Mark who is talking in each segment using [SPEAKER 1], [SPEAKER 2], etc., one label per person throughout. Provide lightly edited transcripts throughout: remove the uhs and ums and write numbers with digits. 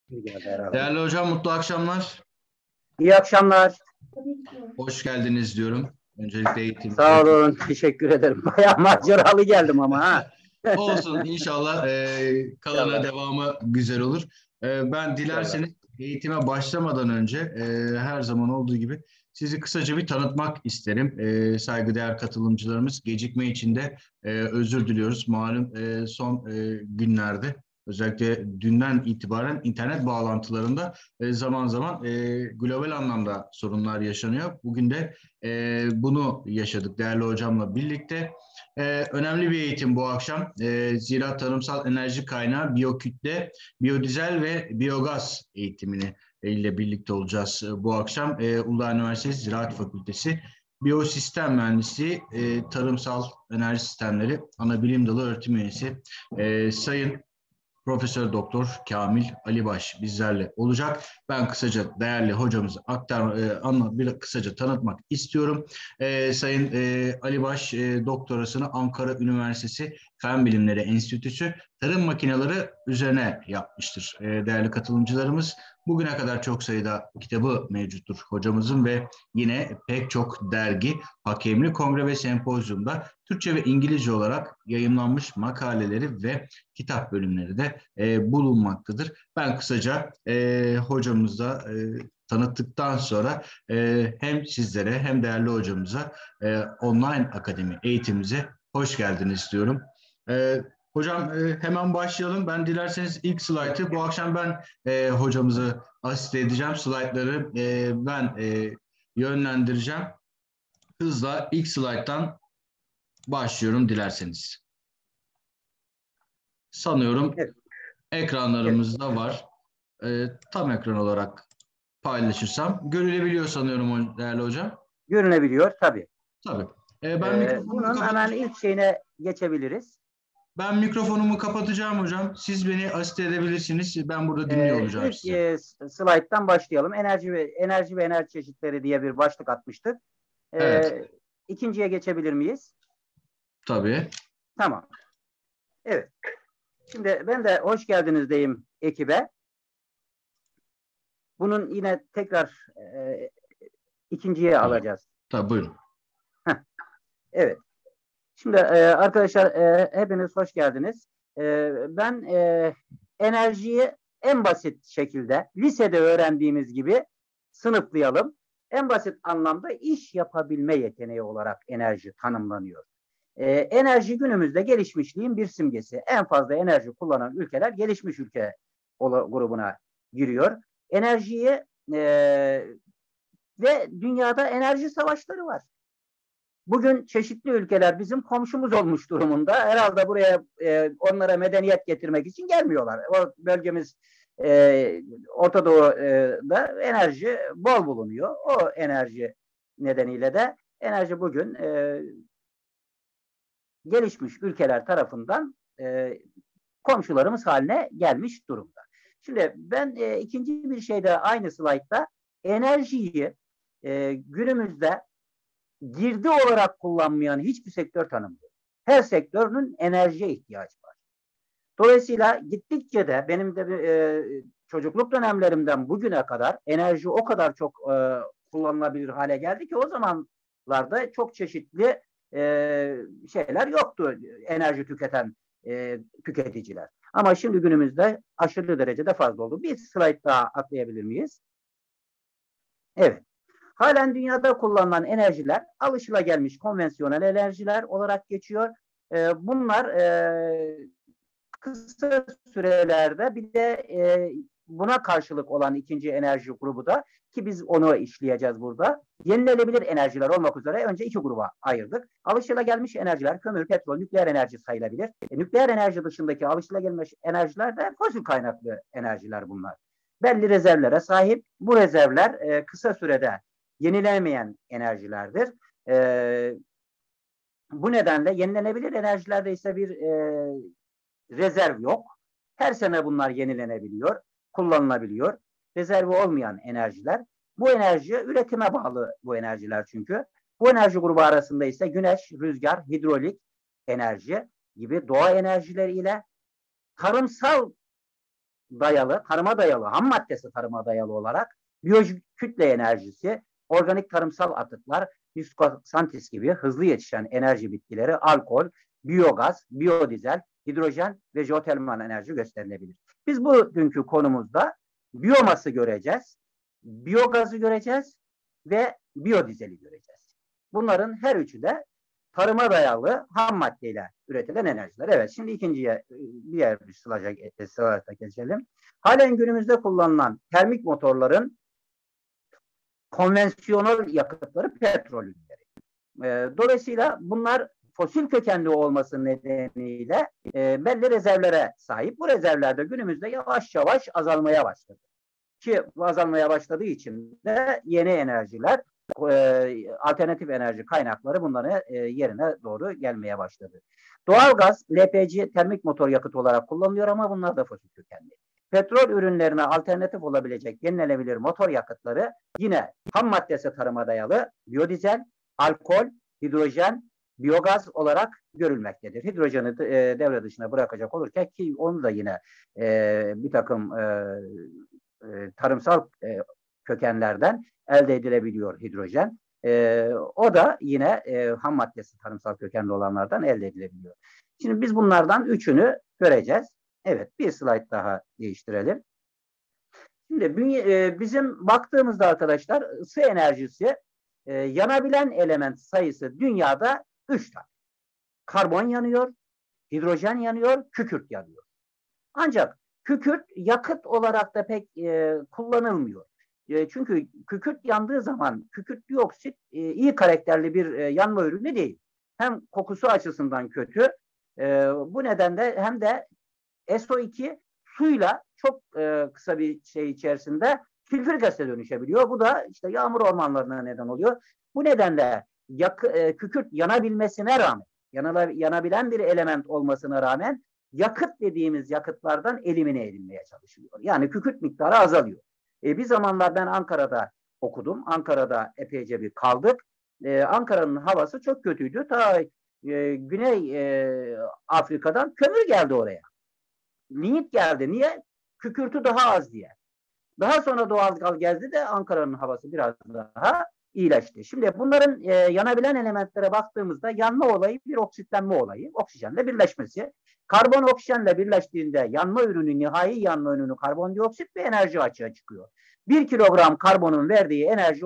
[SPEAKER 1] Şimdi geldi herhalde.
[SPEAKER 2] Değerli hocam, mutlu akşamlar.
[SPEAKER 1] İyi akşamlar.
[SPEAKER 2] Hoş geldiniz diyorum. Öncelikle eğitimimize.
[SPEAKER 1] Sağ olun. Teşekkür ederim. Bayağı maceralı geldim ama ha.
[SPEAKER 2] Olsun inşallah kalana
[SPEAKER 1] İnşallah.
[SPEAKER 2] devamı güzel olur. Ben
[SPEAKER 1] İnşallah.
[SPEAKER 2] dilerseniz eğitime başlamadan önce her zaman olduğu gibi sizi kısaca bir tanıtmak isterim. Saygıdeğer katılımcılarımız gecikme için de özür diliyoruz. Malum son günlerde özellikle dünden itibaren internet bağlantılarında zaman zaman global anlamda sorunlar yaşanıyor. Bugün de bunu yaşadık değerli hocamla birlikte. Önemli bir eğitim bu akşam. Zira tarımsal enerji kaynağı, biyokütle, biyodizel ve biyogaz eğitimini ile birlikte olacağız bu akşam. Uludağ Üniversitesi Ziraat Fakültesi Biyosistem Mühendisliği, Tarımsal Enerji Sistemleri Anabilim Dalı Öğretim Üyesi Sayın Profesör Doktor Kamil Alibaş bizlerle olacak. Ben kısaca değerli hocamızı kısaca tanıtmak istiyorum. Sayın Alibaş doktorasını Ankara Üniversitesi Fen Bilimleri Enstitüsü tarım makineleri üzerine yapmıştır. Değerli katılımcılarımız, bugüne kadar çok sayıda kitabı mevcuttur hocamızın ve yine pek çok dergi, hakemli kongre ve sempozyumda Türkçe ve İngilizce olarak yayımlanmış makaleleri ve kitap bölümleri de bulunmaktadır. Ben kısaca hocamızla tanıttıktan sonra hem sizlere hem değerli hocamıza online akademi eğitimimize hoş geldiniz diyorum. Hocam hemen başlayalım. Ben dilerseniz ilk slaytı bu akşam ben hocamızı asist edeceğim. Slaytları ben yönlendireceğim. Hızla ilk slayttan başlıyorum dilerseniz. Sanıyorum
[SPEAKER 1] Evet. Evet.
[SPEAKER 2] ekranlarımızda var. Tam ekran olarak paylaşırsam görülebiliyor sanıyorum değerli hocam.
[SPEAKER 1] Görünebiliyor tabii.
[SPEAKER 2] Tabii. Ben mikrofonumu
[SPEAKER 1] Bunun hemen
[SPEAKER 2] kapatacağım.
[SPEAKER 1] ilk şeyine geçebiliriz.
[SPEAKER 2] Ben mikrofonumu kapatacağım hocam. Siz beni asist edebilirsiniz. Ben burada dinliyor olacağım
[SPEAKER 1] İlk
[SPEAKER 2] sizi.
[SPEAKER 1] slayttan başlayalım. Enerji ve enerji çeşitleri diye bir başlık atmıştık.
[SPEAKER 2] Evet.
[SPEAKER 1] İkinciye geçebilir miyiz?
[SPEAKER 2] Tabii.
[SPEAKER 1] Tamam. Evet. Şimdi ben de hoş geldiniz diyeyim ekibe. Bunun yine tekrar ikinciye
[SPEAKER 2] Tabii.
[SPEAKER 1] alacağız.
[SPEAKER 2] Tabii buyurun.
[SPEAKER 1] Evet. Şimdi arkadaşlar hepiniz hoş geldiniz. Ben enerjiyi en basit şekilde lisede öğrendiğimiz gibi sınıflayalım. En basit anlamda iş yapabilme yeteneği olarak enerji tanımlanıyor. Enerji günümüzde gelişmişliğin bir simgesi. En fazla enerji kullanan ülkeler gelişmiş ülke grubuna giriyor. Enerjiyi ve dünyada enerji savaşları var. Bugün çeşitli ülkeler bizim komşumuz olmuş durumunda. Herhalde buraya onlara medeniyet getirmek için gelmiyorlar. O bölgemiz Orta Doğu'da enerji bol bulunuyor. O enerji nedeniyle de enerji bugün gelişmiş ülkeler tarafından komşularımız haline gelmiş durumda. Şimdi ben ikinci bir şeyde aynı slaytta enerjiyi günümüzde girdi olarak kullanmayan hiçbir sektör tanımıyor. Her sektörün enerjiye ihtiyacı var. Dolayısıyla gittikçe de benim de çocukluk dönemlerimden bugüne kadar enerji o kadar çok kullanılabilir hale geldi ki o zamanlarda çok çeşitli şeyler yoktu enerji tüketen tüketiciler. Ama şimdi günümüzde aşırı derecede fazla oldu. Bir slide daha atlayabilir miyiz? Evet. Halen dünyada kullanılan enerjiler alışılagelmiş konvansiyonel enerjiler olarak geçiyor. Bunlar kısa sürelerde bir de buna karşılık olan ikinci enerji grubu da ki biz onu işleyeceğiz burada. Yenilenebilir enerjiler olmak üzere önce iki gruba ayırdık. Alışılagelmiş enerjiler kömür, petrol, nükleer enerji sayılabilir. Nükleer enerji dışındaki alışılagelmiş enerjiler de fosil kaynaklı enerjiler bunlar. Belli rezervlere sahip. Bu rezervler kısa sürede yenilenemeyen enerjilerdir. Bu nedenle yenilenebilir enerjilerde ise bir rezerv yok. Her sene bunlar yenilenebiliyor, kullanılabiliyor. Rezervi olmayan enerjiler. Bu enerji üretime bağlı bu enerjiler çünkü. Bu enerji grubu arasında ise güneş, rüzgar, hidrolik enerji gibi doğa enerjileri ile tarımsal dayalı, tarıma dayalı, ham maddesi tarıma dayalı olarak biyokütle enerjisi, organik tarımsal atıklar, biskosantez gibi hızlı yetişen enerji bitkileri, alkol, biyogaz, biyodizel, hidrojen ve jeotermal enerji gösterilebilir. Biz bugünkü konumuzda biyoması göreceğiz, biyogazı göreceğiz ve biyodizeli göreceğiz. Bunların her üçü de tarıma dayalı ham maddeyle üretilen enerjiler. Evet, şimdi ikinciye diğer bir slayta geçelim. Halen günümüzde kullanılan termik motorların konvansiyonel yakıtları petrol ürünleri. Dolayısıyla bunlar fosil kökenli olması nedeniyle belli rezervlere sahip. Bu rezervlerde günümüzde yavaş yavaş azalmaya başladı. Ki azalmaya başladığı için de yeni enerjiler, alternatif enerji kaynakları bunların yerine doğru gelmeye başladı. Doğalgaz, LPG, termik motor yakıt olarak kullanılıyor ama bunlar da fosil kökenli. Petrol ürünlerine alternatif olabilecek yenilenebilir motor yakıtları yine ham maddesi tarıma dayalı biyodizel, alkol, hidrojen, biyogaz olarak görülmektedir. Hidrojeni devre dışına bırakacak olurken ki onu da yine bir takım tarımsal kökenlerden elde edilebiliyor hidrojen. O da yine ham maddesi tarımsal kökenli olanlardan elde edilebiliyor. Şimdi biz bunlardan üçünü göreceğiz. Evet, bir slide daha değiştirelim. Şimdi bizim baktığımızda arkadaşlar ısı enerjisi yanabilen element sayısı dünyada 3 tane. Karbon yanıyor, hidrojen yanıyor, kükürt yanıyor. Ancak kükürt yakıt olarak da pek kullanılmıyor. Çünkü kükürt yandığı zaman kükürt dioksit iyi karakterli bir yanma ürünü değil. Hem kokusu açısından kötü, bu nedenle hem de SO2 suyla çok kısa bir şey içerisinde sülfür gazına dönüşebiliyor. Bu da işte yağmur ormanlarına neden oluyor. Bu nedenle kükürt yanabilmesine rağmen, yanabilen bir element olmasına rağmen yakıt dediğimiz yakıtlardan elimine edilmeye çalışılıyor. Yani kükürt miktarı azalıyor. Bir zamanlar ben Ankara'da okudum. Ankara'da epeyce bir kaldık. Ankara'nın havası çok kötüydü. Ta Güney Afrika'dan kömür geldi oraya. Lignit geldi. Niye? Kükürtü daha az diye. Daha sonra doğalgaz geldi de Ankara'nın havası biraz daha iyileşti. Şimdi bunların yanabilen elementlere baktığımızda yanma olayı bir oksitlenme olayı. Oksijenle birleşmesi. Karbon oksijenle birleştiğinde yanma ürünü, nihai yanma ürünü karbondioksit ve enerji açığa çıkıyor. 1 kilogram karbonun verdiği enerji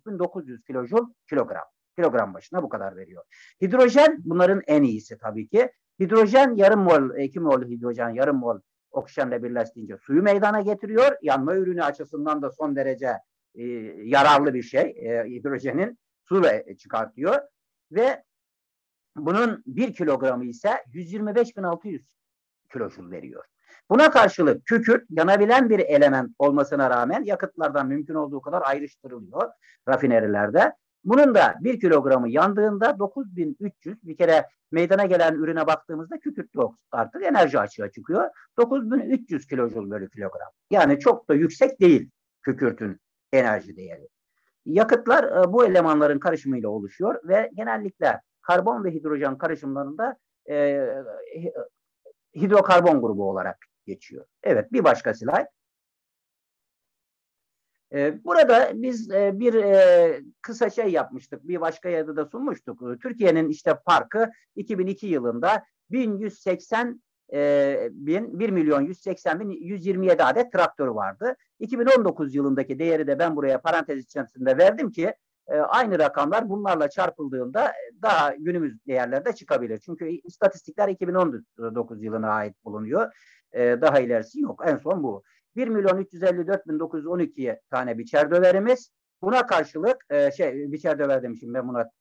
[SPEAKER 1] 33.900 kilogram başına bu kadar veriyor. Hidrojen bunların en iyisi tabii ki. Hidrojen yarım mol, 2 mol hidrojen yarım mol oksijenle birleştiğince suyu meydana getiriyor. Yanma ürünü açısından da son derece yararlı bir şey. Hidrojenin su çıkartıyor. Ve bunun 1 kilogramı ise 125.600 kilojul veriyor. Buna karşılık kükürt yanabilen bir element olmasına rağmen yakıtlardan mümkün olduğu kadar ayrıştırılıyor rafinerilerde. Bunun da 1 kilogramı yandığında 9300, bir kere meydana gelen ürüne baktığımızda kükürt dioksit artık enerji açığa çıkıyor. 9300 kilojul bölü kilogram. Yani çok da yüksek değil kükürtün enerji değeri. Yakıtlar bu elemanların karışımıyla oluşuyor ve genellikle karbon ve hidrojen karışımlarında hidrokarbon grubu olarak geçiyor. Evet, bir başka slide. Burada biz bir kısa şey yapmıştık. Bir başka yerde de sunmuştuk. Türkiye'nin işte parkı 2002 yılında 1.180.127 adet traktörü vardı. 2019 yılındaki değeri de ben buraya parantez içerisinde verdim ki aynı rakamlar bunlarla çarpıldığında daha günümüz değerlerde çıkabilir. Çünkü istatistikler 2019 yılına ait bulunuyor. Daha ilerisi yok. En son bu. 1.354.912 tane biçer döverimiz. Buna karşılık biçer döver demişim ben buna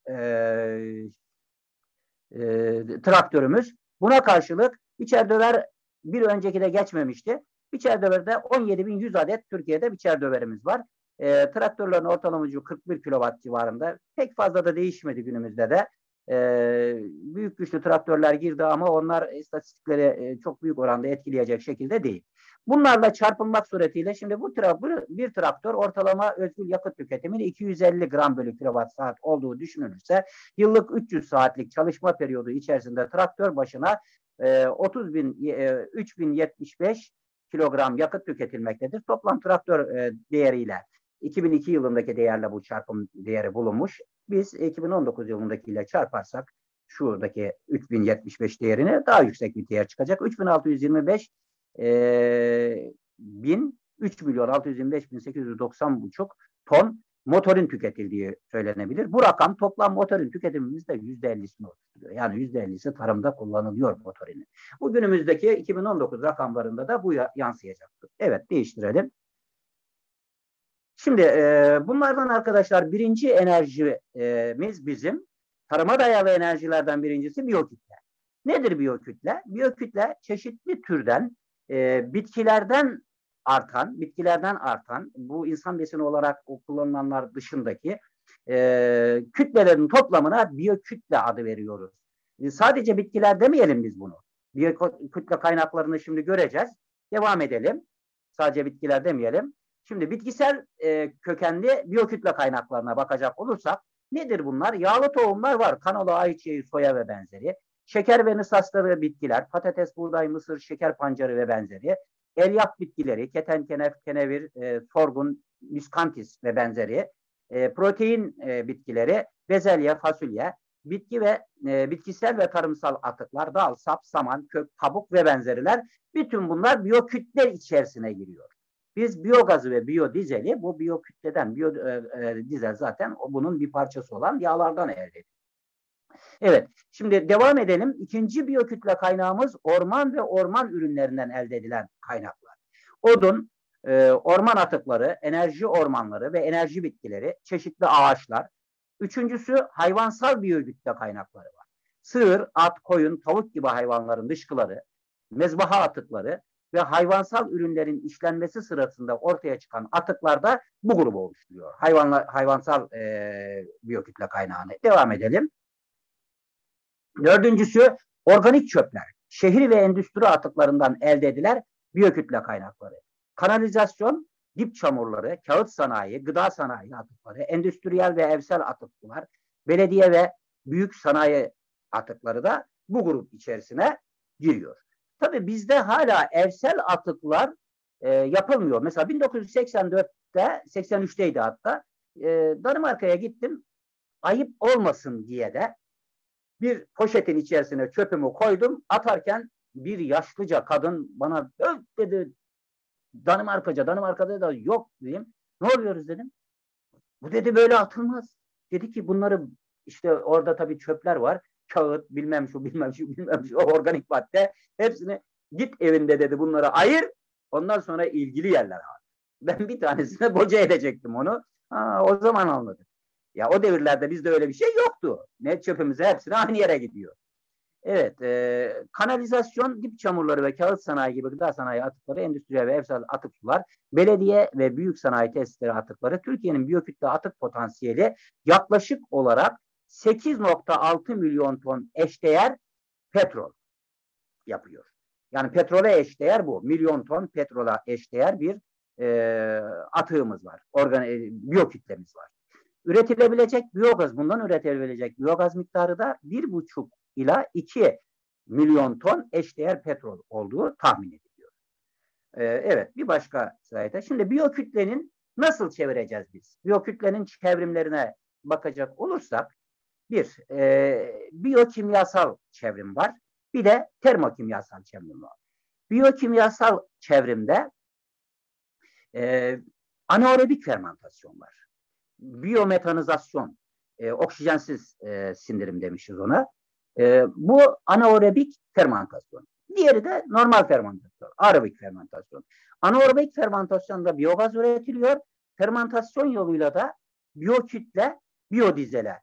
[SPEAKER 1] traktörümüz. Buna karşılık biçer döver bir önceki de geçmemişti. Biçer döverde 17.100 adet Türkiye'de biçer döverimiz var. Traktörlerin ortalama gücü 41 kW civarında. Pek fazla da değişmedi günümüzde de. Büyük güçlü traktörler girdi ama onlar istatistikleri çok büyük oranda etkileyecek şekilde değil. Bunlarla çarpılmak suretiyle şimdi bir traktör ortalama özgül yakıt tüketiminin 250 gram bölü kilowatt saat olduğu düşünülürse yıllık 300 saatlik çalışma periyodu içerisinde traktör başına 30.075 kilogram yakıt tüketilmektedir. Toplam traktör değeriyle 2002 yılındaki değerle bu çarpım değeri bulunmuş. Biz 2019 yılındakiyle çarparsak şuradaki 3075 değerini daha yüksek bir değer çıkacak. 3625 bin 3 milyon 625 bin 890,5 ton motorin tüketildiği söylenebilir. Bu rakam toplam motorin tüketimimizde %50'sini oluşturuyor. Yani %50'si tarımda kullanılıyor motorinin. Bu günümüzdeki 2019 rakamlarında da bu yansıyacaktır. Evet, değiştirelim. Şimdi bunlardan arkadaşlar birinci enerjimiz bizim tarıma dayalı enerjilerden birincisi biyokütle. Nedir biyokütle? Biyokütle çeşitli türden bitkilerden artan bu insan besini olarak kullanılanlar dışındaki kütlelerin toplamına biyokütle adı veriyoruz. Sadece bitkiler demeyelim biz bunu. Biyokütle kaynaklarını şimdi göreceğiz. Devam edelim. Sadece bitkiler demeyelim. Şimdi bitkisel kökenli biyokütle kaynaklarına bakacak olursak nedir bunlar? Yağlı tohumlar var. Kanola, ayçiçeği, soya ve benzeri. Şeker ve nişastalı bitkiler, patates, buğday, mısır, şeker pancarı ve benzeri. Elyaf bitkileri, keten, kenevir, sorgun, miskantis ve benzeri. Protein bitkileri, bezelye, fasulye, bitki ve bitkisel ve tarımsal atıklar, dal, sap, saman, kök, kabuk ve benzeriler. Bütün bunlar biyokütle içerisine giriyor. Biz biyogazı ve biyodizeli bu biyokütleden, biyodizel zaten bunun bir parçası olan yağlardan elde ediyoruz. Evet, şimdi devam edelim. İkinci biyokütle kaynağımız orman ve orman ürünlerinden elde edilen kaynaklar. Odun, orman atıkları, enerji ormanları ve enerji bitkileri, çeşitli ağaçlar. Üçüncüsü hayvansal biyokütle kaynakları var. Sığır, at, koyun, tavuk gibi hayvanların dışkıları, mezbaha atıkları ve hayvansal ürünlerin işlenmesi sırasında ortaya çıkan atıklar da bu grubu oluşturuyor. Hayvansal biyokütle kaynağını. Devam edelim. Dördüncüsü organik çöpler. Şehir ve endüstri atıklarından elde edilen biyokütle kaynakları. Kanalizasyon, dip çamurları, kağıt sanayi, gıda sanayi atıkları, endüstriyel ve evsel atıklar, belediye ve büyük sanayi atıkları da bu grup içerisine giriyor. Tabii bizde hala evsel atıklar yapılmıyor. Mesela 1984'te, 83'teydi hatta, Danimarka'ya gittim. Ayıp olmasın diye de bir poşetin içerisine çöpümü koydum. Atarken bir yaşlıca kadın bana dedi, Danimarka'da da yok diyeyim. Ne oluyoruz dedim. Bu dedi böyle atılmaz. Dedi ki bunları işte orada tabii çöpler var. Kağıt, bilmem şu, organik madde. Hepsini git evinde dedi bunları ayır. Ondan sonra ilgili yerler var. Ben bir tanesine boca edecektim onu. O zaman anladım. Ya o devirlerde bizde öyle bir şey yoktu. Ne çöpümüze hepsine aynı yere gidiyor. Evet, kanalizasyon, dip çamurları ve kağıt sanayi gibi gıda sanayi atıkları, endüstriyel ve evsel atık sular, belediye ve büyük sanayi tesisleri atıkları, Türkiye'nin biyokütle atık potansiyeli yaklaşık olarak 8,6 milyon ton eşdeğer petrol yapıyor. Yani petrole eşdeğer bu. Milyon ton petrola eşdeğer bir atığımız var. Biyokütlemiz var. Üretilebilecek biyogaz, bundan üretilebilecek biyogaz miktarı da 1,5 ila 2 milyon ton eşdeğer petrol olduğu tahmin ediliyor. Evet, bir başka slayta. Şimdi biyokütlenin nasıl çevireceğiz biz? Biyokütlenin çevrimlerine bakacak olursak, bir biyokimyasal çevrim var, bir de termokimyasal çevrim var. Biyokimyasal çevrimde anaerobik fermentasyon var. Biyometanizasyon, oksijensiz sindirim demişiz ona. Bu anaerobik fermentasyon. Diğeri de normal fermentasyon, aerobik fermentasyon. Anaerobik fermentasyonda biyogaz üretiliyor. Fermentasyon yoluyla da biyokütle, biyodizele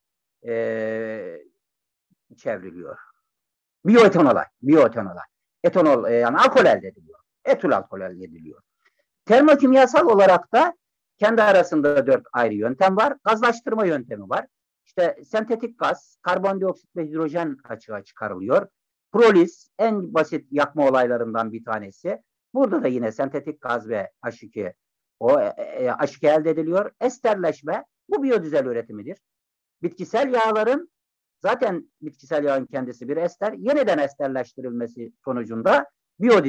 [SPEAKER 1] çevriliyor. Biyoetanola. Etanol yani alkol elde ediliyor. Etil alkol elde ediliyor. Termokimyasal olarak da kendi arasında 4 ayrı yöntem var. Gazlaştırma yöntemi var. İşte sentetik gaz, karbondioksit ve hidrojen açığa çıkarılıyor. Proliz en basit yakma olaylarından bir tanesi. Burada da yine sentetik gaz ve H2 H2 elde ediliyor. Esterleşme bu biyodizel üretimidir. Bitkisel yağların zaten bitkisel yağın kendisi bir ester. Yeniden esterleştirilmesi sonucunda biyodizel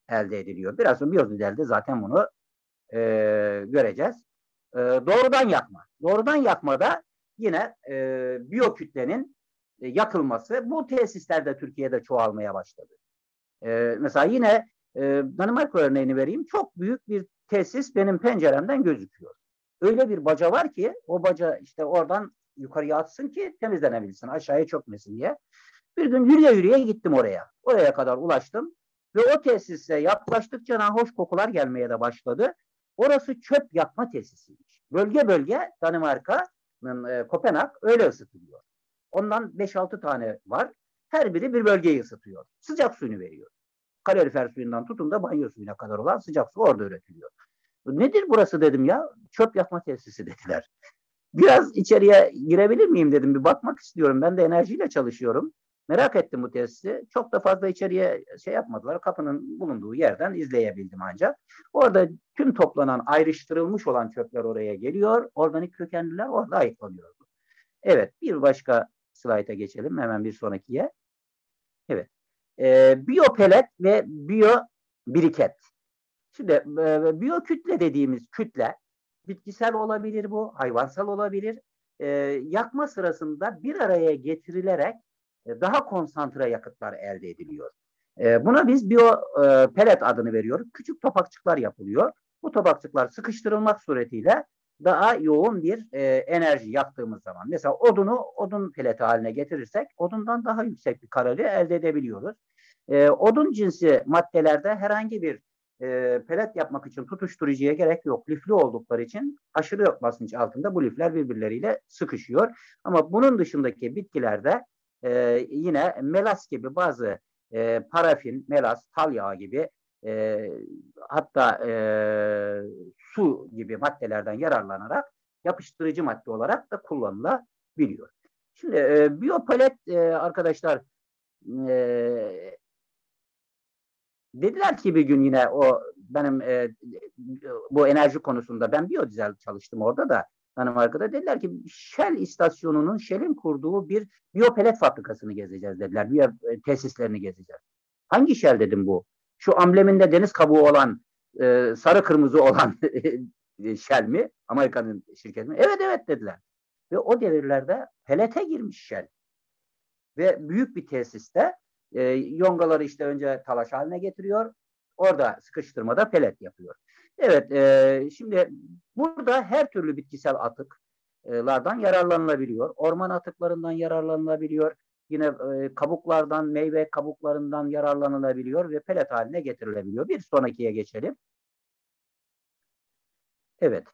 [SPEAKER 1] elde ediliyor. Biraz sonra biyodizelde zaten bunu göreceğiz. Doğrudan yakma. Doğrudan yakmada yine biyokütlenin yakılması bu tesislerde Türkiye'de çoğalmaya başladı. Mesela yine Danimarka örneğini vereyim. Çok büyük bir tesis benim penceremden gözüküyor. Öyle bir baca var ki o baca işte oradan yukarıya atsın ki temizlenebilsin, aşağıya çökmesin diye. Bir gün yürüye yürüye gittim oraya. Oraya kadar ulaştım ve o tesise yaklaştıkça hoş kokular gelmeye de başladı. Orası çöp yakma tesisiymiş. Bölge bölge Danimarka'nın Kopenhag öyle ısıtılıyor. Ondan 5-6 tane var. Her biri bir bölgeyi ısıtıyor. Sıcak suyunu veriyor. Kalorifer suyundan tutun da banyo suyuna kadar olan sıcak su orada üretiliyor. Nedir burası dedim ya. Çöp yakma tesisi dediler. Biraz içeriye girebilir miyim dedim. Bir bakmak istiyorum. Ben de enerjiyle çalışıyorum. Merak ettim bu tesisi. Çok da fazla içeriye şey yapmadılar. Kapının bulunduğu yerden izleyebildim ancak. Orada tüm toplanan, ayrıştırılmış olan çöpler oraya geliyor. Organik kökenliler orada ayıklanıyor. Evet, bir başka slayta geçelim. Hemen bir sonrakiye. Evet. Biyopelet ve biyobiriket. Şimdi biyokütle dediğimiz kütle bitkisel olabilir bu, hayvansal olabilir. Yakma sırasında bir araya getirilerek daha konsantre yakıtlar elde ediliyor. Buna biz biyopelet adını veriyoruz. Küçük topakçıklar yapılıyor. Bu topakçıklar sıkıştırılmak suretiyle daha yoğun bir enerji yaktığımız zaman. Mesela odun peleti haline getirirsek odundan daha yüksek bir kalori elde edebiliyoruz. Odun cinsi maddelerde herhangi bir pelet yapmak için tutuşturucuya gerek yok. Lifli oldukları için aşırı basınç altında bu lifler birbirleriyle sıkışıyor. Ama bunun dışındaki bitkilerde yine melas gibi bazı parafin, melas, tal yağı gibi hatta su gibi maddelerden yararlanarak yapıştırıcı madde olarak da kullanılabiliyor. Şimdi biyopelet arkadaşlar dediler ki bir gün yine benim bu enerji konusunda ben biyodizel çalıştım orada da Danimarka'da dediler ki Shell'in kurduğu bir biyopelet fabrikasını gezeceğiz dediler. Tesislerini gezeceğiz. Hangi Shell dedim bu? Şu ambleminde deniz kabuğu olan sarı kırmızı olan Shell mi? Amerika'nın şirketi mi? Evet evet dediler. Ve o devirlerde pelete girmiş Shell. Ve büyük bir tesiste yongaları işte önce talaş haline getiriyor. Orada sıkıştırmada pelet yapıyor. Evet, şimdi burada her türlü bitkisel atıklardan yararlanılabiliyor. Orman atıklarından yararlanılabiliyor. Yine kabuklardan, meyve kabuklarından yararlanılabiliyor ve pelet haline getirilebiliyor. Bir sonrakiye geçelim. Evet.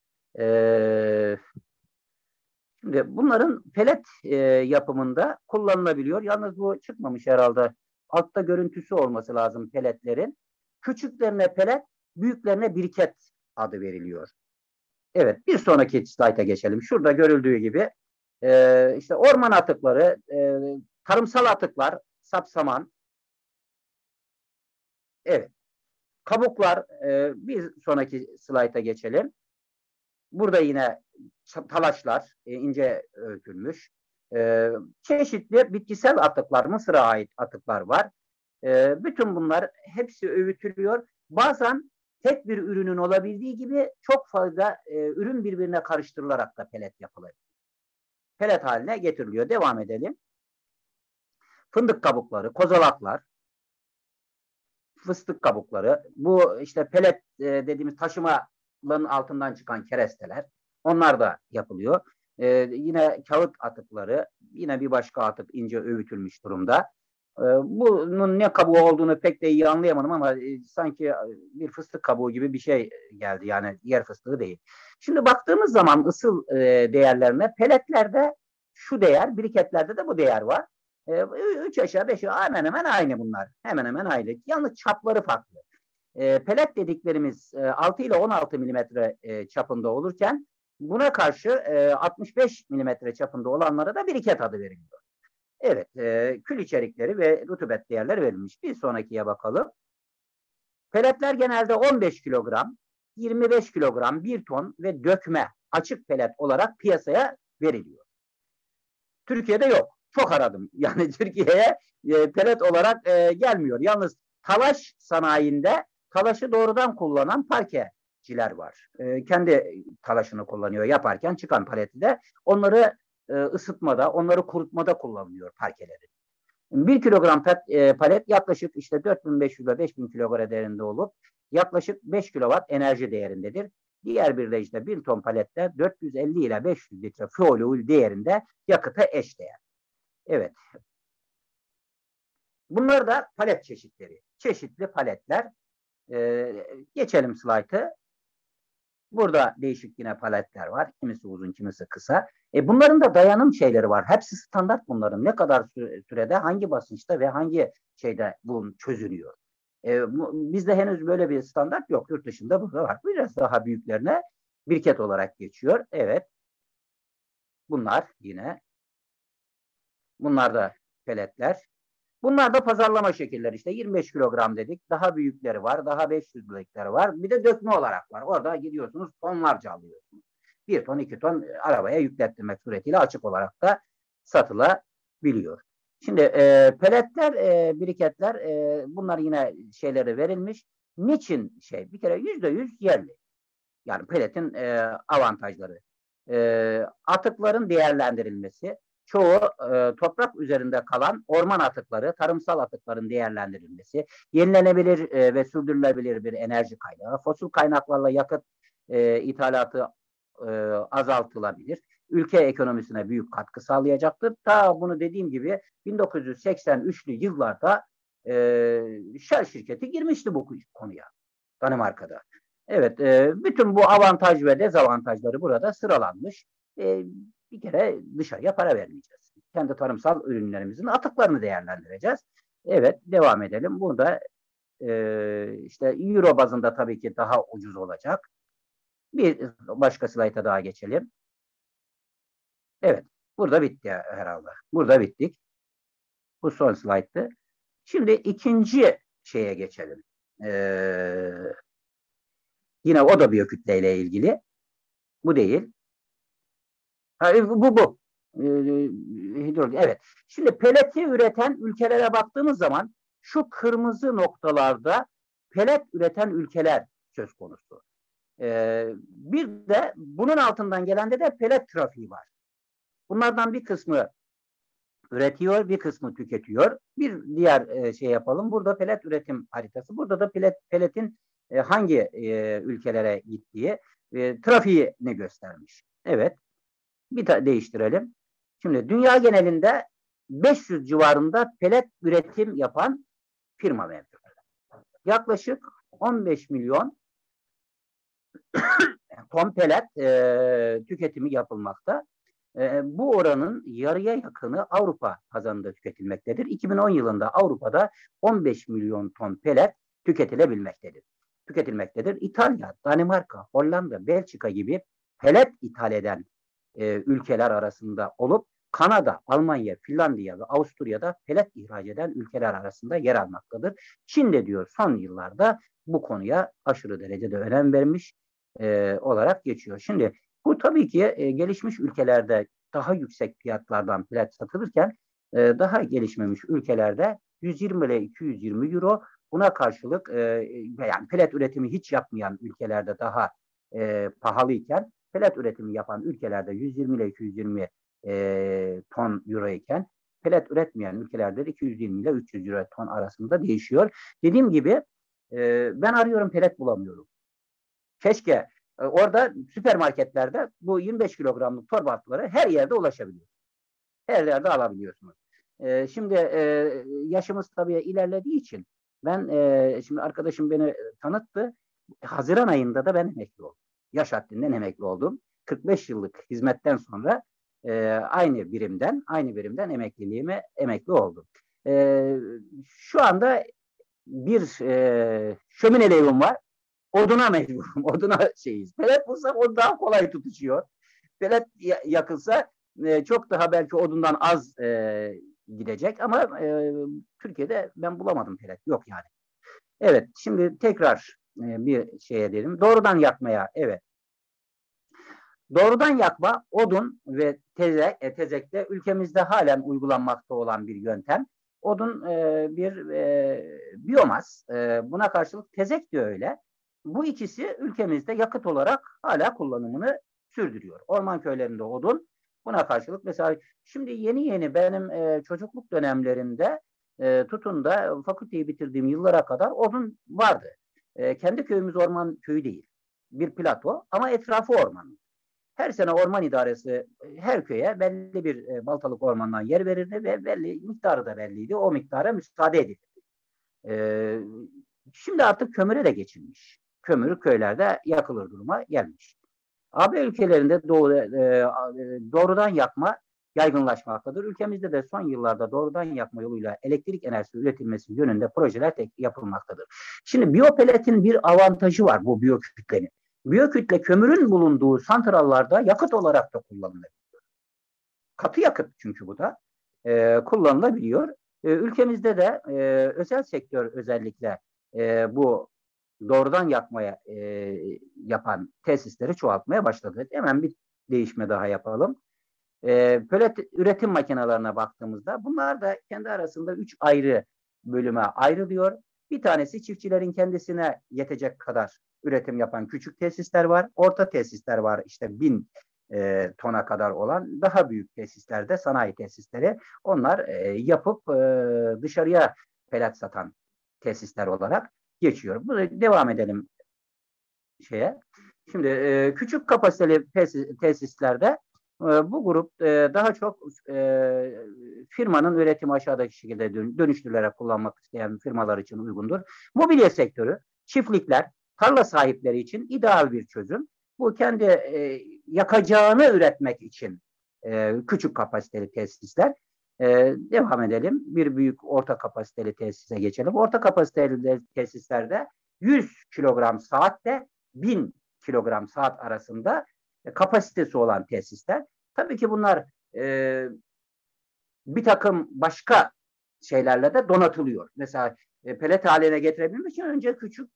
[SPEAKER 1] Şimdi bunların pelet yapımında kullanılabiliyor. Yalnız bu çıkmamış herhalde. Altta görüntüsü olması lazım peletlerin. Küçüklerine pelet, büyüklerine biriket adı veriliyor. Evet, bir sonraki slayta geçelim. Şurada görüldüğü gibi işte orman atıkları, tarımsal atıklar, sapsaman. Evet, kabuklar, bir sonraki slayta geçelim. Burada yine talaşlar, ince öğütülmüş. Çeşitli bitkisel atıklar, Mısır'a ait atıklar var. Bütün bunlar hepsi öğütülüyor. Bazen tek bir ürünün olabildiği gibi çok fazla ürün birbirine karıştırılarak da pelet yapılır. Pelet haline getiriliyor. Devam edelim. Fındık kabukları, kozalaklar, fıstık kabukları, bu işte pelet dediğimiz taşımanın altından çıkan keresteler, onlar da yapılıyor. Yine kağıt atıkları, yine bir başka atık ince öğütülmüş durumda. Bunun ne kabuğu olduğunu pek de iyi anlayamadım ama sanki bir fıstık kabuğu gibi bir şey geldi. Yani yer fıstığı değil. Şimdi baktığımız zaman ısıl değerlerine peletlerde şu değer, briketlerde de bu değer var. 3 aşağı 5 yukarı hemen hemen aynı bunlar. Hemen hemen aynı. Yalnız çapları farklı. Pelet dediklerimiz 6 ile 16 milimetre çapında olurken buna karşı 65 milimetre çapında olanlara da biriket adı veriliyor. Evet, kül içerikleri ve rutubet değerleri verilmiş. Bir sonrakiye bakalım. Peletler genelde 15 kilogram, 25 kilogram, 1 ton ve dökme açık pelet olarak piyasaya veriliyor. Türkiye'de yok. Çok aradım. Yani Türkiye'ye pelet olarak gelmiyor. Yalnız talaş sanayinde talaşı doğrudan kullanan parkeciler var. Kendi talaşını kullanıyor yaparken çıkan paleti de onları ısıtmada, onları kurutmada kullanılıyor parkeleri. 1 kilogram palet yaklaşık işte 4500 ile 5000 kilogram değerinde olup yaklaşık 5 kilowatt enerji değerindedir. Diğer bir de işte 1 ton palette 450 ile 500 litre fuel değerinde yakıta eşdeğer. Evet. Bunlar da palet çeşitleri. Çeşitli paletler. Geçelim slaytı. Burada değişik yine paletler var. Kimisi uzun, kimisi kısa. Bunların da dayanım şeyleri var. Hepsi standart bunların. Ne kadar sürede, hangi basınçta ve hangi şeyde bu çözülüyor. Bizde henüz böyle bir standart yok. Yurt dışında burada var. Biraz daha büyüklerine briket olarak geçiyor. Evet. Bunlar yine. Bunlar da peletler. Bunlar da pazarlama şekilleri işte 25 kilogram dedik. Daha büyükleri var. Daha 500'lükleri var. Bir de dökme olarak var. Orada gidiyorsunuz tonlarca alıyorsunuz. 1 ton 2 ton arabaya yüklettirmek suretiyle açık olarak da satılabiliyor. Şimdi peletler, briketler bunlar yine şeyleri verilmiş. Niçin şey? Bir kere %100 yerli. Yani peletin avantajları. Atıkların değerlendirilmesi. Çoğu toprak üzerinde kalan orman atıkları, tarımsal atıkların değerlendirilmesi, yenilenebilir ve sürdürülebilir bir enerji kaynağı, fosil kaynaklarla yakıt ithalatı azaltılabilir. Ülke ekonomisine büyük katkı sağlayacaktır. Ta bunu dediğim gibi 1983'lü yıllarda Shell şirketi girmişti bu konuya Danimarka'da. Evet, bütün bu avantaj ve dezavantajları burada sıralanmış. Bir kere dışarıya para vermeyeceğiz. Kendi tarımsal ürünlerimizin atıklarını değerlendireceğiz. Evet, devam edelim. Burada işte euro bazında tabii ki daha ucuz olacak. Bir başka slayta daha geçelim. Evet, burada bitti herhalde. Burada bittik. Bu son slayttı. Şimdi ikinci şeye geçelim. Yine o da biyokütleyle ilgili. Bu değil. Bu. Evet. Şimdi peleti üreten ülkelere baktığımız zaman şu kırmızı noktalarda pelet üreten ülkeler söz konusu. Bir de bunun altından gelende de pelet trafiği var. Bunlardan bir kısmı üretiyor, bir kısmı tüketiyor. Bir diğer şey yapalım. Burada pelet üretim haritası. Burada da peletin hangi ülkelere gittiği trafiğini göstermiş. Evet. Bir değiştirelim. Şimdi dünya genelinde 500 civarında pelet üretim yapan firma mevcut. Yaklaşık 15 milyon ton pelet tüketimi yapılmakta. Bu oranın yarıya yakını Avrupa pazarında tüketilmektedir. 2010 yılında Avrupa'da 15 milyon ton pelet tüketilmektedir. İtalya, Danimarka, Hollanda, Belçika gibi pelet ithal eden ülkeler arasında olup Kanada, Almanya, Finlandiya ve Avusturya'da pelet ihraç eden ülkeler arasında yer almaktadır. Çin de diyor son yıllarda bu konuya aşırı derecede önem vermiş olarak geçiyor. Şimdi bu tabii ki gelişmiş ülkelerde daha yüksek fiyatlardan pelet satılırken daha gelişmemiş ülkelerde 120 ile 220 euro, buna karşılık yani pelet üretimi hiç yapmayan ülkelerde daha pahalıyken pelet üretimi yapan ülkelerde 120 ile 220 ton euro iken pelet üretmeyen ülkelerde de 220 ile 300 euro ton arasında değişiyor. Dediğim gibi ben arıyorum, pelet bulamıyorum. Keşke orada süpermarketlerde bu 25 kilogramlık torba atıkları her yerde ulaşabiliyor. Her yerde alabiliyorsunuz. Şimdi yaşımız tabii ilerlediği için ben şimdi arkadaşım beni tanıttı. Haziran ayında da ben emekli oldum. Yaş haddinden emekli oldum. 45 yıllık hizmetten sonra aynı birimden emekli oldum. Şu anda bir şömineli evim var. Oduna mecburum. Oduna şeyiz. Pelet bulsam o daha kolay tutuşuyor. Pelet yakılsa çok daha belki odundan az gidecek ama Türkiye'de ben bulamadım pelet. Yok yani. Evet. Şimdi tekrar bir şey edelim. Doğrudan yakmaya. Evet. Doğrudan yakma, odun ve tezekte ülkemizde halen uygulanmakta olan bir yöntem. Odun bir biyomaz. Buna karşılık tezek de öyle. Bu ikisi ülkemizde yakıt olarak hala kullanımını sürdürüyor. Orman köylerinde odun. Buna karşılık mesela şimdi yeni benim çocukluk dönemlerinde tutun da fakülteyi bitirdiğim yıllara kadar odun vardı. Kendi köyümüz orman köyü değil. Bir plato ama etrafı orman. Her sene orman idaresi her köye belli bir baltalık ormandan yer verirdi ve belli miktarı da belliydi. O miktara müsaade edildi. E, Şimdi artık kömüre de geçilmiş. Kömür köylerde yakılır duruma gelmiş. AB ülkelerinde doğrudan yakma yaygınlaşmaktadır. Ülkemizde de son yıllarda doğrudan yakma yoluyla elektrik enerjisi üretilmesi yönünde projeler yapılmaktadır. Şimdi biyopeletin bir avantajı var bu biyokütlenin. Biyokütle kömürün bulunduğu santrallarda yakıt olarak da kullanılabiliyor. Katı yakıt çünkü bu da kullanılabiliyor. Ülkemizde de özel sektör özellikle bu doğrudan yakmaya yapan tesisleri çoğaltmaya başladı. Hemen bir değişme daha yapalım. Pelet üretim makinelerine baktığımızda bunlar da kendi arasında 3 ayrı bölüme ayrılıyor. Bir tanesi çiftçilerin kendisine yetecek kadar üretim yapan küçük tesisler var. Orta tesisler var, işte 1000 tona kadar olan daha büyük tesislerde sanayi tesisleri. Onlar yapıp dışarıya pelet satan tesisler olarak geçiyor. Bunu devam edelim şeye. Şimdi küçük kapasiteli tesislerde bu grup daha çok firmanın üretimi aşağıdaki şekilde dönüştürülerek kullanmak isteyen firmalar için uygundur. Mobilya sektörü, çiftlikler, tarla sahipleri için ideal bir çözüm. Bu kendi yakacağını üretmek için küçük kapasiteli tesisler. Devam edelim. Bir büyük orta kapasiteli tesise geçelim. Orta kapasiteli tesislerde 100 kilogram saatte 1000 kilogram saat arasında kapasitesi olan tesisler. Tabii ki bunlar bir takım başka şeylerle de donatılıyor. Mesela pelet haline getirebilmek için önce küçük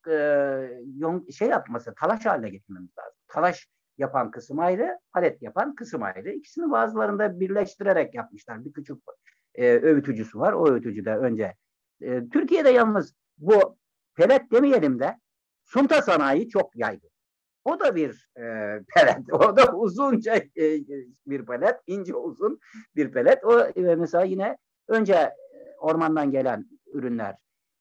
[SPEAKER 1] talaş haline getirmemiz lazım. Talaş yapan kısım ayrı, palet yapan kısım ayrı. İkisini bazılarında birleştirerek yapmışlar. Bir küçük öğütücüsü var. O öğütücü de önce. Türkiye'de yalnız bu pelet demeyelim de sunta sanayi çok yaygın. O da bir pelet. O da uzunca bir pelet. İnce uzun bir pelet. O mesela yine önce ormandan gelen ürünler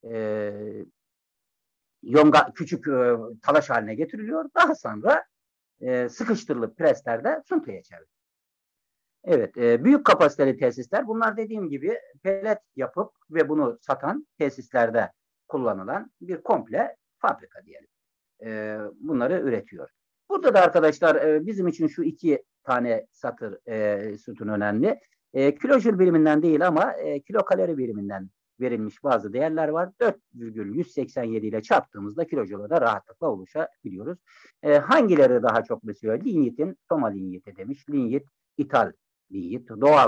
[SPEAKER 1] küçük talaş haline getiriliyor. Daha sonra sıkıştırılıp preslerde suntaya çevriliyor. Evet, büyük kapasiteli tesisler. Bunlar dediğim gibi pelet yapıp ve bunu satan tesislerde kullanılan bir komple fabrika diyelim. Bunları üretiyor. Burada da arkadaşlar bizim için şu 2 tane satır sütun önemli. Kilojül biriminden değil ama kilokalori biriminden verilmiş bazı değerler var. 4,187 ile çarptığımızda kilojüle de rahatlıkla ulaşabiliyoruz. Hangileri daha çok besliyor? Lignit'in Soma ligniti demiş. Lignit, ithal lignit,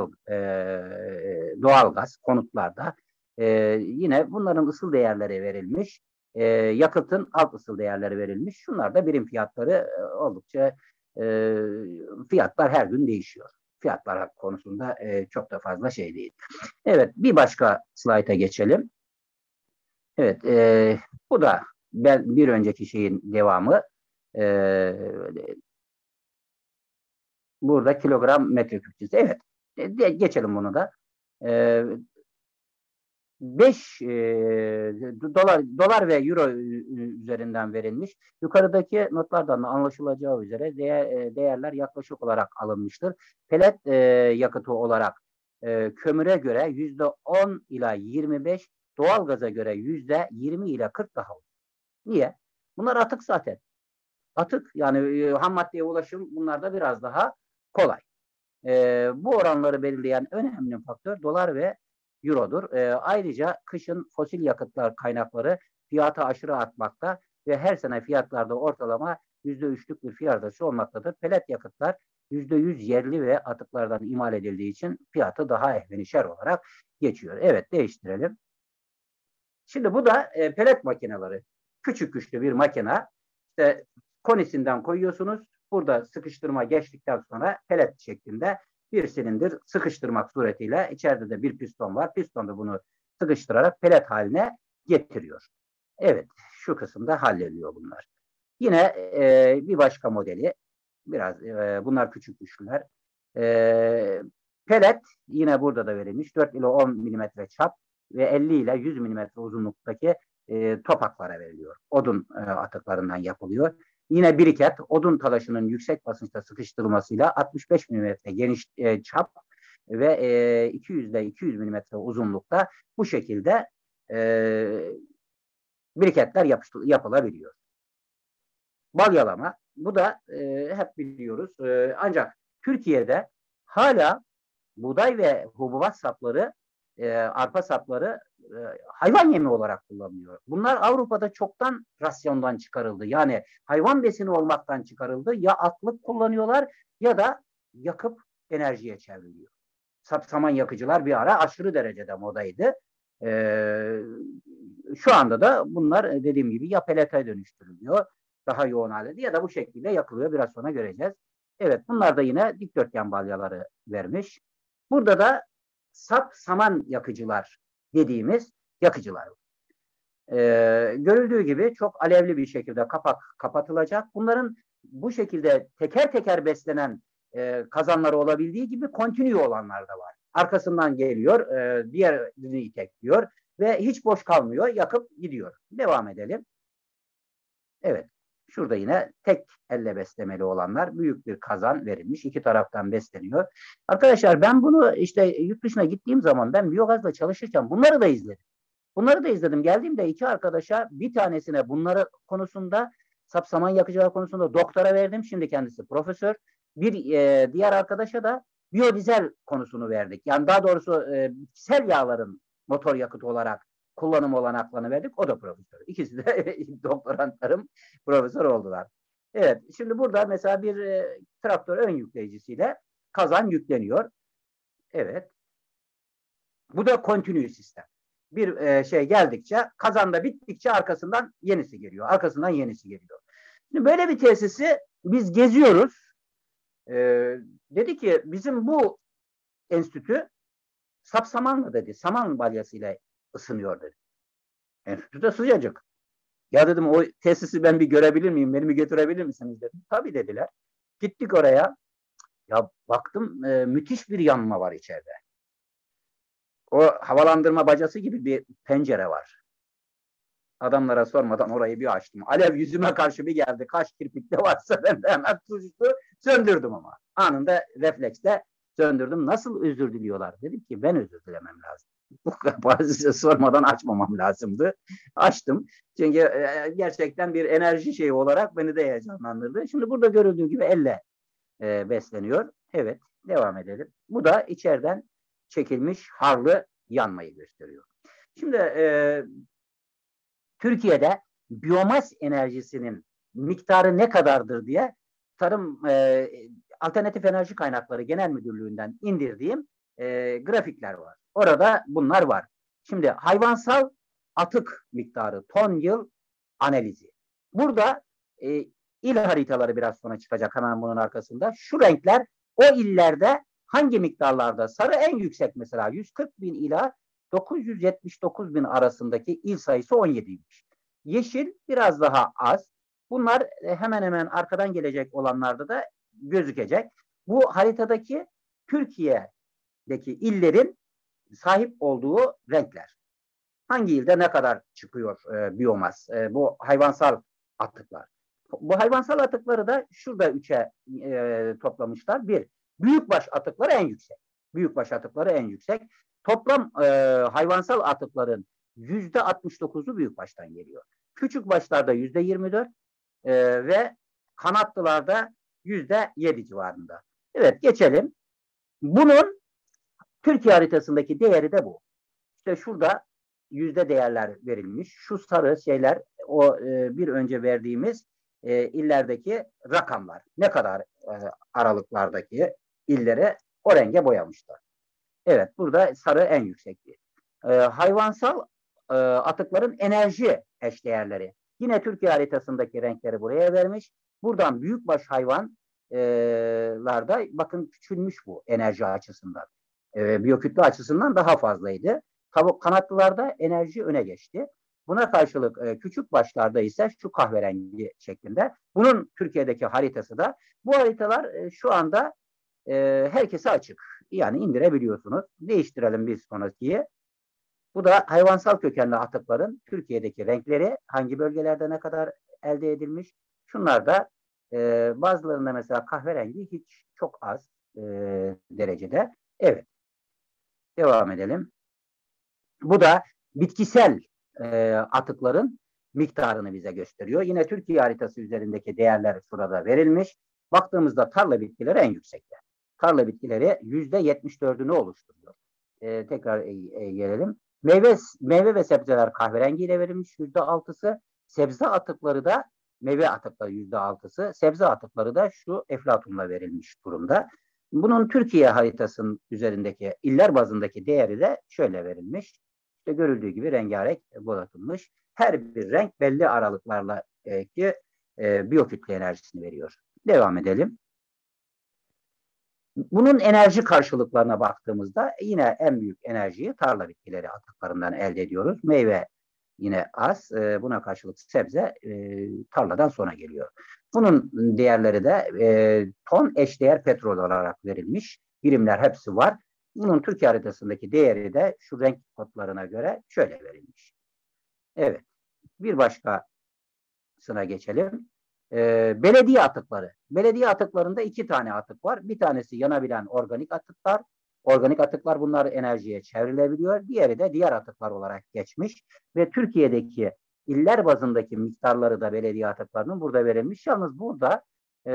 [SPEAKER 1] doğal gaz konutlarda. Yine bunların ısıl değerleri verilmiş. Yakıtın alt ısıl değerleri verilmiş. Şunlar da birim fiyatları oldukça fiyatlar her gün değişiyor. Fiyatlar konusunda çok da fazla şey değil. Evet, bir başka slayta geçelim. Evet, bu da bir önceki şeyin devamı. Burada kilogram metreküp cinsi. Evet, geçelim bunu da. 5 dolar ve euro üzerinden verilmiş. Yukarıdaki notlardan da anlaşılacağı üzere değerler yaklaşık olarak alınmıştır. Pelet yakıtı olarak kömüre göre %10 ila 25, doğalgaza göre %20 ila 40 daha olur. Niye? Bunlar atık zaten. Atık yani ham maddeye ulaşım bunlarda biraz daha kolay. Bu oranları belirleyen önemli faktör dolar ve Euro'dur. Ayrıca kışın fosil yakıtlar kaynakları fiyata aşırı artmakta ve her sene fiyatlarda ortalama %3'lük bir fiyat artışı olmaktadır. Pelet yakıtlar %100 yerli ve atıklardan imal edildiği için fiyatı daha ehvenişer olarak geçiyor. Evet, değiştirelim. Şimdi bu da pelet makineleri. Küçük güçlü bir makine. İşte konisinden koyuyorsunuz. Burada sıkıştırma geçtikten sonra pelet şeklinde bir silindir sıkıştırmak suretiyle içeride de bir piston var. Piston da bunu sıkıştırarak pelet haline getiriyor. Evet, şu kısımda hallediyor bunlar. Yine bir başka modeli, biraz bunlar küçük güçlüler. Pelet yine burada da verilmiş. 4 ile 10 milimetre çap ve 50 ile 100 milimetre uzunluktaki topaklara veriliyor. Odun atıklarından yapılıyor. Yine biriket, odun talaşının yüksek basınçta sıkıştırılmasıyla 65 milimetre geniş çap ve 200 ile 200 milimetre uzunlukta bu şekilde biriketler yapılabiliyor. Balyalama, bu da hep biliyoruz. Ancak Türkiye'de hala buğday ve hububat sapları, arpa sapları hayvan yemi olarak kullanılıyor. Bunlar Avrupa'da çoktan rasyondan çıkarıldı. Yani hayvan besini olmaktan çıkarıldı. Ya atlık kullanıyorlar ya da yakıp enerjiye çevriliyor. Saman yakıcılar bir ara aşırı derecede modaydı. Şu anda da bunlar dediğim gibi ya pelete dönüştürülüyor, daha yoğun halde ya da bu şekilde yakılıyor. Biraz sonra göreceğiz. Evet, bunlar da yine dikdörtgen balyaları vermiş. Burada da saman yakıcılar dediğimiz yakıcılar. Görüldüğü gibi çok alevli bir şekilde kapak kapatılacak. Bunların bu şekilde teker teker beslenen kazanları olabildiği gibi kontinü olanlar da var. Arkasından geliyor, diğerini itekliyor ve hiç boş kalmıyor, yakıp gidiyor. Devam edelim. Evet. Şurada yine tek elle beslemeli olanlar, büyük bir kazan verilmiş. İki taraftan besleniyor. Arkadaşlar ben bunu işte yurt dışına gittiğim zaman ben biyogazla çalışırken bunları da izledim. Bunları da izledim. Geldiğimde iki arkadaşa, bir tanesine bunları konusunda, sapsaman yakıcılar konusunda doktora verdim. Şimdi kendisi profesör. Bir diğer arkadaşa da biyodizel konusunu verdik. Yani daha doğrusu bitkisel yağların motor yakıtı olarak kullanım olanaklarını verdik. O da profesör. İkisi de doktorantlarım profesör oldular. Evet. Şimdi burada mesela bir traktör ön yükleyicisiyle kazan yükleniyor. Evet. Bu da kontinü sistem. Bir şey geldikçe, kazanda bittikçe arkasından yenisi geliyor. Arkasından yenisi geliyor. Şimdi böyle bir tesisi biz geziyoruz. Dedi ki bizim bu enstitü sapsamanlı dedi. Saman balyasıyla ısınıyor dedi. Enstitüde sıcacık. Ya dedim o tesisi ben bir görebilir miyim? Beni bir götürebilir misiniz dedim. Tabii dediler. Gittik oraya. Ya baktım müthiş bir yanma var içeride. O havalandırma bacası gibi bir pencere var. Adamlara sormadan orayı bir açtım. Alev yüzüme karşı bir geldi. Kaç kirpikte varsa ben de hemen tuştu. Söndürdüm ama. Anında refleksle söndürdüm. Nasıl özür diliyorlar? Dedim ki ben özür dilemem lazım. Bu kapasite sormadan açmamam lazımdı. Açtım. Çünkü gerçekten bir enerji şeyi olarak beni de heyecanlandırdı. Şimdi burada görüldüğü gibi elle besleniyor. Evet, devam edelim. Bu da içeriden çekilmiş harlı yanmayı gösteriyor. Şimdi Türkiye'de biyomas enerjisinin miktarı ne kadardır diye Tarım Alternatif Enerji Kaynakları Genel Müdürlüğü'nden indirdiğim grafikler var. Orada bunlar var. Şimdi hayvansal atık miktarı, ton yıl analizi. Burada il haritaları biraz sonra çıkacak hemen bunun arkasında. Şu renkler o illerde hangi miktarlarda? Sarı en yüksek mesela 140 bin ila 979 bin arasındaki il sayısı 17'ymiş. Yeşil biraz daha az. Bunlar hemen hemen arkadan gelecek olanlarda da gözükecek. Bu haritadaki Türkiye'deki illerin sahip olduğu renkler. Hangi ilde ne kadar çıkıyor biyomas? Bu hayvansal atıklar. Bu hayvansal atıkları da şurada üçe toplamışlar. Bir, büyükbaş atıkları en yüksek. Büyükbaş atıkları en yüksek. Toplam hayvansal atıkların %69'u büyükbaştan geliyor. Küçük başlarda %24 ve kanatlılarda %7 civarında. Evet, geçelim. Bunun Türkiye haritasındaki değeri de bu. İşte şurada yüzde değerler verilmiş. Şu sarı şeyler o bir önce verdiğimiz illerdeki rakamlar. Ne kadar aralıklardaki illere o renge boyamışlar. Evet, burada sarı en yüksekti. Hayvansal atıkların enerji eşdeğerleri. Yine Türkiye haritasındaki renkleri buraya vermiş. Buradan büyükbaş hayvanlarda bakın küçülmüş bu enerji açısından. Biyokütle açısından daha fazlaydı. Kanatlılarda enerji öne geçti. Buna karşılık küçük başlarda ise şu kahverengi şeklinde. Bunun Türkiye'deki haritası da, bu haritalar şu anda herkese açık. Yani indirebiliyorsunuz. Değiştirelim bir sonrakiyi. Bu da hayvansal kökenli atıkların Türkiye'deki renkleri, hangi bölgelerde ne kadar elde edilmiş. Şunlar da bazılarında mesela kahverengi hiç çok az derecede. Evet, devam edelim. Bu da bitkisel atıkların miktarını bize gösteriyor. Yine Türkiye haritası üzerindeki değerler şurada verilmiş. Baktığımızda tarla bitkileri en yüksekte. Tarla bitkileri %74'ünü oluşturuyor. Tekrar gelelim. Meyve ve sebzeler kahverengiyle verilmiş %6'sı. Sebze atıkları da, meyve atıkları %6'sı. Sebze atıkları da şu eflatunla verilmiş durumda. Bunun Türkiye haritasının üzerindeki iller bazındaki değeri de şöyle verilmiş. İşte görüldüğü gibi rengarenk boyatılmış. Her bir renk belli aralıklarla biyokütle enerjisini veriyor. Devam edelim. Bunun enerji karşılıklarına baktığımızda yine en büyük enerjiyi tarla bitkileri atıklarından elde ediyoruz. Meyve yine az. Buna karşılık sebze tarladan sonra geliyor. Bunun değerleri de ton eşdeğer petrol olarak verilmiş. Birimler hepsi var. Bunun Türkiye haritasındaki değeri de şu renk kodlarına göre şöyle verilmiş. Evet. Bir başkasına geçelim. Belediye atıkları. Belediye atıklarında 2 tane atık var. Bir tanesi yanabilen organik atıklar. Organik atıklar bunlar enerjiye çevrilebiliyor. Diğeri de diğer atıklar olarak geçmiş. Ve Türkiye'deki iller bazındaki miktarları da belediye atıklarının burada verilmiş. Yalnız burada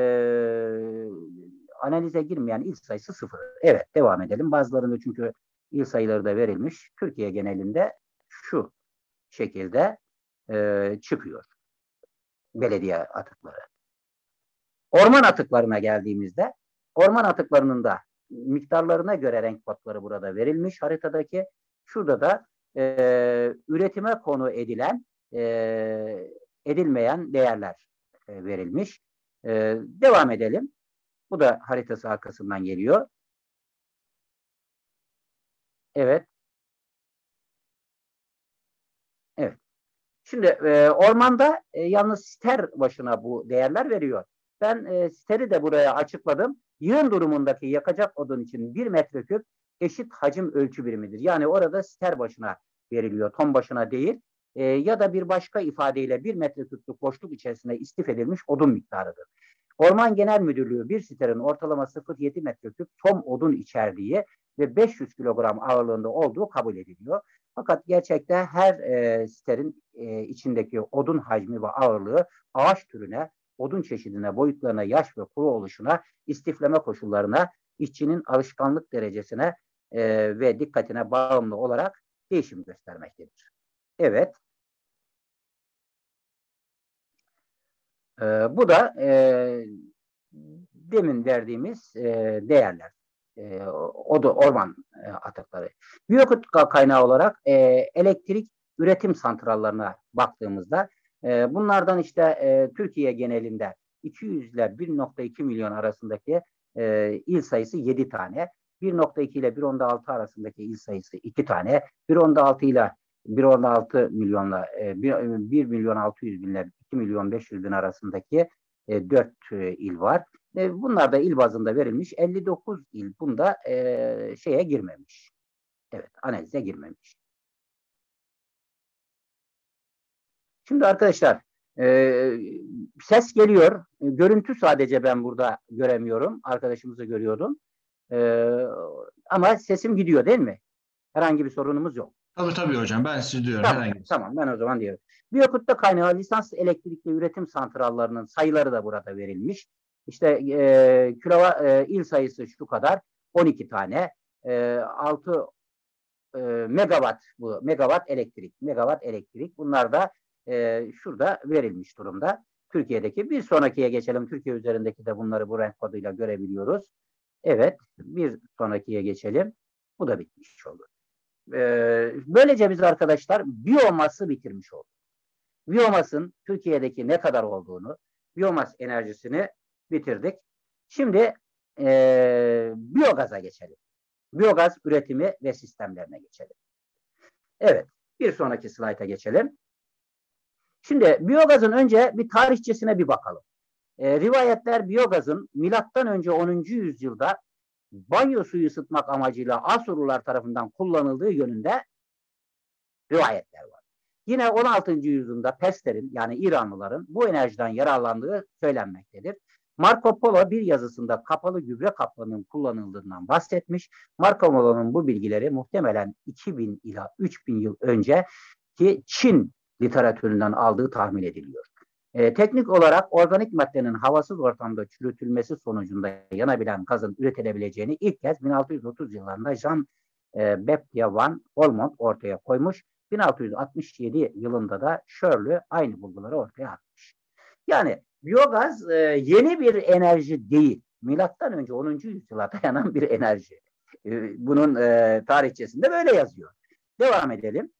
[SPEAKER 1] analize girmeyen il sayısı 0. Evet, devam edelim. Bazılarında çünkü il sayıları da verilmiş. Türkiye genelinde şu şekilde çıkıyor belediye atıkları. Orman atıklarına geldiğimizde, orman atıklarının da miktarlarına göre renk kodları burada verilmiş haritadaki. Şurada da üretime konu edilen, edilmeyen değerler verilmiş. Devam edelim. Bu da haritası arkasından geliyor. Evet. Evet. Şimdi ormanda yalnız ster başına bu değerler veriyor. Ben steri de buraya açıkladım. Yığın durumundaki yakacak odun için 1 metreküp eşit hacim ölçü birimidir. Yani orada ster başına veriliyor, ton başına değil. Ya da bir başka ifadeyle 1 metreküplük boşluk içerisinde istif edilmiş odun miktarıdır. Orman Genel Müdürlüğü bir sterin ortalama 0,7 metreküp tom odun içerdiği ve 500 kilogram ağırlığında olduğu kabul ediliyor. Fakat gerçekte her sterin içindeki odun hacmi ve ağırlığı ağaç türüne, odun çeşidine, boyutlarına, yaş ve kuru oluşuna, istifleme koşullarına, işçinin alışkanlık derecesine ve dikkatine bağımlı olarak değişim göstermektedir. Evet. Bu da demin verdiğimiz değerler. O da orman atıkları. Biyoküt kaynağı olarak elektrik üretim santrallarına baktığımızda bunlardan işte Türkiye genelinde 200 ile 1,2 milyon arasındaki il sayısı 7 tane. 1,2 ile 1,6 arasındaki il sayısı 2 tane. 1,6 ile 1,6 milyonla 1 milyon 600 bin ile 2 milyon 500 bin arasındaki 4 il var. Bunlar da il bazında verilmiş. 59 il bunda şeye girmemiş. Evet, analize girmemiş. Şimdi arkadaşlar ses geliyor. Görüntü sadece ben burada göremiyorum. Arkadaşımızı görüyordum. Ama sesim gidiyor değil mi? Herhangi bir sorunumuz yok.
[SPEAKER 2] Tabii hocam, ben sizi duyuyorum.
[SPEAKER 1] Tamam, ben o zaman diyorum. Biyokütle kaynağı lisans elektrikli üretim santrallarının sayıları da burada verilmiş. İşte il sayısı şu kadar, 12 tane, 6 megawatt bu, megawatt elektrik. Bunlar da şurada verilmiş durumda. Türkiye'deki, bir sonrakiye geçelim. Türkiye üzerindeki de bunları bu renk koduyla görebiliyoruz. Evet, bir sonrakiye geçelim. Bu da bitmiş oldu. Böylece biz arkadaşlar biyoması bitirmiş olduk. Biyomasın Türkiye'deki ne kadar olduğunu, biyomas enerjisini bitirdik. Şimdi biyogaza geçelim. Biyogaz üretimi ve sistemlerine geçelim. Evet, bir sonraki slayta geçelim. Şimdi biyogazın önce bir tarihçesine bir bakalım. Rivayetler biyogazın milattan önce 10. yüzyılda banyo suyu ısıtmak amacıyla Asurlular tarafından kullanıldığı yönünde rivayetler var. Yine 16. yüzyılda Perslerin yani İranlıların bu enerjiden yararlandığı söylenmektedir. Marco Polo bir yazısında kapalı gübre kaplarının kullanıldığından bahsetmiş. Marco Polo'nun bu bilgileri muhtemelen 2000 ila 3000 yıl önceki Çin literatüründen aldığı tahmin ediliyor. Teknik olarak organik maddenin havasız ortamda çürütülmesi sonucunda yanabilen gazın üretilebileceğini ilk kez 1630 yıllarında Jean Baptiste van Helmont ortaya koymuş. 1667 yılında da Shirley aynı bulguları ortaya atmış. Yani biyogaz yeni bir enerji değil. Milattan önce 10. yüzyıla dayanan bir enerji. Bunun tarihçesinde böyle yazıyor. Devam edelim.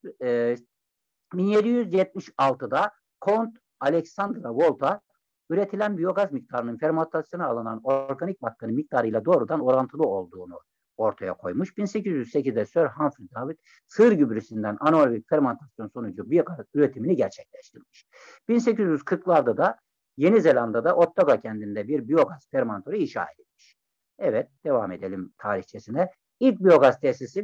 [SPEAKER 1] 1776'da Kont Alexandra Volta üretilen biyogaz miktarının fermentasyona alınan organik maddenin miktarıyla doğrudan orantılı olduğunu ortaya koymuş. 1808'de Sir Humphrey Davy sığır gübresinden anaerobik fermentasyon sonucu biyogaz üretimini gerçekleştirmiş. 1840'larda da Yeni Zelanda'da Ottawa kentinde bir biyogaz fermentörü inşa edilmiş. Evet, devam edelim tarihçesine. İlk biyogaz tesisi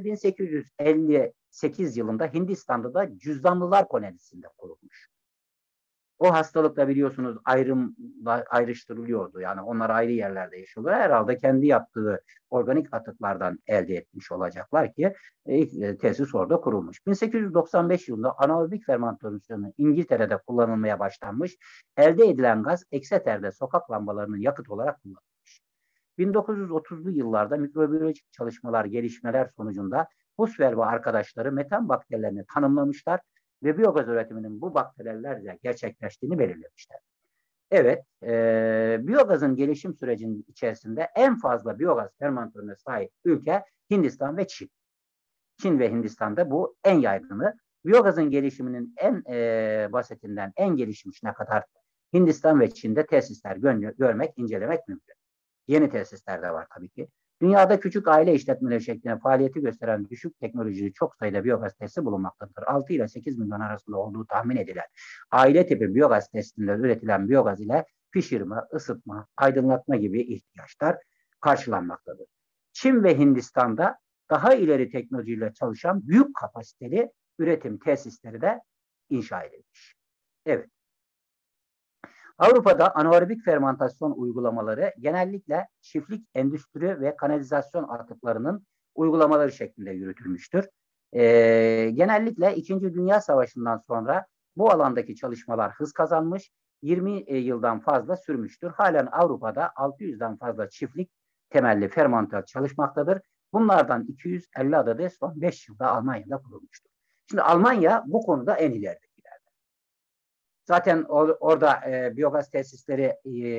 [SPEAKER 1] 1858 yılında Hindistan'da da Cüzdanlılar kolonisi'nde kurulmuş. O hastalıkla biliyorsunuz ayrıştırılıyordu. Yani onlar ayrı yerlerde yaşıyorlar. Herhalde kendi yaptığı organik atıklardan elde etmiş olacaklar ki ilk tesis orada kurulmuş. 1895 yılında anaerobik fermentasyonu İngiltere'de kullanılmaya başlanmış. Elde edilen gaz Exeter'de sokak lambalarının yakıt olarak kullanılmış. 1930'lu yıllarda mikrobiyolojik çalışmalar, gelişmeler sonucunda Husserl ve arkadaşları metan bakterilerini tanımlamışlar ve biyogaz üretiminin bu bakterilerle gerçekleştiğini belirlemişler. Evet, biyogazın gelişim sürecinin içerisinde en fazla biyogaz fermentörüne sahip ülke Hindistan ve Çin. Çin ve Hindistan'da bu en yaygını. Biyogazın gelişiminin en basitinden en gelişmişine kadar Hindistan ve Çin'de tesisler görmek, incelemek mümkün. Yeni tesisler de var tabii ki. Dünyada küçük aile işletmeleri şeklinde faaliyeti gösteren düşük teknolojili çok sayıda biyogaz tesisi bulunmaktadır. 6 ile 8 milyon arasında olduğu tahmin edilen aile tipi biyogaz tesisinde üretilen biyogaz ile pişirme, ısıtma, aydınlatma gibi ihtiyaçlar karşılanmaktadır. Çin ve Hindistan'da daha ileri teknolojiyle çalışan büyük kapasiteli üretim tesisleri de inşa edilmiş. Evet. Avrupa'da anaerobik fermentasyon uygulamaları genellikle çiftlik, endüstri ve kanalizasyon atıklarının uygulamaları şeklinde yürütülmüştür. Genellikle 2. Dünya Savaşı'ndan sonra bu alandaki çalışmalar hız kazanmış, 20 yıldan fazla sürmüştür. Halen Avrupa'da 600'den fazla çiftlik temelli fermentasyon çalışmaktadır. Bunlardan 250 adet son 5 yılda Almanya'da kurulmuştur. Şimdi Almanya bu konuda en ileride. Zaten orada biyogaz tesisleri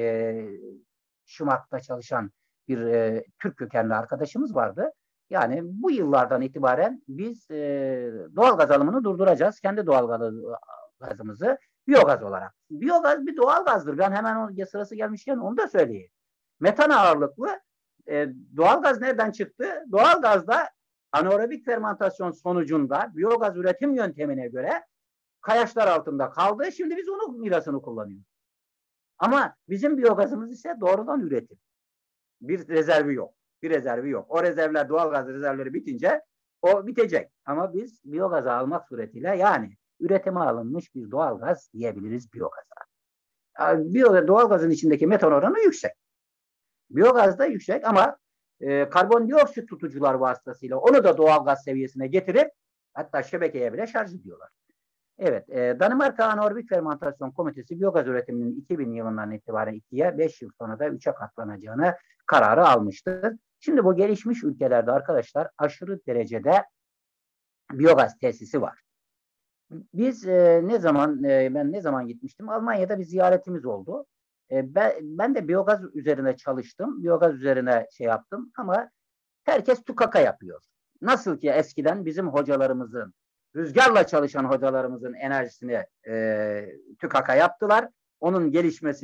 [SPEAKER 1] Şumart'ta çalışan bir Türk kökenli arkadaşımız vardı. Yani bu yıllardan itibaren biz doğal gaz alımını durduracağız. Kendi doğal gazımızı biyogaz olarak. Biyogaz bir doğal gazdır. Ben hemen sırası gelmişken onu da söyleyeyim. Metan ağırlıklı doğal gaz nereden çıktı? Doğal gazda anaerobik fermentasyon sonucunda biyogaz üretim yöntemine göre kayaçlar altında kaldı. Şimdi biz onun mirasını kullanıyoruz. Ama bizim biyogazımız ise doğrudan üretim. Bir rezervi yok. Bir rezervi yok. O rezervler, doğalgaz rezervleri bitince o bitecek. Ama biz biyogazı almak suretiyle yani üretime alınmış bir doğalgaz diyebiliriz biyogaza. Doğalgazın içindeki metan oranı yüksek. Biyogaz da yüksek ama karbondioksit tutucular vasıtasıyla onu da doğalgaz seviyesine getirip hatta şebekeye bile şarj ediyorlar. Evet, Danimarka Anaerobik Fermentasyon Komitesi biyogaz üretiminin 2000 yılından itibaren 2'ye, 5 yıl sonra da 3'e katlanacağını kararı almıştır. Şimdi bu gelişmiş ülkelerde arkadaşlar aşırı derecede biyogaz tesisi var. Biz ben ne zaman gitmiştim? Almanya'da bir ziyaretimiz oldu. Ben de biyogaz üzerine çalıştım. Biyogaz üzerine şey yaptım ama herkes tukaka yapıyor. Nasıl ki eskiden bizim hocalarımızın rüzgarla çalışan hocalarımızın enerjisini TÜKAK'a yaptılar. Onun gelişmesi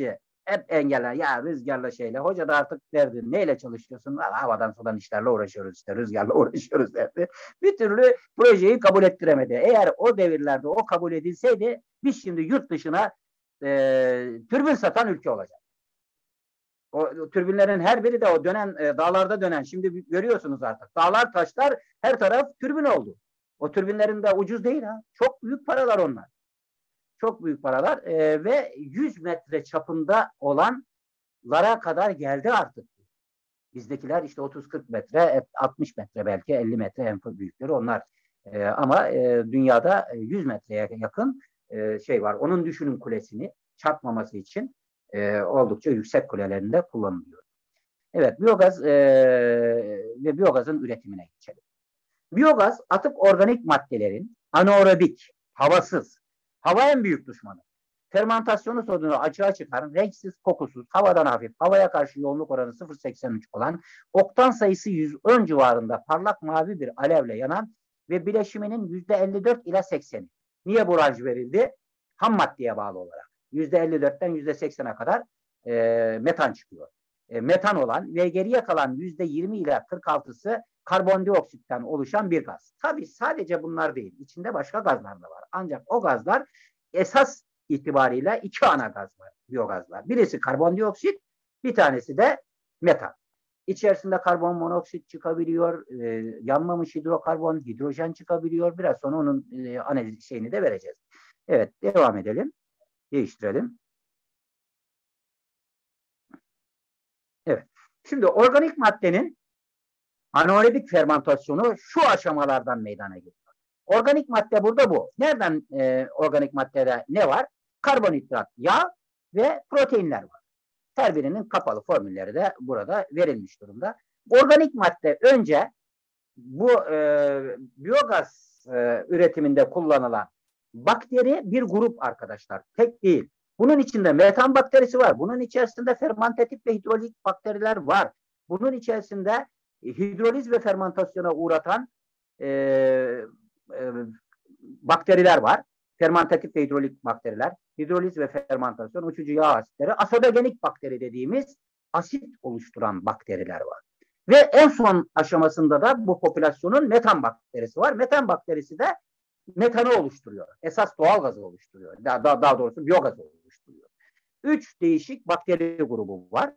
[SPEAKER 1] hep engeller. Ya rüzgarla şeyle. Hoca da artık derdi neyle çalışıyorsun? Havadan sudan işlerle uğraşıyoruz işte. Rüzgarla uğraşıyoruz derdi. Bir türlü projeyi kabul ettiremedi. Eğer o devirlerde o kabul edilseydi biz şimdi yurt dışına türbin satan ülke olacak. O türbinlerin her biri de o dönen dağlarda dönen. Şimdi görüyorsunuz artık. Dağlar taşlar her taraf türbin oldu. O türbinlerin de ucuz değil ha. Çok büyük paralar onlar. Çok büyük paralar ve 100 metre çapında olanlara kadar geldi artık. Bizdekiler işte 30-40 metre, 60 metre belki 50 metre en büyükleri onlar. Ama dünyada 100 metreye yakın şey var. Onun düşünün kulesini çarpmaması için oldukça yüksek kulelerinde kullanılıyor. Evet, biyogaz ve biyogazın üretimine geçelim. Biyogaz atık organik maddelerin anaerobik, havasız, hava en büyük düşmanı. Fermentasyonu sorununu açığa çıkaran, renksiz, kokusuz, havadan hafif, havaya karşı yoğunluk oranı 0,83 olan, oktan sayısı 110 civarında parlak mavi bir alevle yanan ve bileşiminin %54 ila 80'i. Niye bu ranj verildi? Ham maddeye bağlı olarak. %54'ten %80'e kadar metan çıkıyor. Metan olan ve geriye kalan %20 ila 46'sı karbondioksitten oluşan bir gaz. Tabii sadece bunlar değil. İçinde başka gazlar da var. Ancak o gazlar esas itibariyle iki ana gaz var. Biyogazlar. Birisi karbondioksit, bir tanesi de metan. İçerisinde karbon monoksit çıkabiliyor, yanmamış hidrokarbon, hidrojen çıkabiliyor. Biraz sonra onun analiz şeyini de vereceğiz. Evet, devam edelim. Değiştirelim. Evet. Şimdi organik maddenin anaerobik fermentasyonu şu aşamalardan meydana geliyor. Organik madde burada bu. Nereden organik maddede ne var? Karbonhidrat, yağ ve proteinler var. Her birinin kapalı formülleri de burada verilmiş durumda. Organik madde önce bu biyogaz üretiminde kullanılan bakteri bir grup arkadaşlar. Tek değil. Bunun içinde metan bakterisi var. Bunun içerisinde fermentatif ve hidrolik bakteriler var. Bunun içerisinde hidroliz ve fermentasyona uğratan bakteriler var. Fermentatif ve hidrolik bakteriler, hidroliz ve fermentasyon, uçucu yağ asitleri, asedogenik bakteri dediğimiz asit oluşturan bakteriler var. Ve en son aşamasında da bu popülasyonun metan bakterisi var. Metan bakterisi de metanı oluşturuyor. Esas doğal gazı oluşturuyor. Daha doğrusu biyogazı oluşturuyor. 3 değişik bakteri grubu var.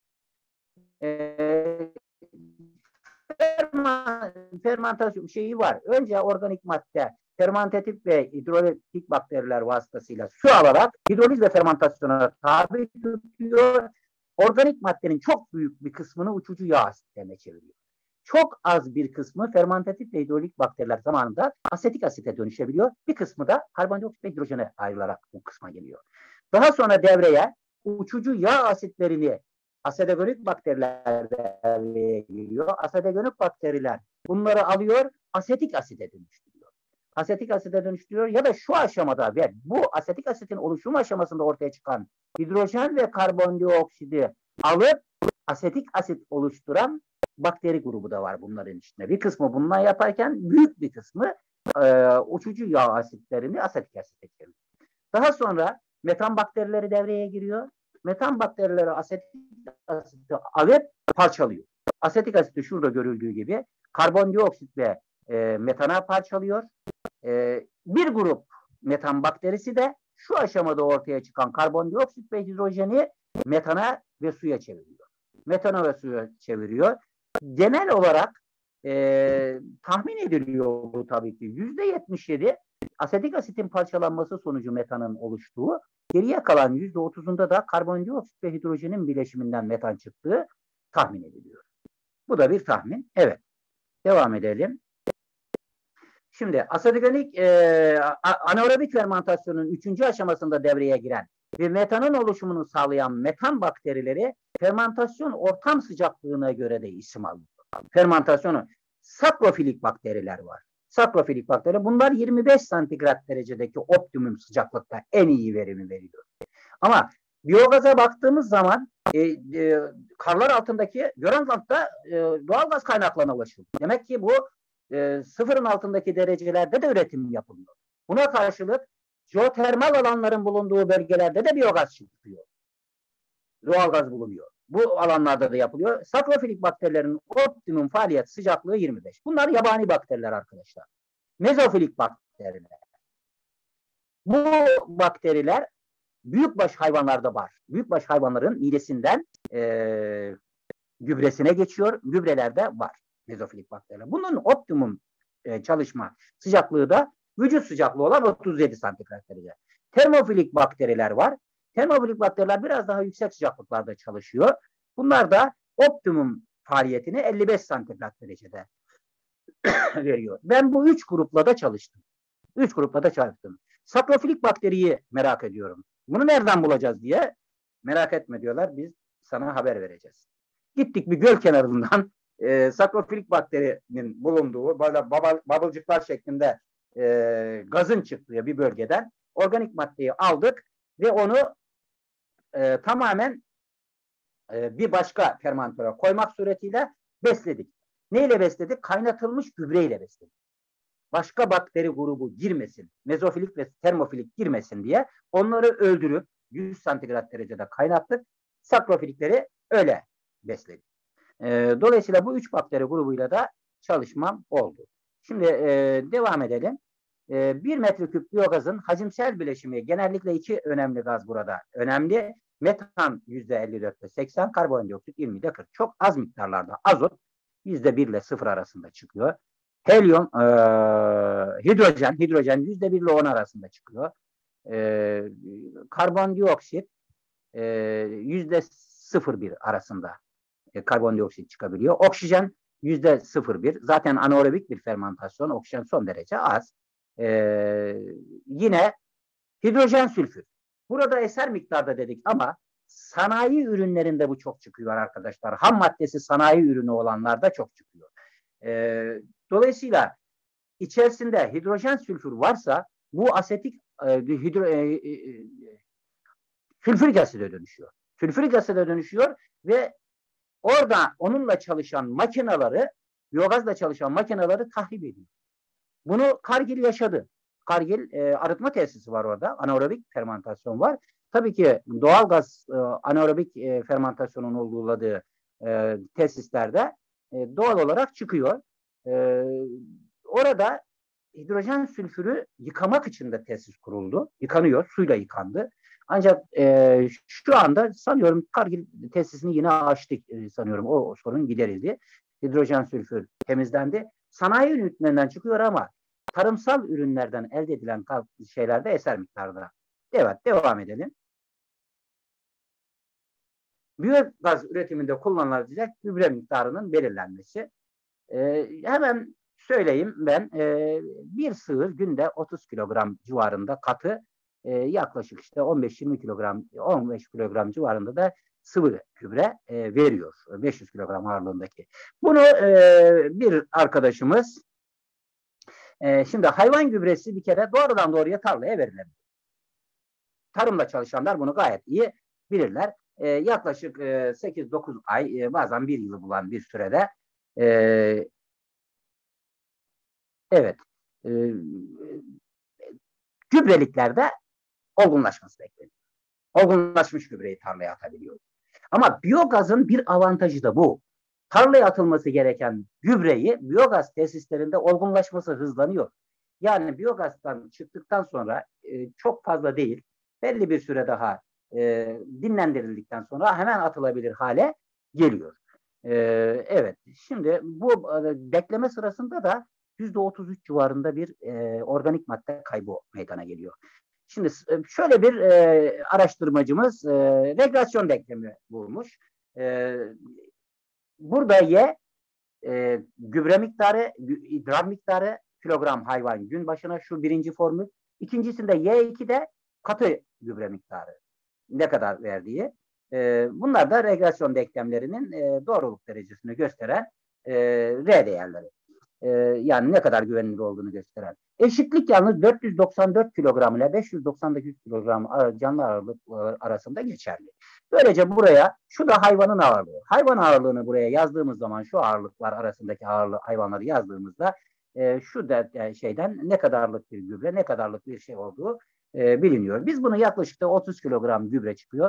[SPEAKER 1] Fermentasyon şeyi var. Önce organik madde fermentatif ve hidrolitik bakteriler vasıtasıyla su alarak hidroliz ve fermentasyona tabi tutuyor. Organik maddenin çok büyük bir kısmını uçucu yağ asitlerine çeviriyor. Çok az bir kısmı fermentatif ve hidrolik bakteriler zamanında asetik asite dönüşebiliyor. Bir kısmı da karbondioksit ve hidrojene ayrılarak bu kısma geliyor. Daha sonra devreye uçucu yağ asitlerini asedogenik bakteriler devreye giriyor. Asedogenik bakteriler bunları alıyor, asetik asite dönüştürüyor. Asetik asite dönüştürüyor ya da şu aşamada ve bu asetik asitin oluşum aşamasında ortaya çıkan hidrojen ve karbondioksidi alıp asetik asit oluşturan bakteri grubu da var bunların içinde. Bir kısmı bundan yaparken büyük bir kısmı uçucu yağ asitlerini asetik asite çeviriyor. Daha sonra metan bakterileri devreye giriyor. Metan bakterileri asetik asiti alıp parçalıyor. Asetik asiti şurada görüldüğü gibi karbondioksit ve metana parçalıyor. Bir grup metan bakterisi de şu aşamada ortaya çıkan karbondioksit ve hidrojeni metana ve suya çeviriyor. Metana ve suya çeviriyor. Genel olarak tahmin ediliyor bu tabii ki. %77 asetik asitin parçalanması sonucu metanın oluştuğu, geriye kalan %30'unda da karbondioksit ve hidrojenin bileşiminden metan çıktığı tahmin ediliyor. Bu da bir tahmin. Evet. Devam edelim. Şimdi asedogenik anaerobik fermentasyonun 3. aşamasında devreye giren ve metanın oluşumunu sağlayan metan bakterileri fermentasyon ortam sıcaklığına göre de isim alıyor. Fermentasyonu sakrofilik bakteriler var. Sakrofilik bakteri bunlar 25 santigrat derecedeki optimum sıcaklıkta en iyi verimi veriyor. Ama biyogaza baktığımız zaman karlar altındaki Grönland'da doğal gaz kaynaklarına ulaşıyor. Demek ki bu sıfırın altındaki derecelerde de üretim yapılıyor. Buna karşılık jeotermal alanların bulunduğu bölgelerde de biyogaz çıkıyor. doğalgaz bulunuyor. Bu alanlarda da yapılıyor. Sakrofilik bakterilerin optimum faaliyet sıcaklığı 25. Bunlar yabani bakteriler arkadaşlar. Mezofilik bakteriler. Bu bakteriler büyükbaş hayvanlarda var. Büyükbaş hayvanların midesinden gübresine geçiyor. Gübrelerde var mezofilik bakteriler. Bunun optimum çalışma sıcaklığı da vücut sıcaklığı olan 37 santigrat derece. Termofilik bakteriler var. Termofilik bakteriler biraz daha yüksek sıcaklıklarda çalışıyor. Bunlar da optimum faaliyetini 55 santigrat derecede veriyor. Ben bu 3 grupla da çalıştım. 3 grupla da çalıştım. Sakrofilik bakteriyi merak ediyorum. Bunu nereden bulacağız diye merak etme diyorlar. Biz sana haber vereceğiz. Gittik bir göl kenarından sakrofilik bakterinin bulunduğu böyle babılcıklar şeklinde gazın çıktığı bir bölgeden organik maddeyi aldık ve onu tamamen bir başka fermantöre koymak suretiyle besledik. Neyle besledik? Kaynatılmış gübreyle besledik. Başka bakteri grubu girmesin, mezofilik ve termofilik girmesin diye onları öldürüp 100 santigrat derecede kaynattık. Sakrofilikleri öyle besledik. Dolayısıyla bu 3 bakteri grubuyla da çalışmam oldu. Şimdi devam edelim. 1 metreküp biyogazın hacimsel bileşimi, genellikle 2 önemli gaz burada önemli. Metan %54'te 80, karbondioksit 20'de 40. Çok az miktarlarda azot %1 ile 0 arasında çıkıyor. Helyum, hidrojen %1 ile 10 arasında çıkıyor. Karbondioksit %0,1 arasında karbondioksit çıkabiliyor. Oksijen %0,1. Zaten anaerobik bir fermentasyon. Oksijen son derece az. Yine hidrojen sülfür. Burada eser miktarda dedik ama sanayi ürünlerinde bu çok çıkıyor arkadaşlar. Ham maddesi sanayi ürünü olanlarda çok çıkıyor. Dolayısıyla içerisinde hidrojen sülfür varsa bu asetik sülfürik aside dönüşüyor. Sülfürik aside dönüşüyor ve orada onunla çalışan makineleri, biyogazla çalışan makineleri tahrip ediyor. Bunu Kargil yaşadı. Kargil arıtma tesisi var orada. Anaerobik fermentasyon var. Tabii ki doğalgaz anaerobik fermentasyonun uyguladığı tesislerde doğal olarak çıkıyor. Orada hidrojen sülfürü yıkamak için de tesis kuruldu. Yıkanıyor, suyla yıkandı. Ancak şu anda sanıyorum Kargil tesisini yine açtık sanıyorum. O sorun giderildi. Hidrojen sülfür temizlendi. Sanayi ürünlerinden çıkıyor ama tarımsal ürünlerden elde edilen şeylerde eser miktarda. Evet, devam edelim. Biyogaz üretiminde kullanılacak gübre miktarının belirlenmesi. Hemen söyleyeyim ben. Bir sığır günde 30 kilogram civarında katı, yaklaşık işte 15-20 kilogram, 15 kilogram civarında da sıvı gübre veriyor. 500 kilogram ağırlığındaki. Bunu bir arkadaşımız şimdi hayvan gübresi bir kere doğrudan doğruya tarlaya verilebilir. Tarımla çalışanlar bunu gayet iyi bilirler. Yaklaşık 8-9 ay, bazen bir yılı bulan bir sürede evet gübreliklerde olgunlaşması bekleniyor. Olgunlaşmış gübreyi tarlaya atabiliyoruz. Ama biyogazın bir avantajı da bu. Tarlaya atılması gereken gübreyi biyogaz tesislerinde olgunlaşması hızlanıyor. Yani biyogazdan çıktıktan sonra çok fazla değil, belli bir süre daha dinlendirildikten sonra hemen atılabilir hale geliyor. Evet, şimdi bu bekleme sırasında da %33 civarında bir organik madde kaybı meydana geliyor. Şimdi şöyle bir araştırmacımız regresyon denklemi bulmuş. Burada Y gübre miktarı, idrar miktarı kilogram hayvan gün başına, şu birinci formül. İkincisinde Y2'de katı gübre miktarı ne kadar verdiği. Bunlar da regresyon denklemlerinin doğruluk derecesini gösteren R değerleri. Yani ne kadar güvenilir olduğunu gösteren. Eşitlik yalnız 494 kilogram ile 599 kilogram canlı ağırlık arasında geçerli. Böylece buraya, şu da hayvanın ağırlığı. Hayvan ağırlığını buraya yazdığımız zaman, şu ağırlıklar arasındaki hayvanları yazdığımızda şu da şeyden ne kadarlık bir gübre, ne kadarlık bir şey olduğu biliniyor. Biz bunu yaklaşık da 30 kilogram gübre çıkıyor.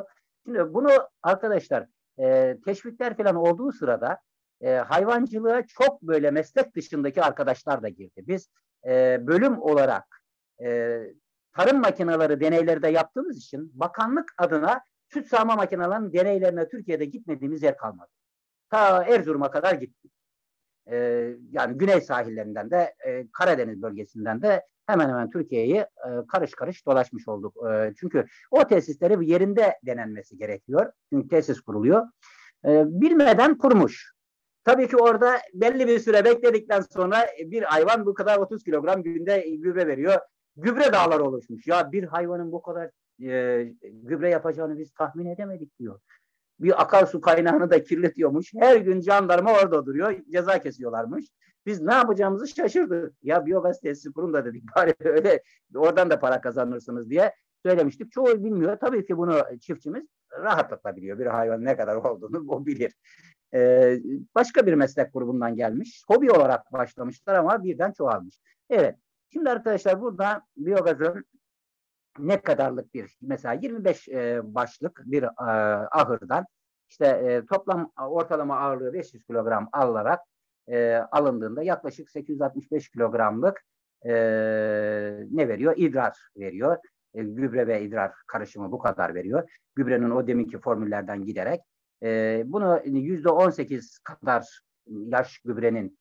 [SPEAKER 1] Şimdi bunu arkadaşlar teşvikler falan olduğu sırada hayvancılığa çok böyle meslek dışındaki arkadaşlar da girdi. Biz bölüm olarak tarım makineleri deneyleri de yaptığımız için bakanlık adına süt sağma makinelerinin deneylerine Türkiye'de gitmediğimiz yer kalmadı. Ta Erzurum'a kadar gittik. Yani güney sahillerinden de Karadeniz bölgesinden de hemen hemen Türkiye'yi karış karış dolaşmış olduk. Çünkü o tesisleri yerinde denenmesi gerekiyor. Çünkü tesis kuruluyor. Bilmeden kurmuş. Tabii ki orada belli bir süre bekledikten sonra bir hayvan bu kadar 30 kilogram günde gübre veriyor. Gübre dağları oluşmuş. Ya bir hayvanın bu kadar gübre yapacağını biz tahmin edemedik diyor. Bir akarsu kaynağını da kirletiyormuş. Her gün jandarma orada duruyor. Ceza kesiyorlarmış. Biz ne yapacağımızı şaşırdık. Ya biyogaz tesisi kurun da dedik. Bari öyle oradan da para kazanırsınız diye söylemiştik. Çoğu bilmiyor. Tabii ki bunu çiftçimiz rahatlıkla biliyor. Bir hayvan ne kadar olduğunu o bilir. Başka bir meslek grubundan gelmiş. Hobi olarak başlamışlar ama birden çoğalmış. Evet. Şimdi arkadaşlar burada biyogazın ne kadarlık bir mesela 25 başlık bir ahırdan işte toplam ortalama ağırlığı 500 kilogram alınarak alındığında yaklaşık 865 kilogramlık ne veriyor? İdrar veriyor. Gübre ve idrar karışımı bu kadar veriyor. Gübrenin o deminki formüllerden giderek bunu %18 kadar yaş gübrenin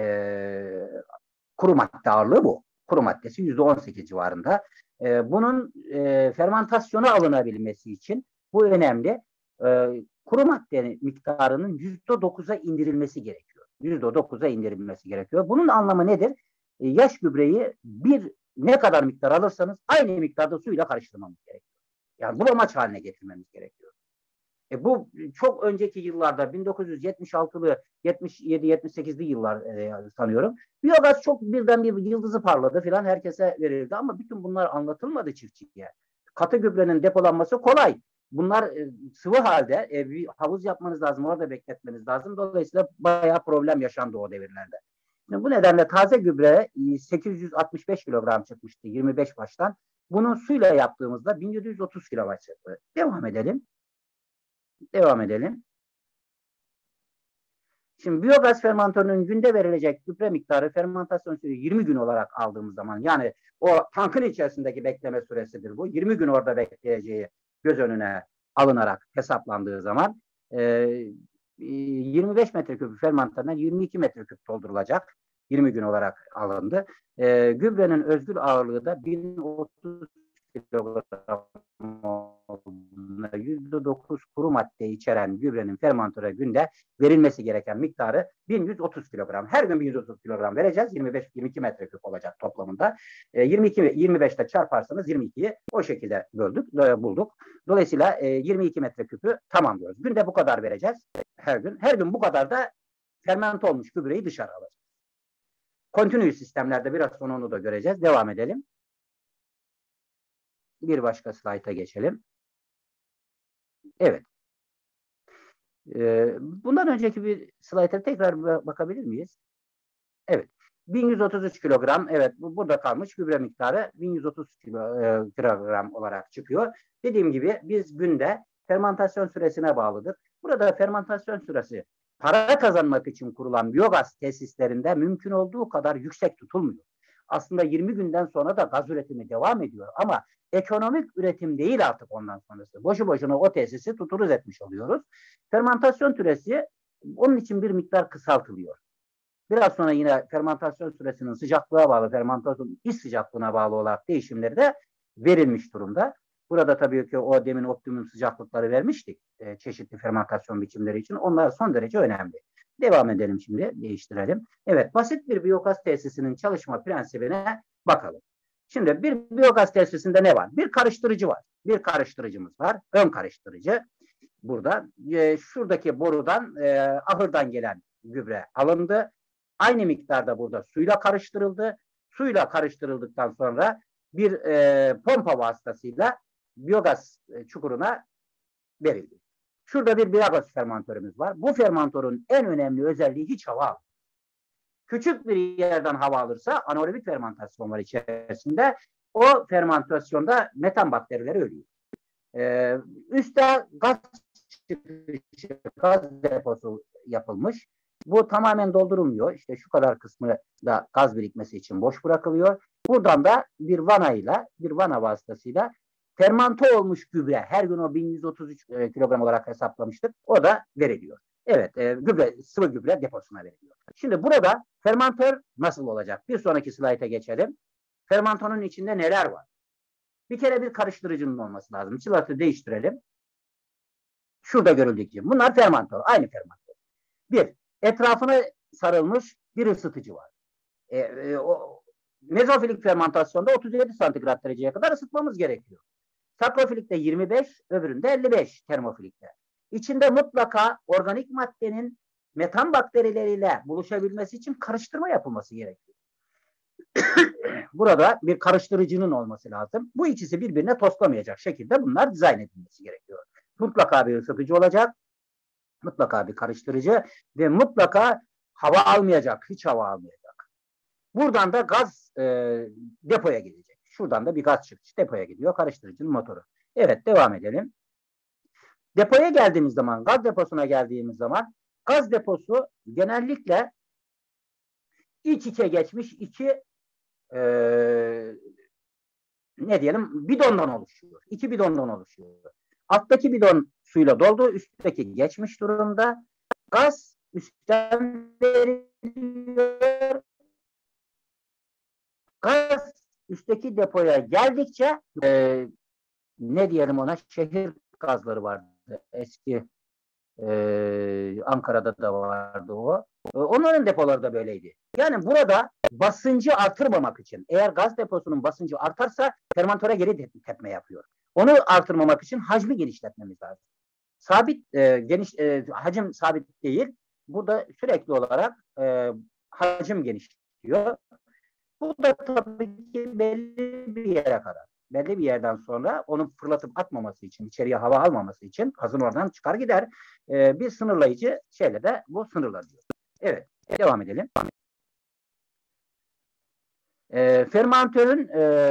[SPEAKER 1] kuru madde ağırlığı bu. Kuru maddesi %18 civarında. Bunun fermentasyona alınabilmesi için bu önemli. Kuru madde miktarının %9'a indirilmesi gerekiyor. %9'a indirilmesi gerekiyor. Bunun anlamı nedir? Yaş gübreyi ne kadar miktar alırsanız aynı miktarda suyla karıştırmamız gerekiyor. Yani bulamaç haline getirmemiz gerekiyor. Bu çok önceki yıllarda 1976'lı 77-78'li yıllar sanıyorum. Biyogaz çok birden bir yıldızı parladı filan herkese verildi ama bütün bunlar anlatılmadı çiftçiye. Katı gübrenin depolanması kolay. Bunlar sıvı halde bir havuz yapmanız lazım, orada bekletmeniz lazım. Dolayısıyla bayağı problem yaşandı o devirlerde. Şimdi bu nedenle taze gübre 865 kilogram çıkmıştı 25 baştan. Bunu suyla yaptığımızda 1730 kilogram çıktı. Devam edelim. Devam edelim. Şimdi biyogaz fermentörünün günde verilecek gübre miktarı fermentasyon süresi 20 gün olarak aldığımız zaman yani o tankın içerisindeki bekleme süresidir bu. 20 gün orada bekleyeceği göz önüne alınarak hesaplandığı zaman 25 metreküp fermentörden 22 metreküp doldurulacak. 20 gün olarak alındı. Gübrenin özgül ağırlığı da 1030 kilogram %9 kuru madde içeren gübrenin fermentöre günde verilmesi gereken miktarı 1130 kilogram. Her gün 1130 kilogram vereceğiz. 25-22 metreküp olacak toplamında. 25'te çarparsanız 22'yi o şekilde bulduk. Dolayısıyla 22 metreküpü tamam diyoruz. Günde bu kadar vereceğiz her gün. Her gün bu kadar da fermente olmuş gübreyi dışarı alacağız. Kontinüs sistemlerde biraz sonra onu da göreceğiz. Devam edelim. Bir başka slayta geçelim. Evet. Bundan önceki bir slayta tekrar bakabilir miyiz? Evet. 1133 kilogram. Evet. Burada kalmış gübre miktarı 1130 kilogram olarak çıkıyor. Dediğim gibi biz günde fermentasyon süresine bağlıdır. Burada fermentasyon süresi para kazanmak için kurulan biyogaz tesislerinde mümkün olduğu kadar yüksek tutulmuyor. Aslında 20 günden sonra da gaz üretimi devam ediyor ama ekonomik üretim değil artık ondan sonrası. Boşu boşuna o tesisi tuturuz etmiş oluyoruz. Fermentasyon süresi onun için bir miktar kısaltılıyor. Biraz sonra yine fermentasyon süresinin sıcaklığa bağlı, fermentasyon iç sıcaklığına bağlı olarak değişimleri de verilmiş durumda. Burada tabii ki o demin optimum sıcaklıkları vermiştik çeşitli fermentasyon biçimleri için. Onlar son derece önemli. Devam edelim şimdi, değiştirelim. Evet, basit bir biyogaz tesisinin çalışma prensibine bakalım. Şimdi bir biyogaz tesisinde ne var? Bir karıştırıcı var. Bir karıştırıcımız var. Ön karıştırıcı. Burada şuradaki borudan ahırdan gelen gübre alındı. Aynı miktarda burada suyla karıştırıldı. Suyla karıştırıldıktan sonra bir pompa vasıtasıyla biyogaz çukuruna verildi. Şurada bir biyogaz fermentörümüz var. Bu fermentörün en önemli özelliği hiç hava almıyor. Küçük bir yerden hava alırsa anaerobik fermentasyon var içerisinde. O fermentasyonda metan bakterileri ölüyor. Üstte gaz çıkışı, gaz deposu yapılmış. Bu tamamen doldurulmuyor. İşte şu kadar kısmı da gaz birikmesi için boş bırakılıyor. Buradan da bir vana vasıtasıyla fermante olmuş gübre, her gün o 1133 kilogram olarak hesaplamıştık. O da veriliyor. Evet, sıvı gübre deposuna veriliyor. Şimdi burada fermantör nasıl olacak? Bir sonraki slayta geçelim. Fermantörün içinde neler var? Bir kere bir karıştırıcının olması lazım. Çılatı değiştirelim. Şurada görüldüğü gibi. Bunlar fermantör. Aynı fermantör. Bir, etrafına sarılmış bir ısıtıcı var. Mezofilik fermentasyonda 37 santigrat dereceye kadar ısıtmamız gerekiyor. Sakrofilikte 25, öbüründe 55 termofilikte. İçinde mutlaka organik maddenin metan bakterileriyle buluşabilmesi için karıştırma yapılması gerekiyor. Burada bir karıştırıcının olması lazım. Bu ikisi birbirine toslamayacak şekilde bunlar dizayn edilmesi gerekiyor. Mutlaka bir ısıtıcı olacak, mutlaka bir karıştırıcı ve mutlaka hava almayacak, hiç hava almayacak. Buradan da gaz depoya gidecek. Şuradan da bir gaz çıkış depoya gidiyor, karıştırıcının motoru. Evet, devam edelim. Depoya geldiğimiz zaman, gaz deposuna geldiğimiz zaman, gaz deposu genellikle iç içe geçmiş iki ne diyelim bidondan oluşuyor. İki bidondan oluşuyor. Alttaki bidon suyla doldu, üstteki geçmiş durumda. Gaz üstten veriliyor. Gaz üstteki depoya geldikçe ne diyelim ona, şehir gazları vardı. Eski Ankara'da da vardı o. Onların depoları da böyleydi. Yani burada basıncı artırmamak için, eğer gaz deposunun basıncı artarsa fermantöre geri tepme yapıyor. Onu artırmamak için hacmi genişletmemiz lazım. Hacim sabit değil. Burada sürekli olarak hacim genişliyor. Bu da tabii ki belli bir yere kadar. Belli bir yerden sonra onu fırlatıp atmaması için, içeriye hava almaması için gazın oradan çıkar gider. Bir sınırlayıcı şeyle de bu sınırlanıyor. Evet, devam edelim. Fermantörün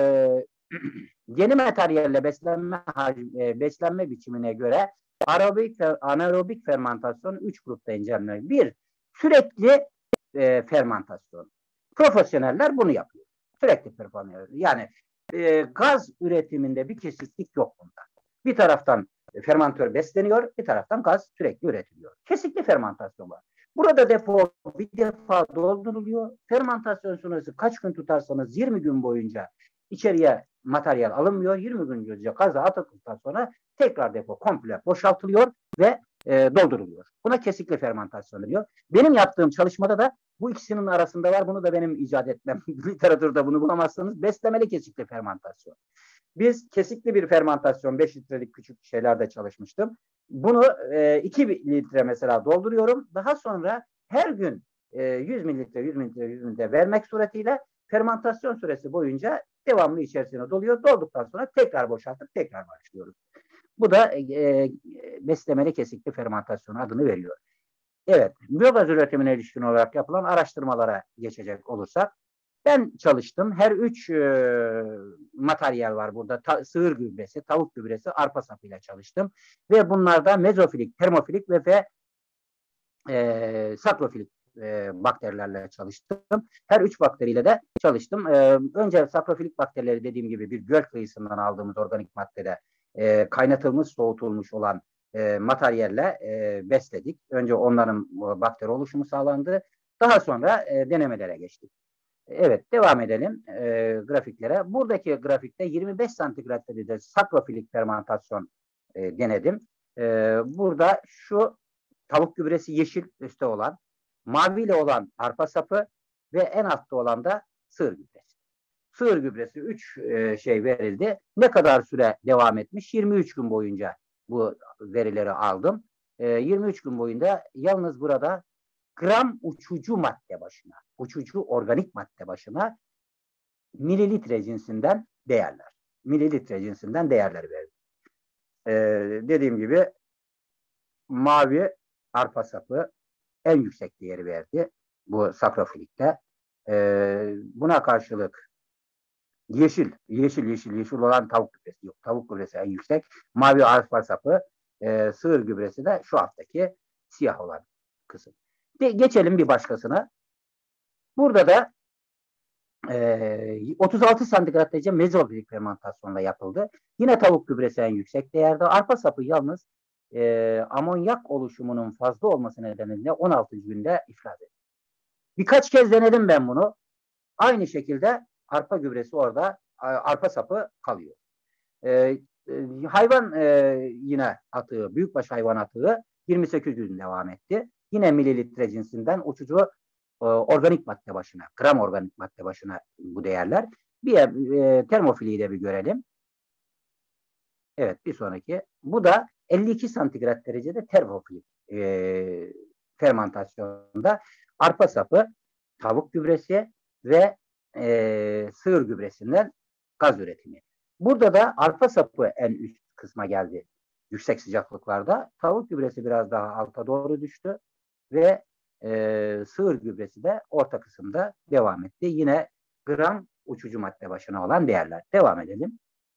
[SPEAKER 1] yeni materyalle beslenme biçimine göre anaerobik fermentasyon 3 grupta incelenir. Bir, sürekli fermentasyon. Profesyoneller bunu yapıyor. Sürekli fermentasyon. Yani gaz üretiminde bir kesiklik yok bunda. Bir taraftan fermentör besleniyor, bir taraftan gaz sürekli üretiliyor. Kesikli fermentasyon var. Burada depo bir defa dolduruluyor. Fermentasyon sonrası kaç gün tutarsanız 20 gün boyunca içeriye materyal alınmıyor. 20 gün boyunca gaza atıldıktan sonra tekrar depo komple boşaltılıyor ve dolduruluyor. Buna kesikli fermentasyon deniyor. Benim yaptığım çalışmada da bu ikisinin arasında var. Bunu da benim icat etmem. Literatürde bunu bulamazsınız. Beslemeli kesikli fermentasyon. Biz kesikli bir fermentasyon 5 litrelik küçük şeylerde çalışmıştım. Bunu 2 litre mesela dolduruyorum. Daha sonra her gün 100 mililitre vermek suretiyle fermentasyon süresi boyunca devamlı içerisine doluyor. Dolduktan sonra tekrar boşaltıp tekrar başlıyoruz. Bu da beslemeli kesikli fermentasyon adını veriyor. Evet, biyogaz üretimine ilişkin olarak yapılan araştırmalara geçecek olursak, ben çalıştım. Her 3 materyal var burada. Sığır gübresi, tavuk gübresi, arpa sapıyla çalıştım. Ve bunlarda mezofilik, termofilik ve sakrofilik bakterilerle çalıştım. Her 3 bakteriyle de çalıştım. Önce sakrofilik bakterileri dediğim gibi bir göl kıyısından aldığımız organik maddede kaynatılmış, soğutulmuş olan materyalle besledik. Önce onların bakteri oluşumu sağlandı. Daha sonra denemelere geçtik. Evet, devam edelim grafiklere. Buradaki grafikte 25 santigrat derecede sakrofilik fermentasyon denedim. Burada şu tavuk gübresi yeşil üstte olan, maviyle olan arpa sapı ve en altta olan da sığır gübresi. Sığır gübresi 3 şey verildi. Ne kadar süre devam etmiş? 23 gün boyunca bu verileri aldım. 23 gün boyunca yalnız burada gram uçucu madde başına, uçucu organik madde başına mililitre cinsinden değerler. Mililitre cinsinden değerler verdi. Dediğim gibi mavi arpa sapı en yüksek değeri verdi bu sakrofilikte. Buna karşılık Yeşil olan tavuk gübresi yok. Tavuk gübresi en yüksek. Mavi arpa sapı, sığır gübresi de şu alttaki siyah olan kısım. Geçelim bir başkasına. Burada da 36 santigrat derece mezofilik fermentasyonla yapıldı. Yine tavuk gübresi en yüksek değerde. Arpa sapı yalnız amonyak oluşumunun fazla olması nedeniyle 16. günde iflas etti. Birkaç kez denedim ben bunu. Aynı şekilde arpa gübresi orada, arpa sapı kalıyor. Hayvan yine atığı, büyükbaş hayvan atığı 28 gün devam etti. Yine mililitre cinsinden uçucu organik madde başına, gram organik madde başına bu değerler. Bir termofiliyi de bir görelim. Evet, bir sonraki. Bu da 52 santigrat derecede termofilik fermentasyonda arpa sapı, tavuk gübresi ve sığır gübresinden gaz üretimi. Burada da arpa sapı en üst kısma geldi yüksek sıcaklıklarda. Tavuk gübresi biraz daha alta doğru düştü ve sığır gübresi de orta kısımda devam etti. Yine gram uçucu madde başına olan değerler. Devam edelim.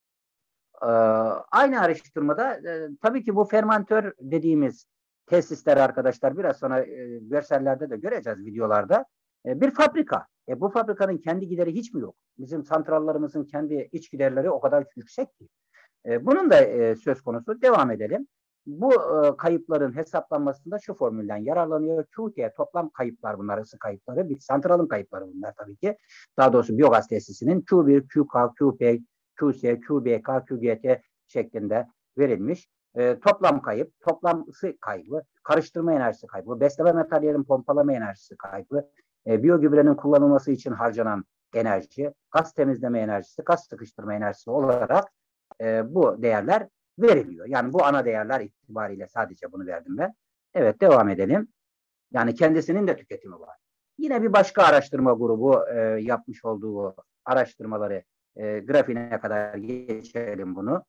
[SPEAKER 1] Aynı araştırmada tabii ki bu fermentör dediğimiz tesisler arkadaşlar biraz sonra görsellerde de göreceğiz videolarda. Bir fabrika. Bu fabrikanın kendi gideri hiç mi yok? Bizim santrallarımızın kendi iç giderleri o kadar yüksek ki. Bunun da söz konusu. Devam edelim. Bu kayıpların hesaplanmasında şu formülden yararlanıyor. QT toplam kayıplar bunlar, ısı kayıpları. Bir santralın kayıpları bunlar tabii ki. Daha doğrusu biyogaz tesisinin Q1, QK, QP, QC, QBK, QGT şeklinde verilmiş. Toplam kayıp, toplam ısı kaybı, karıştırma enerjisi kaybı, besleme materyalin pompalama enerjisi kaybı, biyogübrenin kullanılması için harcanan enerji, gaz temizleme enerjisi, gaz sıkıştırma enerjisi olarak bu değerler veriliyor. Yani bu ana değerler itibariyle sadece bunu verdim ben. Evet, devam edelim. Yani kendisinin de tüketimi var. Yine bir başka araştırma grubu yapmış olduğu araştırmaları grafiğine kadar geçelim bunu.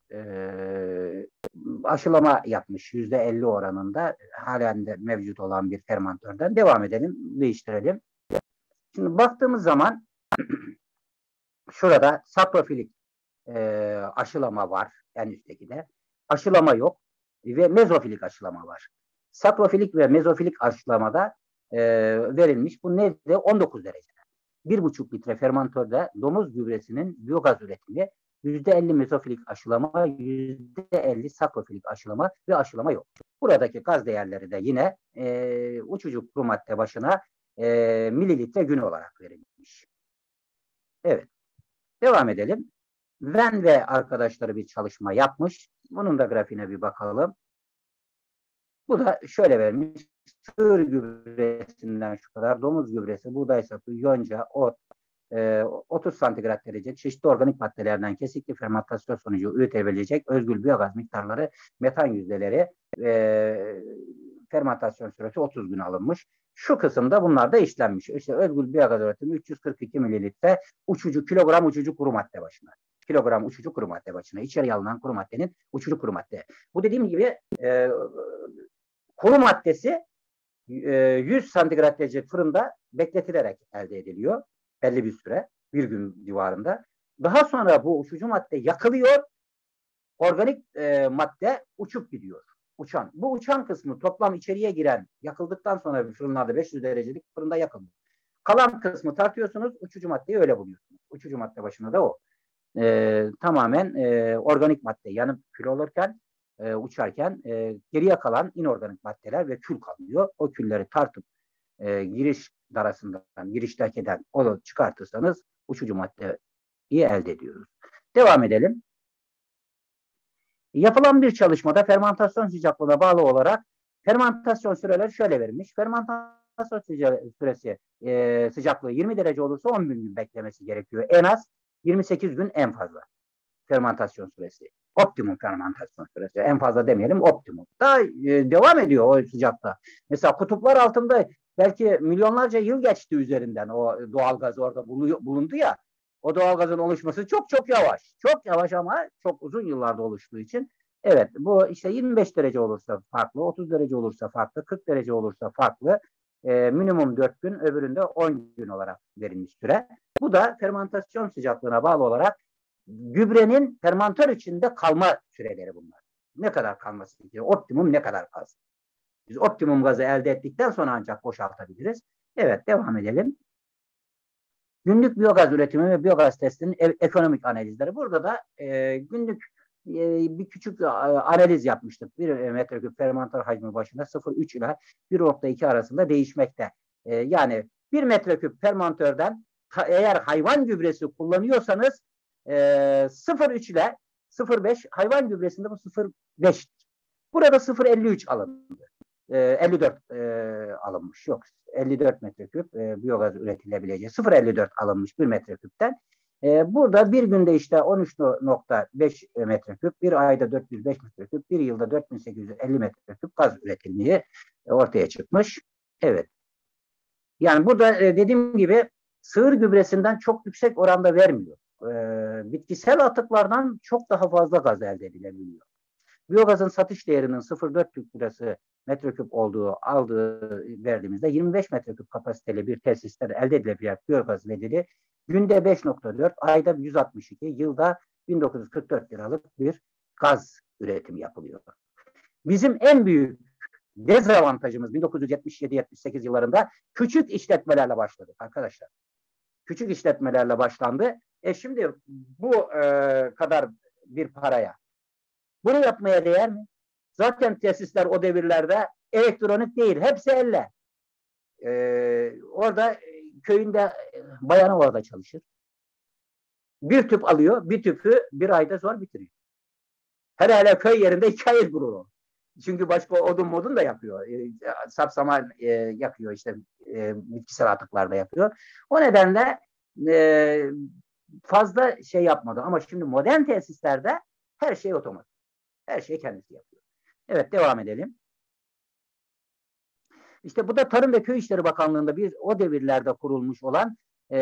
[SPEAKER 1] Aşılama yapmış %50 oranında halen de mevcut olan bir fermentörden. Devam edelim, değiştirelim. Şimdi baktığımız zaman şurada saprofilik aşılama var en üstteki de. Aşılama yok ve mezofilik aşılama var. Saprofilik ve mezofilik aşılamada verilmiş. Bu neydi? 19 derece. 1,5 litre fermentörde domuz gübresinin biyogaz üretimi, %50 mezofilik aşılama, %50 saprofilik aşılama ve aşılama yok. Buradaki gaz değerleri de yine uçucu kuru madde başına mililitre gün olarak verilmiş. Evet. Devam edelim. Venn ve arkadaşları bir çalışma yapmış. Bunun da grafiğine bir bakalım. Bu da şöyle vermiş. Sığır gübresinden şu kadar, domuz gübresi, buğday sapı, yonca, ot, 30 santigrat derece çeşitli organik maddelerden kesikli fermentasyon sonucu üretebilecek özgül biyogaz miktarları, metan yüzdeleri, fermentasyon süresi 30 gün alınmış. Şu kısımda bunlar da işlenmiş. İşte özgül biyogaz üretimi 342 mililitre kilogram uçucu kuru madde başına. Kilogram uçucu kuru madde başına. İçeriye alınan kuru maddenin uçucu kuru madde. Bu dediğim gibi kuru maddesi 100 santigrat derece fırında bekletilerek elde ediliyor. Belli bir süre. Bir gün civarında. Daha sonra bu uçucu madde yakılıyor. Organik madde uçup gidiyor. Uçan. Bu uçan kısmı toplam içeriye giren, yakıldıktan sonra fırınlarda 500 derecelik fırında yakılıyor. Kalan kısmı tartıyorsunuz. Uçucu maddeyi öyle buluyorsunuz. Uçucu madde başında da o. Tamamen organik madde yanıp kül olurken uçarken geriye kalan inorganik maddeler ve kül kalıyor. O külleri tartıp giriş darasından, giriş derkeden onu çıkartırsanız uçucu maddeyi elde ediyoruz. Devam edelim. Yapılan bir çalışmada fermentasyon sıcaklığına bağlı olarak fermentasyon süreleri şöyle verilmiş. Fermentasyon süresi sıcaklığı 20 derece olursa 10 gün beklemesi gerekiyor. En az 28 gün en fazla fermentasyon süresi. Optimum fermentasyon süresi. En fazla demeyelim, optimum. Daha devam ediyor o sıcakta. Mesela kutuplar altında belki milyonlarca yıl geçti üzerinden o doğalgaz orada bulundu ya. O doğalgazın oluşması çok çok yavaş. Çok yavaş ama çok uzun yıllarda oluştuğu için. Evet, bu işte 25 derece olursa farklı, 30 derece olursa farklı, 40 derece olursa farklı. minimum 4 gün, öbüründe 10 gün olarak verilmiş süre. Bu da fermentasyon sıcaklığına bağlı olarak gübrenin fermentör içinde kalma süreleri bunlar. Ne kadar kalması gerekiyor? Optimum ne kadar gaz? Biz optimum gazı elde ettikten sonra ancak boşaltabiliriz. Evet, devam edelim. Günlük biyogaz üretimi ve biyogaz testinin ekonomik analizleri. Burada da günlük bir küçük analiz yapmıştık. 1 metreküp fermentör hacmi başına 0,3 ile 1,2 arasında değişmekte. Yani 1 metreküp fermentörden eğer hayvan gübresi kullanıyorsanız 0,3 ile 0,5, hayvan gübresinde bu 0,5'tir. Burada 0,53 alındı. 54 alınmış. Yok, 54 metreküp biyogaz üretilebileceği. 0,54 alınmış 1 metreküpten. Burada bir günde işte 13,5 metreküp, bir ayda 405 metreküp, bir yılda 4850 metreküp gaz üretildiği ortaya çıkmış. Evet. Yani burada dediğim gibi sığır gübresinden çok yüksek oranda vermiyor. Bitkisel atıklardan çok daha fazla gaz elde edilebiliyor. Biyogazın satış değerinin 0,4 Türk lirası metreküp aldığı verdiğimizde 25 metreküp kapasiteli bir tesisten elde edilebilecek biyogaz bedeli günde 5,4, ayda 162, yılda 1944 liralık bir gaz üretimi yapılıyor. Bizim en büyük dezavantajımız 1977-78 yıllarında küçük işletmelerle başladı arkadaşlar. Küçük işletmelerle başlandı. Şimdi bu kadar bir paraya bunu yapmaya değer mi? Zaten tesisler o devirlerde elektronik değil. Hepsi elle. Orada köyünde bayanı orada çalışır. Bir tüp alıyor. Bir tüpü bir ayda zor bitiriyor. Hele köy yerinde 2 ay kurur o. Çünkü başka odun modun da yapıyor. Sapsaman yapıyor işte. Bitkisel atıklarda yapıyor. O nedenle fazla şey yapmadı. Ama şimdi modern tesislerde her şey otomatik. Her şeyi kendisi yapıyor. Evet, devam edelim. İşte bu da Tarım ve Köy İşleri Bakanlığı'nda o devirlerde kurulmuş olan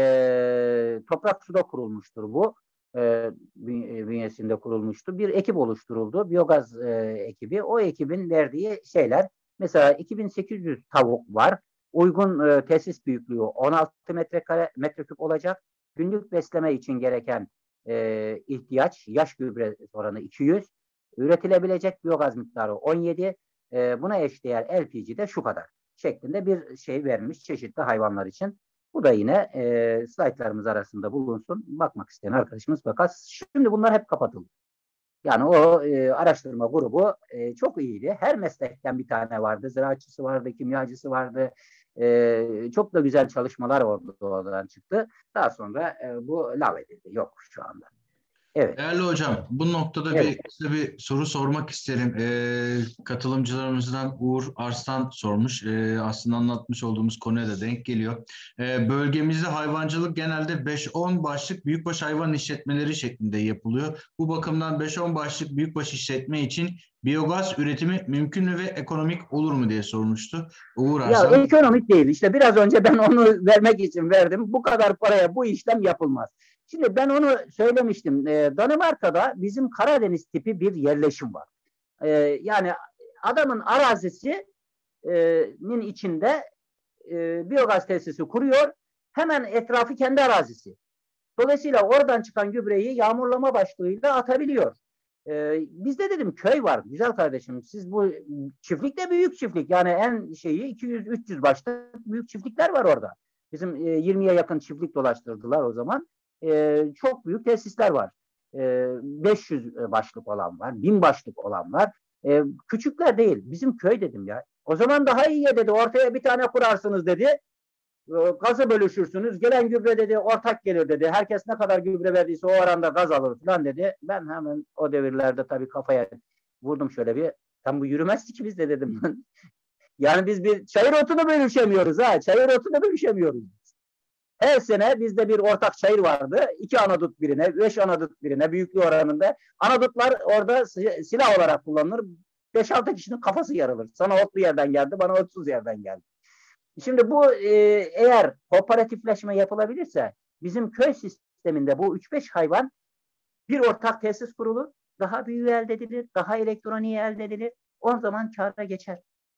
[SPEAKER 1] Toprak Su'da kurulmuştur bu. Bünyesinde kurulmuştu. Bir ekip oluşturuldu. Biyogaz ekibi. O ekibin verdiği şeyler, mesela 2800 tavuk var. Uygun tesis büyüklüğü 16 metreküp olacak. Günlük besleme için gereken ihtiyaç, yaş gübre oranı 200. Üretilebilecek biyogaz miktarı 17. Buna eşdeğer LPG de şu kadar şeklinde bir şey vermiş çeşitli hayvanlar için. Bu da yine slaytlarımız arasında bulunsun. Bakmak isteyen arkadaşımız bakar. Şimdi bunlar hep kapatıldı. Yani o araştırma grubu çok iyiydi. Her meslekten bir tane vardı. Ziraatçısı vardı, kimyacısı vardı. Çok da güzel çalışmalar oradan çıktı. Daha sonra bu lav edildi. Yok şu anda. Evet.
[SPEAKER 2] Değerli hocam, bu noktada
[SPEAKER 1] Evet.
[SPEAKER 2] kısa bir soru sormak isterim. Katılımcılarımızdan Uğur Arslan sormuş. Aslında anlatmış olduğumuz konuya da denk geliyor. Bölgemizde hayvancılık genelde 5-10 başlık büyükbaş hayvan işletmeleri şeklinde yapılıyor. Bu bakımdan 5-10 başlık büyükbaş işletme için biyogaz üretimi mümkün mü ve ekonomik olur mu diye sormuştu Uğur Arslan.
[SPEAKER 1] Ya ekonomik değil. İşte biraz önce ben onu vermek için verdim. Bu kadar paraya bu işlem yapılmaz. Şimdi ben onu söylemiştim. Danimarka'da bizim Karadeniz tipi bir yerleşim var. Yani adamın arazisinin içinde biyogaz tesisi kuruyor. Hemen etrafı kendi arazisi. Dolayısıyla oradan çıkan gübreyi yağmurlama başlığıyla atabiliyor. Bizde dedim köy var. Güzel kardeşim. Siz bu çiftlik de büyük çiftlik. Yani en şeyi 200-300 başlık büyük çiftlikler var orada. Bizim 20'ye yakın çiftlik dolaştırdılar o zaman. Çok büyük tesisler var. 500 başlık olan var. 1000 başlık olan var. Küçükler değil. Bizim köy dedim ya. O zaman daha iyi dedi. Ortaya bir tane kurarsınız dedi. Gazı bölüşürsünüz. Gelen gübre dedi ortak gelir dedi. Herkes ne kadar gübre verdiyse o oranda gaz alır falan dedi. Ben hemen o devirlerde tabii kafaya vurdum şöyle bir. Tam bu yürümez ki biz de dedim. Yani biz bir çayır otunu bölüşemiyoruz ha. Çayır otunu bölüşemiyoruz. Her sene bizde bir ortak çayır vardı. 2 anadut birine, 5 anadut birine büyüklüğü oranında. Anadutlar orada silah olarak kullanılır. 5-6 kişinin kafası yarılır. Sana otlu yerden geldi, bana otsuz yerden geldi. Şimdi bu eğer kooperatifleşme yapılabilirse bizim köy sisteminde bu 3-5 hayvan bir ortak tesis kurulur. Daha büyüğü elde edilir, daha elektroniği elde edilir. O zaman kâra geçer.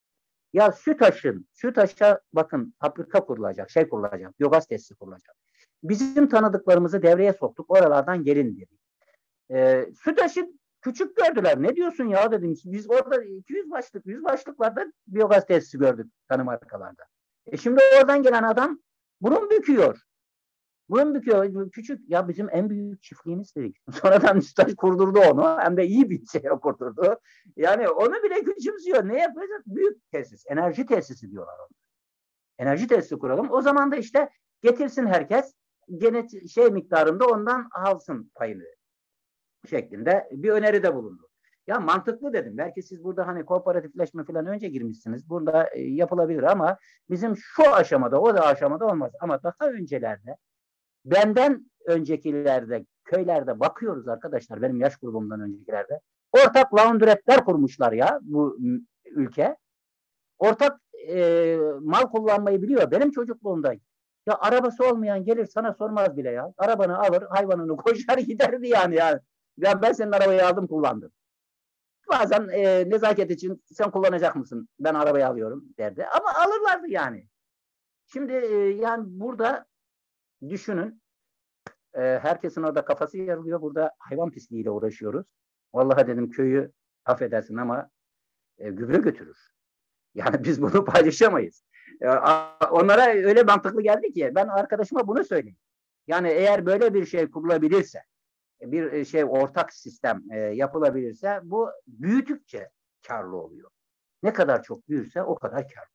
[SPEAKER 1] Ya Sütaş'a bakın fabrika kurulacak, şey kurulacak, biyogaz tesisi kurulacak. Bizim tanıdıklarımızı devreye soktuk, oralardan gelin dedik. Sütaş'ı küçük gördüler. Ne diyorsun ya dedim. Biz orada 200 başlık, 100 başlıklarda biyogaz tesisi gördük Danimarkalarda. Şimdi oradan gelen adam burun büküyor. Burun büküyor. Küçük ya bizim en büyük çiftliğimiz dedik. Sonradan Sütaş kurdurdu onu. Hem de iyi bir şey kurdurdu. Yani onu bile küçümsüyor. Ne yapacak? Büyük tesis. Enerji tesisi diyorlar onu. Enerji tesisi kuralım. O zaman da işte getirsin herkes gene şey miktarında ondan alsın payını şeklinde bir öneride bulundu. Ya mantıklı dedim. Belki siz burada hani kooperatifleşme falan önce girmişsiniz. Burada yapılabilir ama bizim şu aşamada, o da aşamada olmaz. Ama daha öncelerde, benden öncekilerde, köylerde bakıyoruz arkadaşlar, benim yaş grubumdan öncekilerde. Ortak laundretler kurmuşlar ya bu ülke. Ortak mal kullanmayı biliyor. Benim çocukluğumda ya arabası olmayan gelir sana sormaz bile ya. Arabanı alır, hayvanını koşar giderdi yani. Ya ben senin arabayı aldım kullandım. Bazen nezaket için sen kullanacak mısın? Ben arabayı alıyorum derdi. Ama alırlardı yani. Şimdi yani burada düşünün. Herkesin orada kafası yarılıyor. Burada hayvan pisliğiyle uğraşıyoruz. Vallahi dedim köyü affedersin ama gübre götürür. Yani biz bunu paylaşamayız. Onlara öyle mantıklı geldi ki ben arkadaşıma bunu söyleyeyim. Yani eğer böyle bir şey kurulabilirse, bir şey ortak sistem yapılabilirse bu büyüdükçe karlı oluyor. Ne kadar çok büyürse o kadar karlı.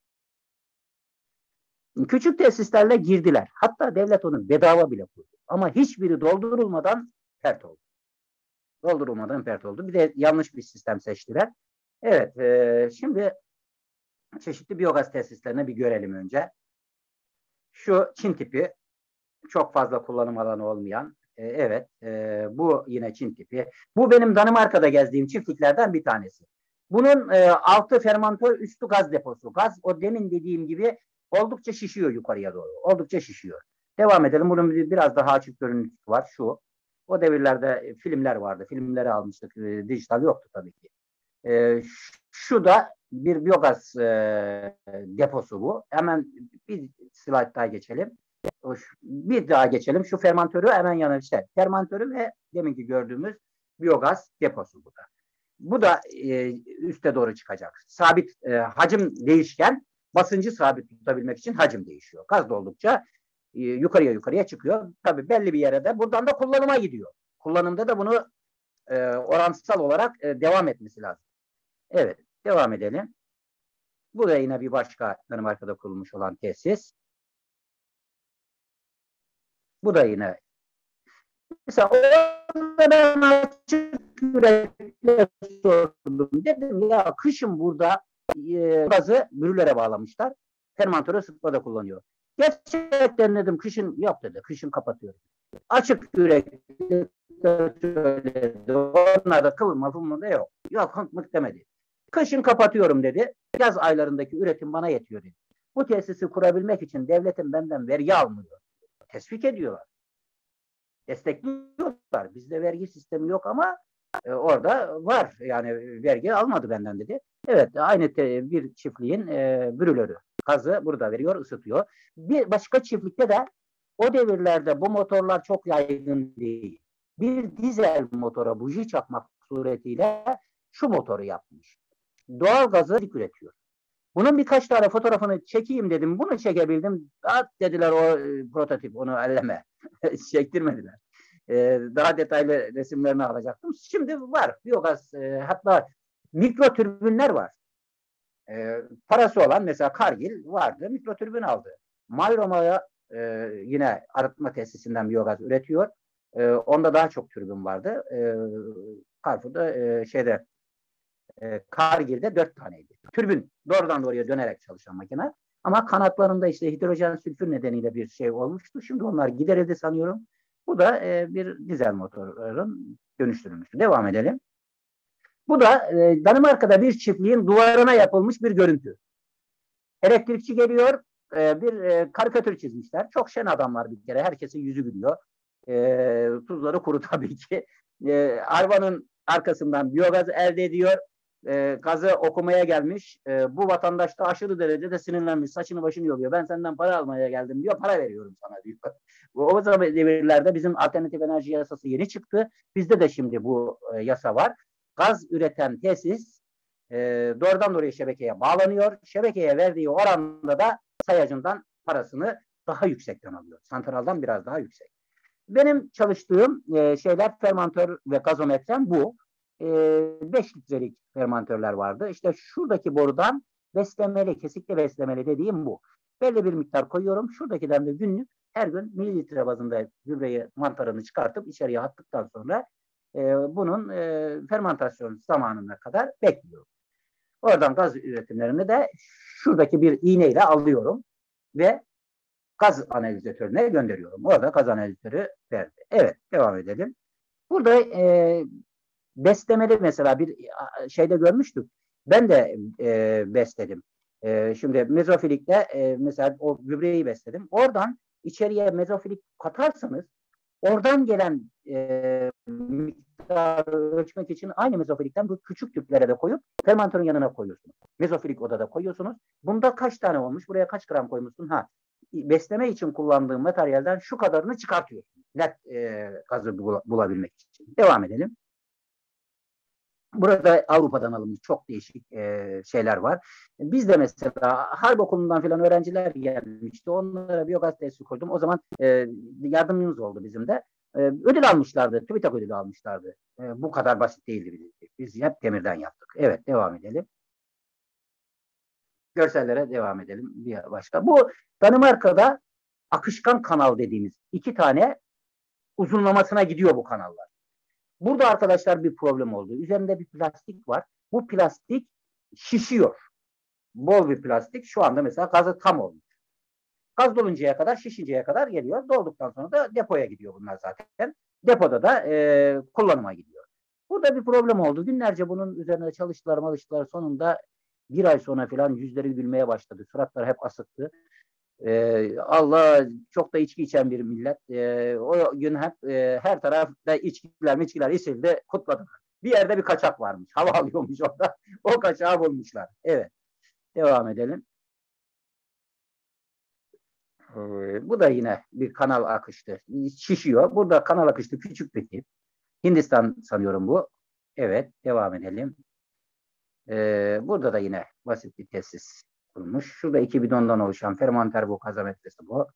[SPEAKER 1] Küçük tesislerle girdiler. Hatta devlet onu bedava bile kurdu. Ama hiçbiri doldurulmadan pert oldu. Doldurulmadan pert oldu. Bir de yanlış bir sistem seçtiler. Evet, şimdi çeşitli biyogaz tesislerine bir görelim önce. Şu Çin tipi, çok fazla kullanım alanı olmayan. Evet, bu yine Çin tipi. Bu benim Danimarka'da gezdiğim çiftliklerden bir tanesi. Bunun altı fermantör, üstü gaz deposu. Gaz o demin dediğim gibi oldukça şişiyor yukarıya doğru. Oldukça şişiyor. Devam edelim. Bunun biraz daha açık görüntüsü var. Şu. O devirlerde filmler vardı. Filmleri almıştık. Dijital yoktu tabii ki. Şu da bir biyogaz deposu bu. Hemen bir slide daha geçelim. Bir daha geçelim. Şu fermantörü hemen yanı işte. Fermantörü ve deminki gördüğümüz biyogaz deposu bu da. Bu da üste doğru çıkacak. Sabit hacim değişken, basıncı sabit tutabilmek için hacim değişiyor. Gaz doldukça yukarıya çıkıyor. Tabii belli bir yere de buradan da kullanıma gidiyor. Kullanımda da bunu orantısal olarak devam etmesi lazım. Evet, devam edelim. Bu da yine bir başka Danimarka'da kurulmuş olan tesis. Bu da yine. Mesela orada ben açık yürekle sordum. Dedim ya kışın burada gazı brülere bağlamışlar. Fermantörü ısıtmada kullanıyor. Gerçekten dedim kışın yok dedi. Kışın kapatıyorum. Açık yürekli söyledi. Onlarda kıvırma da yok. Yok hınkmık demedi. Kışın kapatıyorum dedi. Yaz aylarındaki üretim bana yetiyor dedi. Bu tesisi kurabilmek için devletin benden vergi almıyor. Teşvik ediyorlar. Destekliyorlar. Bizde vergi sistemi yok ama orada var. Yani vergi almadı benden dedi. Evet aynı bir çiftliğin brülörü. Gazı burada veriyor, ısıtıyor. Bir başka çiftlikte de o devirlerde bu motorlar çok yaygın değil. Bir dizel motora buji çakmak suretiyle şu motoru yapmış. Doğal gazı üretiyor. Bunun birkaç tane fotoğrafını çekeyim dedim. Bunu çekebildim. At dediler o prototip onu elleme. Çektirmediler. Daha detaylı resimlerini alacaktım. Şimdi var. Biyogaz hatta mikro türbinler var. Parası olan mesela Kargil vardı. Mikro türbin aldı. Mayroma'ya yine arıtma tesisinden biyogaz üretiyor. Onda daha çok türbin vardı. Carrefour'da Kargil'de 4 taneydi. Türbin doğrudan doğruya dönerek çalışan makine. Ama kanatlarında işte hidrojen sülfür nedeniyle bir şey olmuştu. Şimdi onlar giderildi sanıyorum. Bu da bir dizel motorun dönüştürülmüştü. Devam edelim. Bu da Danimarka'da bir çiftliğin duvarına yapılmış bir görüntü. Elektrikçi geliyor, bir karikatür çizmişler. Çok şen adamlar bir kere. Herkesin yüzü gülüyor. Tuzları kuru tabii ki. Hayvanın arkasından biyogaz elde ediyor. gazı okumaya gelmiş. Bu vatandaş da aşırı derecede sinirlenmiş. Saçını başını yoluyor. Ben senden para almaya geldim diyor. Para veriyorum sana diyor. O zaman devirlerde bizim alternatif enerji yasası yeni çıktı. Bizde de şimdi bu yasa var. Gaz üreten tesis doğrudan doğruya şebekeye bağlanıyor. Şebekeye verdiği oranda da sayacından parasını daha yüksekten alıyor. Santraldan biraz daha yüksek. Benim çalıştığım şeyler fermantör ve gazometrem bu. 5 litrelik fermantörler vardı. İşte şuradaki borudan beslemeli, kesikli beslemeli dediğim bu. Belli bir miktar koyuyorum. Şuradakinden de günlük her gün mililitre bazında gübreyi, mantarını çıkartıp içeriye attıktan sonra bunun fermentasyon zamanına kadar bekliyorum. Oradan gaz üretimlerini de şuradaki bir iğneyle alıyorum ve gaz analizatörüne gönderiyorum. Orada gaz analizatörü verdi. Evet, devam edelim. Burada beslemeli mesela bir şeyde görmüştük. Ben de besledim. Şimdi mezofilikte mesela o gübreyi besledim. Oradan içeriye mezofilik katarsanız oradan gelen miktarı ölçmek için aynı mezofilikten bu küçük tüplere de koyup fermentörün yanına koyuyorsunuz. Mezofilik odada koyuyorsunuz. Bunda kaç tane olmuş? Buraya kaç gram koymuşsun? Besleme için kullandığım materyalden şu kadarını çıkartıyorsun. Net gazı bulabilmek için. Devam edelim. Burada Avrupa'dan alınmış çok değişik şeyler var. Bizde mesela harp okulundan falan öğrenciler gelmişti. Onlara biyogaz tesisi kurdum. O zaman yardımcımız oldu bizim de. Ödül almışlardı. TÜBİTAK ödülü almışlardı. Bu kadar basit değildi bizim. Biz hep demirden yaptık. Evet, devam edelim. Görsellere devam edelim. Bir başka. Bu Danimarka'da akışkan kanal dediğimiz 2 tane uzunlamasına gidiyor bu kanallar. Burada arkadaşlar bir problem oldu. Üzerinde bir plastik var. Bu plastik şişiyor. Bol bir plastik. Şu anda mesela gazı tam olmuş. Gaz doluncaya kadar, şişinceye kadar geliyor. Dolduktan sonra da depoya gidiyor bunlar zaten. Depoda da kullanıma gidiyor. Burada bir problem oldu. Günlerce bunun üzerine çalıştılar. Sonunda bir ay sonra falan yüzleri gülmeye başladı. Suratlar hep asıktı. Allah, çok da içki içen bir millet. O gün hep her tarafta içkiler içildi, kutladık. Bir yerde bir kaçak varmış. Hava alıyormuş orada. O kaçağı bulmuşlar. Evet. Devam edelim. Bu da yine bir kanal akıştı. Şişiyor. Burada kanal akıştı. Küçük bir tip. Hindistan sanıyorum bu. Evet. Devam edelim. Burada da yine basit bir tesis kurulmuş. Şurada 2 bidondan oluşan fermanter bu, gazometresi bu.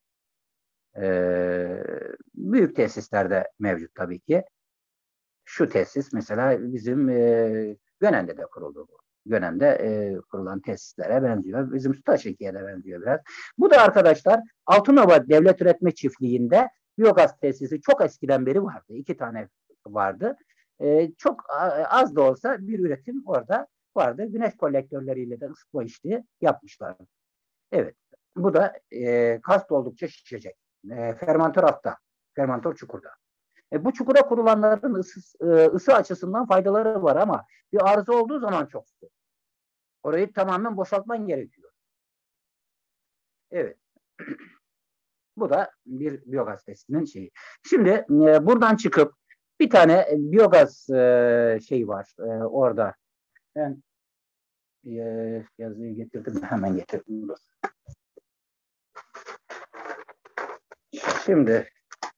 [SPEAKER 1] Büyük tesislerde mevcut tabii ki. Şu tesis mesela bizim Gönen'de de kuruldu bu. Gönen'de kurulan tesislere benziyor. Bizim Sütaşeki'ye de benziyor biraz. Bu da arkadaşlar Altınova Devlet Üretme Çiftliği'nde biyogaz tesisi çok eskiden beri vardı. 2 tane vardı. Çok az da olsa bir üretim orada vardı. Güneş kolektörleriyle de ısıtma işi yapmışlar. Evet. Bu da kast oldukça şişecek. Fermentör altta. Fermentör çukurda. Bu çukura kurulanların ısı açısından faydaları var ama bir arıza olduğu zaman çok zor. Orayı tamamen boşaltman gerekiyor. Evet. Bu da bir biyogaz testinin şeyi. Şimdi buradan çıkıp bir tane biyogaz şeyi var orada. Ben yazıyı getirdim. Hemen getirdim. Şimdi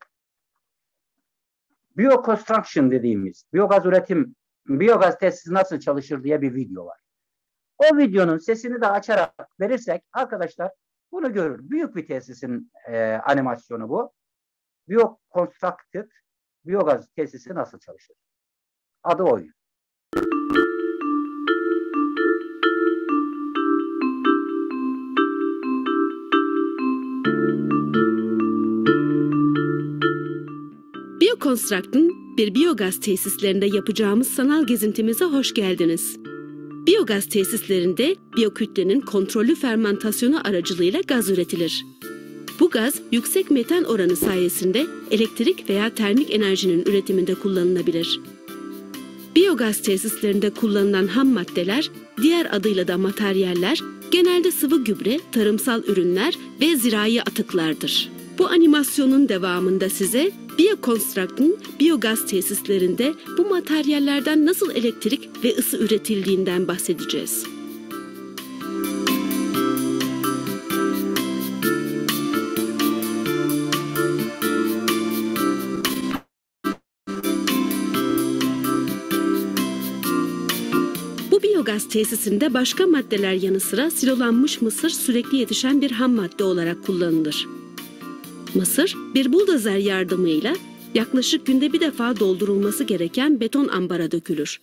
[SPEAKER 1] bioconstruction dediğimiz biyogaz üretim, biyogaz tesisi nasıl çalışır diye bir video var. O videonun sesini de açarak verirsek arkadaşlar bunu görür. Büyük bir tesisin animasyonu bu. Bioconstructed biyogaz tesisi nasıl çalışır? Adı oyun.
[SPEAKER 3] Bioconstruct'ın bir biyogaz tesislerinde yapacağımız sanal gezintimize hoş geldiniz. Biyogaz tesislerinde biyokütlenin kontrollü fermentasyonu aracılığıyla gaz üretilir. Bu gaz yüksek metan oranı sayesinde elektrik veya termik enerjinin üretiminde kullanılabilir. Biyogaz tesislerinde kullanılan ham maddeler, diğer adıyla da materyaller, genelde sıvı gübre, tarımsal ürünler ve zirai atıklardır. Bu animasyonun devamında size Bioconstruct'ın biyogaz tesislerinde bu materyallerden nasıl elektrik ve ısı üretildiğinden bahsedeceğiz. Bu biyogaz tesisinde başka maddeler yanı sıra silolanmış mısır sürekli yetişen bir ham madde olarak kullanılır. Mısır, bir buldozer yardımıyla yaklaşık günde bir defa doldurulması gereken beton ambara dökülür.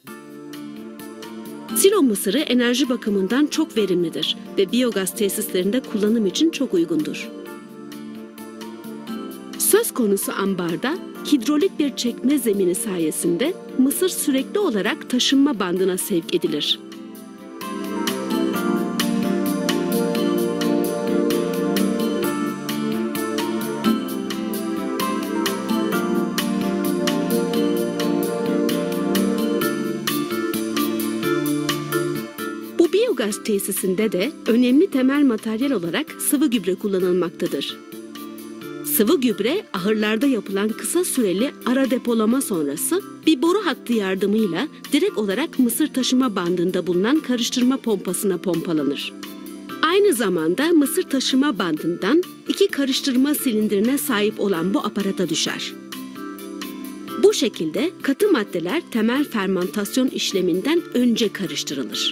[SPEAKER 3] Silo mısırı enerji bakımından çok verimlidir ve biyogaz tesislerinde kullanım için çok uygundur. Söz konusu ambarda hidrolik bir çekme zemini sayesinde mısır sürekli olarak taşınma bandına sevk edilir. Bu biyogaz tesisinde de önemli temel materyal olarak sıvı gübre kullanılmaktadır. Sıvı gübre, ahırlarda yapılan kısa süreli ara depolama sonrası bir boru hattı yardımıyla direkt olarak mısır taşıma bandında bulunan karıştırma pompasına pompalanır. Aynı zamanda mısır taşıma bandından 2 karıştırma silindirine sahip olan bu aparata düşer. Bu şekilde katı maddeler temel fermantasyon işleminden önce karıştırılır.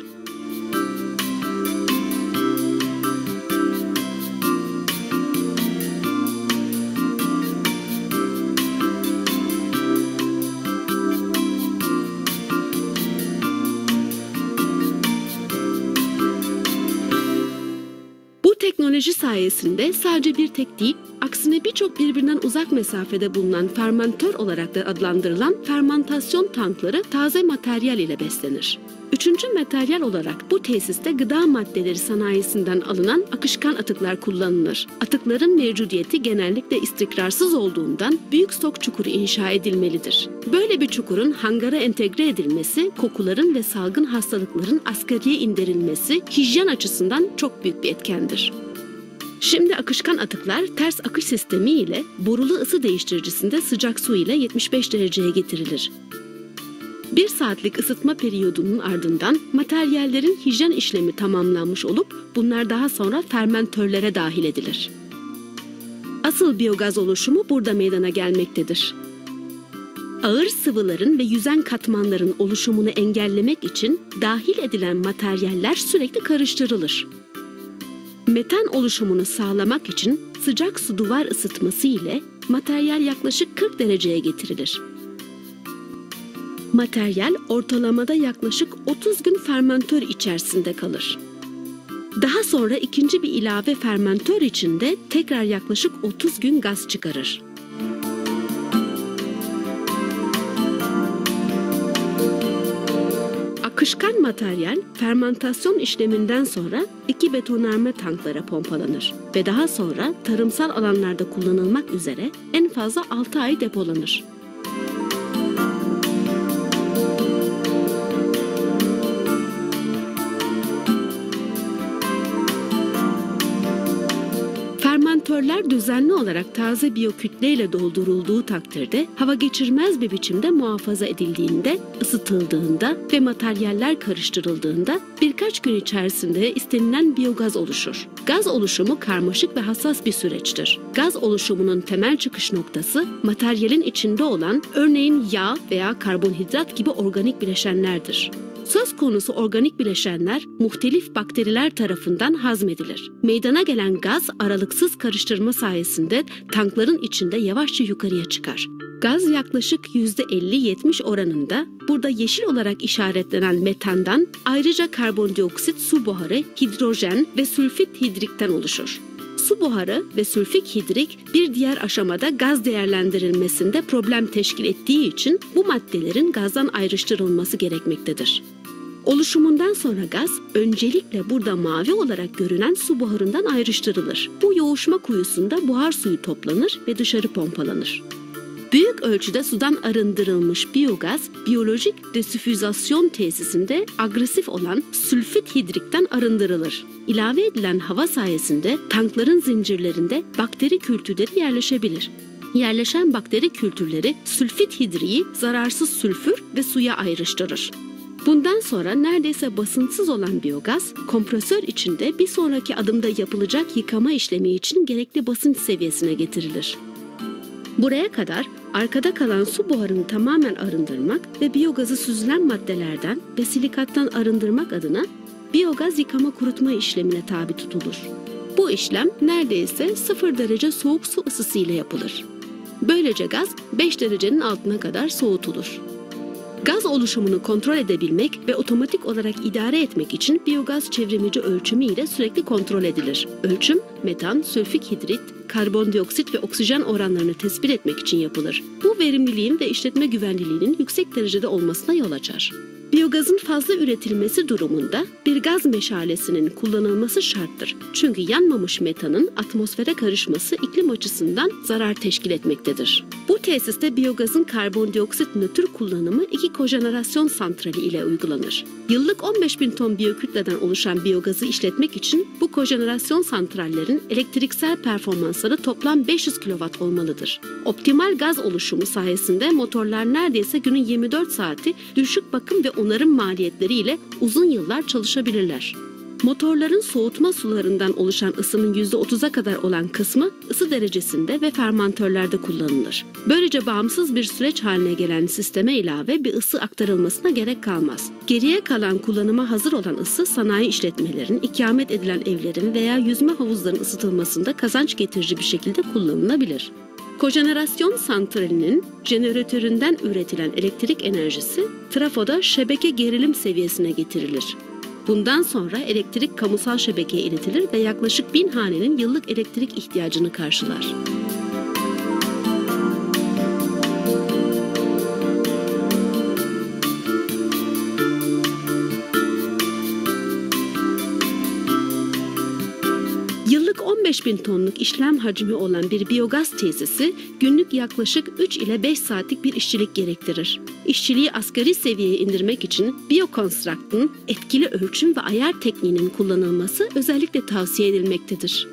[SPEAKER 3] Teknoloji sayesinde sadece bir tek değil, aksine birçok birbirinden uzak mesafede bulunan fermentör olarak da adlandırılan fermantasyon tankları taze materyal ile beslenir. Üçüncü materyal olarak bu tesiste gıda maddeleri sanayisinden alınan akışkan atıklar kullanılır. Atıkların mevcudiyeti genellikle istikrarsız olduğundan büyük stok çukuru inşa edilmelidir. Böyle bir çukurun hangara entegre edilmesi, kokuların ve salgın hastalıkların asgariye indirilmesi hijyen açısından çok büyük bir etkendir. Şimdi akışkan atıklar ters akış sistemi ile borulu ısı değiştiricisinde sıcak su ile 75 dereceye getirilir. 1 saatlik ısıtma periyodunun ardından materyallerin hijyen işlemi tamamlanmış olup bunlar daha sonra fermentörlere dahil edilir. Asıl biyogaz oluşumu burada meydana gelmektedir. Ağır sıvıların ve yüzen katmanların oluşumunu engellemek için dahil edilen materyaller sürekli karıştırılır. Metan oluşumunu sağlamak için sıcak su duvar ısıtması ile materyal yaklaşık 40 dereceye getirilir. Materyal ortalamada yaklaşık 30 gün fermentör içerisinde kalır. Daha sonra ikinci bir ilave fermentör içinde tekrar yaklaşık 30 gün gaz çıkarır. Akışkan materyal fermentasyon işleminden sonra 2 betonarme tanklara pompalanır ve daha sonra tarımsal alanlarda kullanılmak üzere en fazla 6 ay depolanır. Fermentörler düzenli olarak taze biyokütle ile doldurulduğu takdirde hava geçirmez bir biçimde muhafaza edildiğinde, ısıtıldığında ve materyaller karıştırıldığında birkaç gün içerisinde istenilen biyogaz oluşur. Gaz oluşumu karmaşık ve hassas bir süreçtir. Gaz oluşumunun temel çıkış noktası materyalin içinde olan örneğin yağ veya karbonhidrat gibi organik bileşenlerdir. Söz konusu organik bileşenler muhtelif bakteriler tarafından hazmedilir. Meydana gelen gaz aralıksız karıştırma sayesinde tankların içinde yavaşça yukarıya çıkar. Gaz yaklaşık %50-70 oranında burada yeşil olarak işaretlenen metandan ayrıca karbondioksit, su buharı, hidrojen ve sülfit hidrikten oluşur. Su buharı ve sülfik hidrik bir diğer aşamada gaz değerlendirilmesinde problem teşkil ettiği için bu maddelerin gazdan ayrıştırılması gerekmektedir. Oluşumundan sonra gaz öncelikle burada mavi olarak görünen su buharından ayrıştırılır. Bu yoğuşma kuyusunda buhar suyu toplanır ve dışarı pompalanır. Büyük ölçüde sudan arındırılmış biyogaz, biyolojik desüfüzasyon tesisinde agresif olan sülfit hidrikten arındırılır. İlave edilen hava sayesinde tankların zincirlerinde bakteri kültürleri yerleşebilir. Yerleşen bakteri kültürleri sülfit hidriyi zararsız sülfür ve suya ayrıştırır. Bundan sonra neredeyse basınsız olan biyogaz, kompresör içinde bir sonraki adımda yapılacak yıkama işlemi için gerekli basınç seviyesine getirilir. Buraya kadar arkada kalan su buharını tamamen arındırmak ve biyogazı süzülen maddelerden ve silikattan arındırmak adına biyogaz yıkama kurutma işlemine tabi tutulur. Bu işlem neredeyse 0 derece soğuk su ısısı ile yapılır. Böylece gaz 5 derecenin altına kadar soğutulur. Gaz oluşumunu kontrol edebilmek ve otomatik olarak idare etmek için biyogaz çevrimici ölçümü ile sürekli kontrol edilir. Ölçüm, metan, sülfik hidrit, karbondioksit ve oksijen oranlarını tespit etmek için yapılır. Bu verimliliğin ve işletme güvenliliğinin yüksek derecede olmasına yol açar. Biyogazın fazla üretilmesi durumunda bir gaz meşalesinin kullanılması şarttır. Çünkü yanmamış metanın atmosfere karışması iklim açısından zarar teşkil etmektedir. Bu tesiste biyogazın karbondioksit nötr kullanımı 2 kojenerasyon santrali ile uygulanır. Yıllık 15.000 ton biyokütleden oluşan biyogazı işletmek için bu kojenerasyon santrallerin elektriksel performansları toplam 500 kW olmalıdır. Optimal gaz oluşumu sayesinde motorlar neredeyse günün 24 saati düşük bakım ve onarım maliyetleriyle uzun yıllar çalışabilirler. Motorların soğutma sularından oluşan ısının %30'a kadar olan kısmı ısı derecesinde ve fermantörlerde kullanılır. Böylece bağımsız bir süreç haline gelen sisteme ilave bir ısı aktarılmasına gerek kalmaz. Geriye kalan kullanıma hazır olan ısı sanayi işletmelerin, ikamet edilen evlerin veya yüzme havuzlarının ısıtılmasında kazanç getirici bir şekilde kullanılabilir. Kojenerasyon santralinin jeneratöründen üretilen elektrik enerjisi trafoda şebeke gerilim seviyesine getirilir. Bundan sonra elektrik kamusal şebekeye iletilir ve yaklaşık 1000 hanenin yıllık elektrik ihtiyacını karşılar. Yıllık 15.000 tonluk işlem hacmi olan bir biyogaz tesisi günlük yaklaşık 3 ile 5 saatlik bir işçilik gerektirir. İşçiliği asgari seviyeye indirmek için BioConstruct'ın etkili ölçüm ve ayar tekniğinin kullanılması özellikle tavsiye edilmektedir.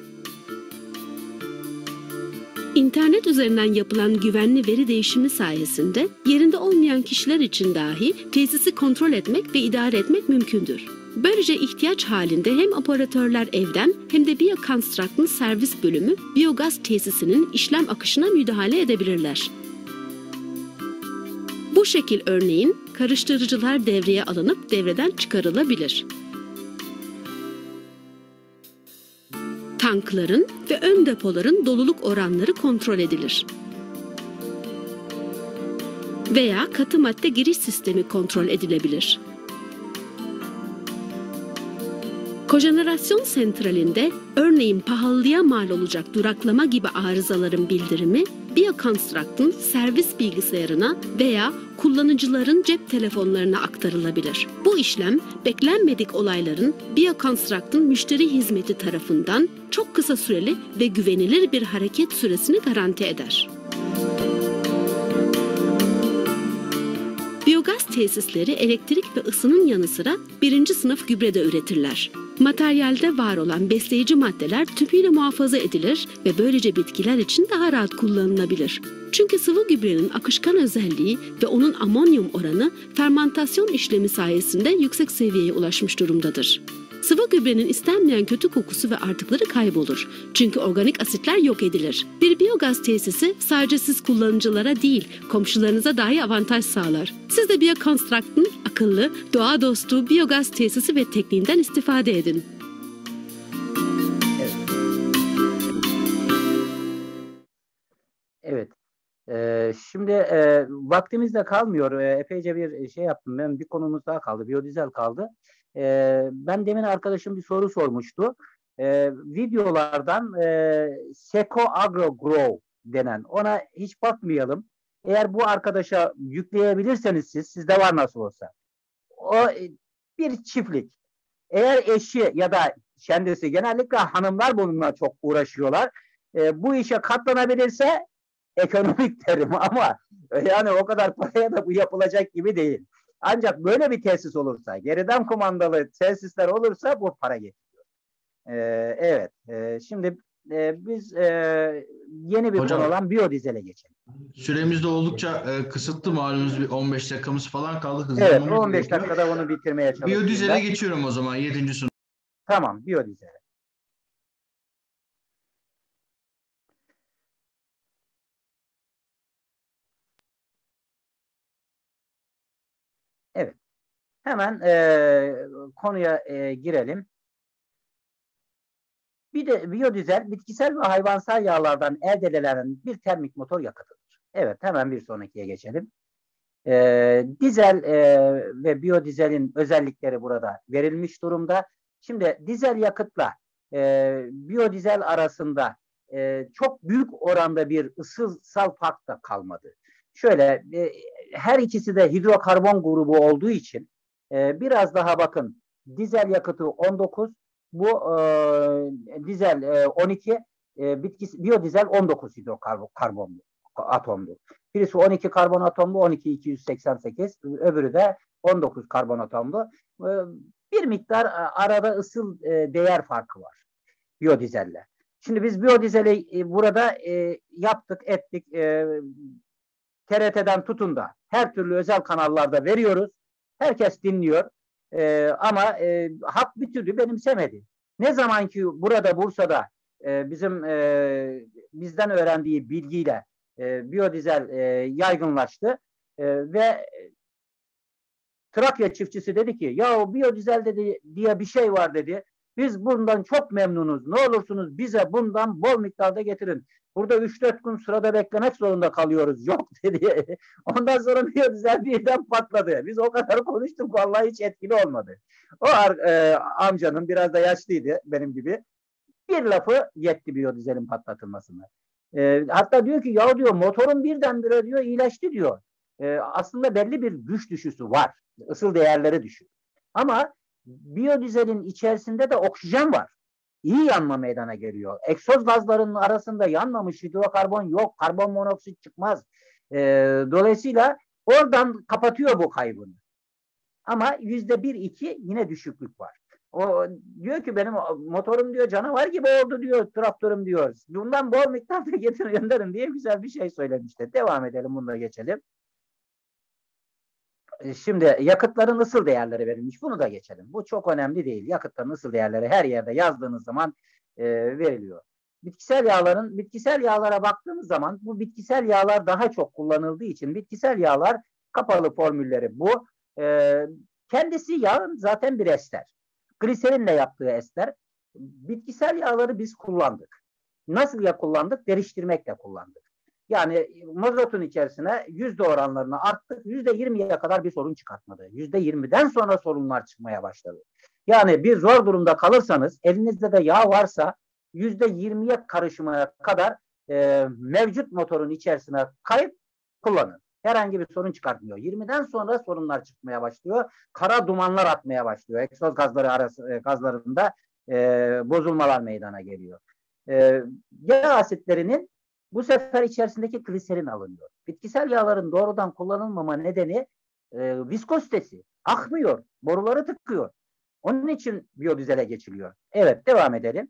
[SPEAKER 3] İnternet üzerinden yapılan güvenli veri değişimi sayesinde yerinde olmayan kişiler için dahi tesisi kontrol etmek ve idare etmek mümkündür. Böylece ihtiyaç halinde hem operatörler evden hem de BioConstruct'ın servis bölümü biyogaz tesisinin işlem akışına müdahale edebilirler. Bu şekil örneğin karıştırıcılar devreye alınıp devreden çıkarılabilir. Tankların ve ön depoların doluluk oranları kontrol edilir. Veya katı madde giriş sistemi kontrol edilebilir. Kojenerasyon santralinde örneğin pahalıya mal olacak duraklama gibi arızaların bildirimi BioConstruct'ın servis bilgisayarına veya kullanıcıların cep telefonlarına aktarılabilir. Bu işlem beklenmedik olayların BioConstruct'ın müşteri hizmeti tarafından çok kısa süreli ve güvenilir bir hareket süresini garanti eder. Biyogaz tesisleri elektrik ve ısının yanı sıra 1. sınıf gübre de üretirler. Materyalde var olan besleyici maddeler tüpüyle muhafaza edilir ve böylece bitkiler için daha rahat kullanılabilir. Çünkü sıvı gübrenin akışkan özelliği ve onun amonyum oranı fermantasyon işlemi sayesinde yüksek seviyeye ulaşmış durumdadır. Sıvı gübrenin istenmeyen kötü kokusu ve artıkları kaybolur. Çünkü organik asitler yok edilir. Bir biyogaz tesisi sadece siz kullanıcılara değil, komşularınıza dahi avantaj sağlar. Siz de BioConstruct'ın akıllı, doğa dostu biyogaz tesisi ve tekniğinden istifade edin.
[SPEAKER 1] Evet. Şimdi vaktimiz de kalmıyor. Epeyce bir şey yaptım. Ben bir konumuz daha kaldı. Biyodizel kaldı. Ben demin arkadaşım bir soru sormuştu. Videolardan Seco Agro Grow denen ona hiç bakmayalım. Eğer bu arkadaşa yükleyebilirseniz sizde var nasıl olsa. O bir çiftlik. Eğer eşi ya da kendisi genellikle hanımlar bununla çok uğraşıyorlar. Bu işe katlanabilirse ekonomik terim ama yani o kadar paraya da bu yapılacak gibi değil. Ancak böyle bir tesis olursa, geriden kumandalı tesisler olursa bu para getiriyor. Evet. Şimdi biz yeni bir
[SPEAKER 2] Hocam,
[SPEAKER 1] konu olan biyodizele geçelim.
[SPEAKER 2] Süremiz de oldukça kısıtlı, malumunuz, bir 15 dakikamız falan kaldı.
[SPEAKER 1] Evet,
[SPEAKER 2] Hızlanmamız
[SPEAKER 1] 15
[SPEAKER 2] gerekiyor.
[SPEAKER 1] dakikada bunu bitirmeye çalışayım
[SPEAKER 2] Biyodizele
[SPEAKER 1] ben.
[SPEAKER 2] geçiyorum o zaman 7. sunum.
[SPEAKER 1] Tamam, biyodizele. Evet, hemen konuya girelim. Bir de biyodizel, bitkisel ve hayvansal yağlardan elde edilen bir termik motor yakıtıdır. Evet, hemen bir sonrakiye geçelim. Dizel ve biyodizelin özellikleri burada verilmiş durumda. Şimdi dizel yakıtla biyodizel arasında çok büyük oranda bir ısısal fark da kalmadı. Şöyle, her ikisi de hidrokarbon grubu olduğu için biraz daha bakın, dizel yakıtı 19, bu dizel 12, biyodizel 19 hidrokarbon atomlu. Birisi 12 karbon atomlu, 12-288, öbürü de 19 karbon atomlu. Bir miktar arada ısıl değer farkı var biyodizelle. Şimdi biz biyodizeli burada yaptık, ettik. TRT'den tutun da her türlü özel kanallarda veriyoruz. Herkes dinliyor. Ama halk bir türlü benimsemedi. Ne zaman ki burada Bursa'da bizden öğrendiği bilgiyle biyodizel yaygınlaştı ve Trakya çiftçisi dedi ki ya biyodizel dedi diye bir şey var dedi. Biz bundan çok memnunuz. Ne olursunuz bize bundan bol miktarda getirin. Burada 3-4 gün sırada beklemek zorunda kalıyoruz. Yok dedi. Ondan sonra biyodizel birden patladı. Biz o kadar konuştuk, vallahi hiç etkili olmadı. O amcanın, biraz da yaşlıydı benim gibi, bir lafı yetti biyodizelin patlatılmasına. Hatta diyor ki ya diyor motorun birdenbire diyor iyileşti diyor. Aslında belli bir güç düşüşü var. Isıl değerleri düşük. Ama biyodizelin içerisinde de oksijen var. İyi yanma meydana geliyor. Egzoz gazlarının arasında yanmamış hidrokarbon yok. Karbon monoksit çıkmaz. Dolayısıyla oradan kapatıyor bu kaybını. Ama %1-2 yine düşüklük var. O diyor ki benim motorum diyor canavar gibi oldu diyor, traktörüm diyor. Bundan bol miktarda getirin gönderin diye güzel bir şey söylemişti. Devam edelim, bununla geçelim. Şimdi yakıtların ısıl değerleri verilmiş. Bunu da geçelim. Bu çok önemli değil. Yakıtların ısıl değerleri her yerde yazdığınız zaman veriliyor. Bitkisel yağlara baktığımız zaman bu bitkisel yağlar daha çok kullanıldığı için bitkisel yağlar kapalı formülleri bu. Kendisi yağın zaten bir ester. Gliserinle yaptığı ester. Bitkisel yağları biz kullandık. Nasıl ya kullandık? Deriştirmekle kullandık. Yani mazotun içerisine yüzde oranlarını arttık. %20'ye kadar bir sorun çıkartmadı. %20'den sonra sorunlar çıkmaya başladı. Yani bir zor durumda kalırsanız, elinizde de yağ varsa %20'ye karışmaya kadar mevcut motorun içerisine kayıp kullanın. Herhangi bir sorun çıkartmıyor. 20'den sonra sorunlar çıkmaya başlıyor. Kara dumanlar atmaya başlıyor. Egzoz gazlarında bozulmalar meydana geliyor. Yağ asitlerinin bu sefer içerisindeki gliserin alınıyor. Bitkisel yağların doğrudan kullanılmama nedeni viskozitesi. Akmıyor. Boruları tıkıyor. Onun için biyodizele geçiliyor. Evet, devam edelim.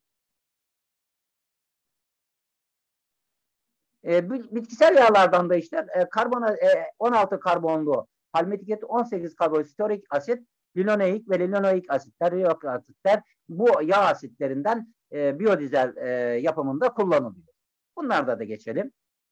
[SPEAKER 1] Bitkisel yağlardan da işte 16 karbonlu palmitik et, 18 karbonsitorik asit, linoleik ve linoleik asitler bu yağ asitlerinden biyodizel yapımında kullanılıyor. Bunlarda da geçelim.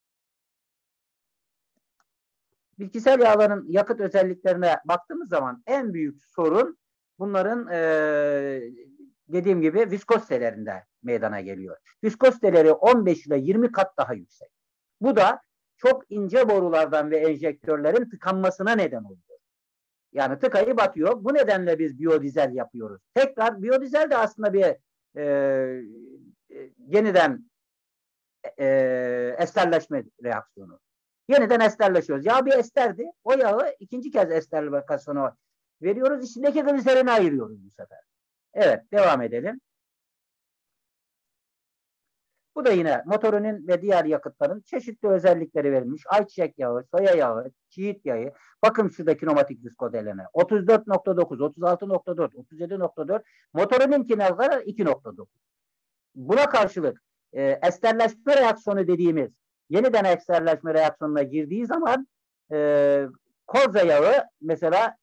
[SPEAKER 1] Bitkisel yağların yakıt özelliklerine baktığımız zaman en büyük sorun bunların dediğim gibi viskozitelerinde meydana geliyor. Viskoziteleri 15 ile 20 kat daha yüksek. Bu da çok ince borulardan ve enjektörlerin tıkanmasına neden oluyor. Yani tıkayı batıyor. Bu nedenle biz biyodizel yapıyoruz. Tekrar biyodizel de aslında bir yeniden esterleşme reaksiyonu. Yeniden esterleşiyoruz. Yağ bir esterdi. O yağı ikinci kez esterleşasyonu veriyoruz. İçindeki gliserini ayırıyoruz bu sefer. Evet, devam edelim. Bu da yine motorunun ve diğer yakıtların çeşitli özellikleri verilmiş. Ayçiçek yağı, soya yağı, çiğit yağı. Bakın şuradaki nomatik viskodelerine. 34.9, 36.4, 37.4. Motorununkine kadar 2.9. Buna karşılık esterleşme reaksiyonu dediğimiz yeniden esterleşme reaksiyonuna girdiği zaman koza yağı mesela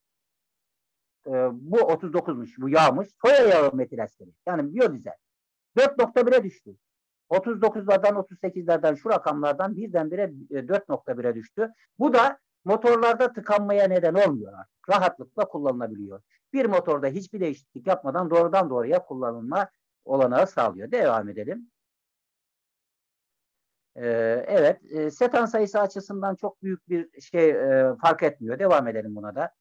[SPEAKER 1] bu 39'muş, bu yağmış. Soya yağı metil esteri. Yani biyodizel. 4.1'e düştü. 39'lardan 38'lerden şu rakamlardan birdenbire 4.1'e düştü. Bu da motorlarda tıkanmaya neden olmuyor artık. Rahatlıkla kullanılabiliyor. Bir motorda hiçbir değişiklik yapmadan doğrudan doğruya kullanılma olanağı sağlıyor. Devam edelim. Evet, setan sayısı açısından çok büyük bir şey fark etmiyor. Devam edelim buna da.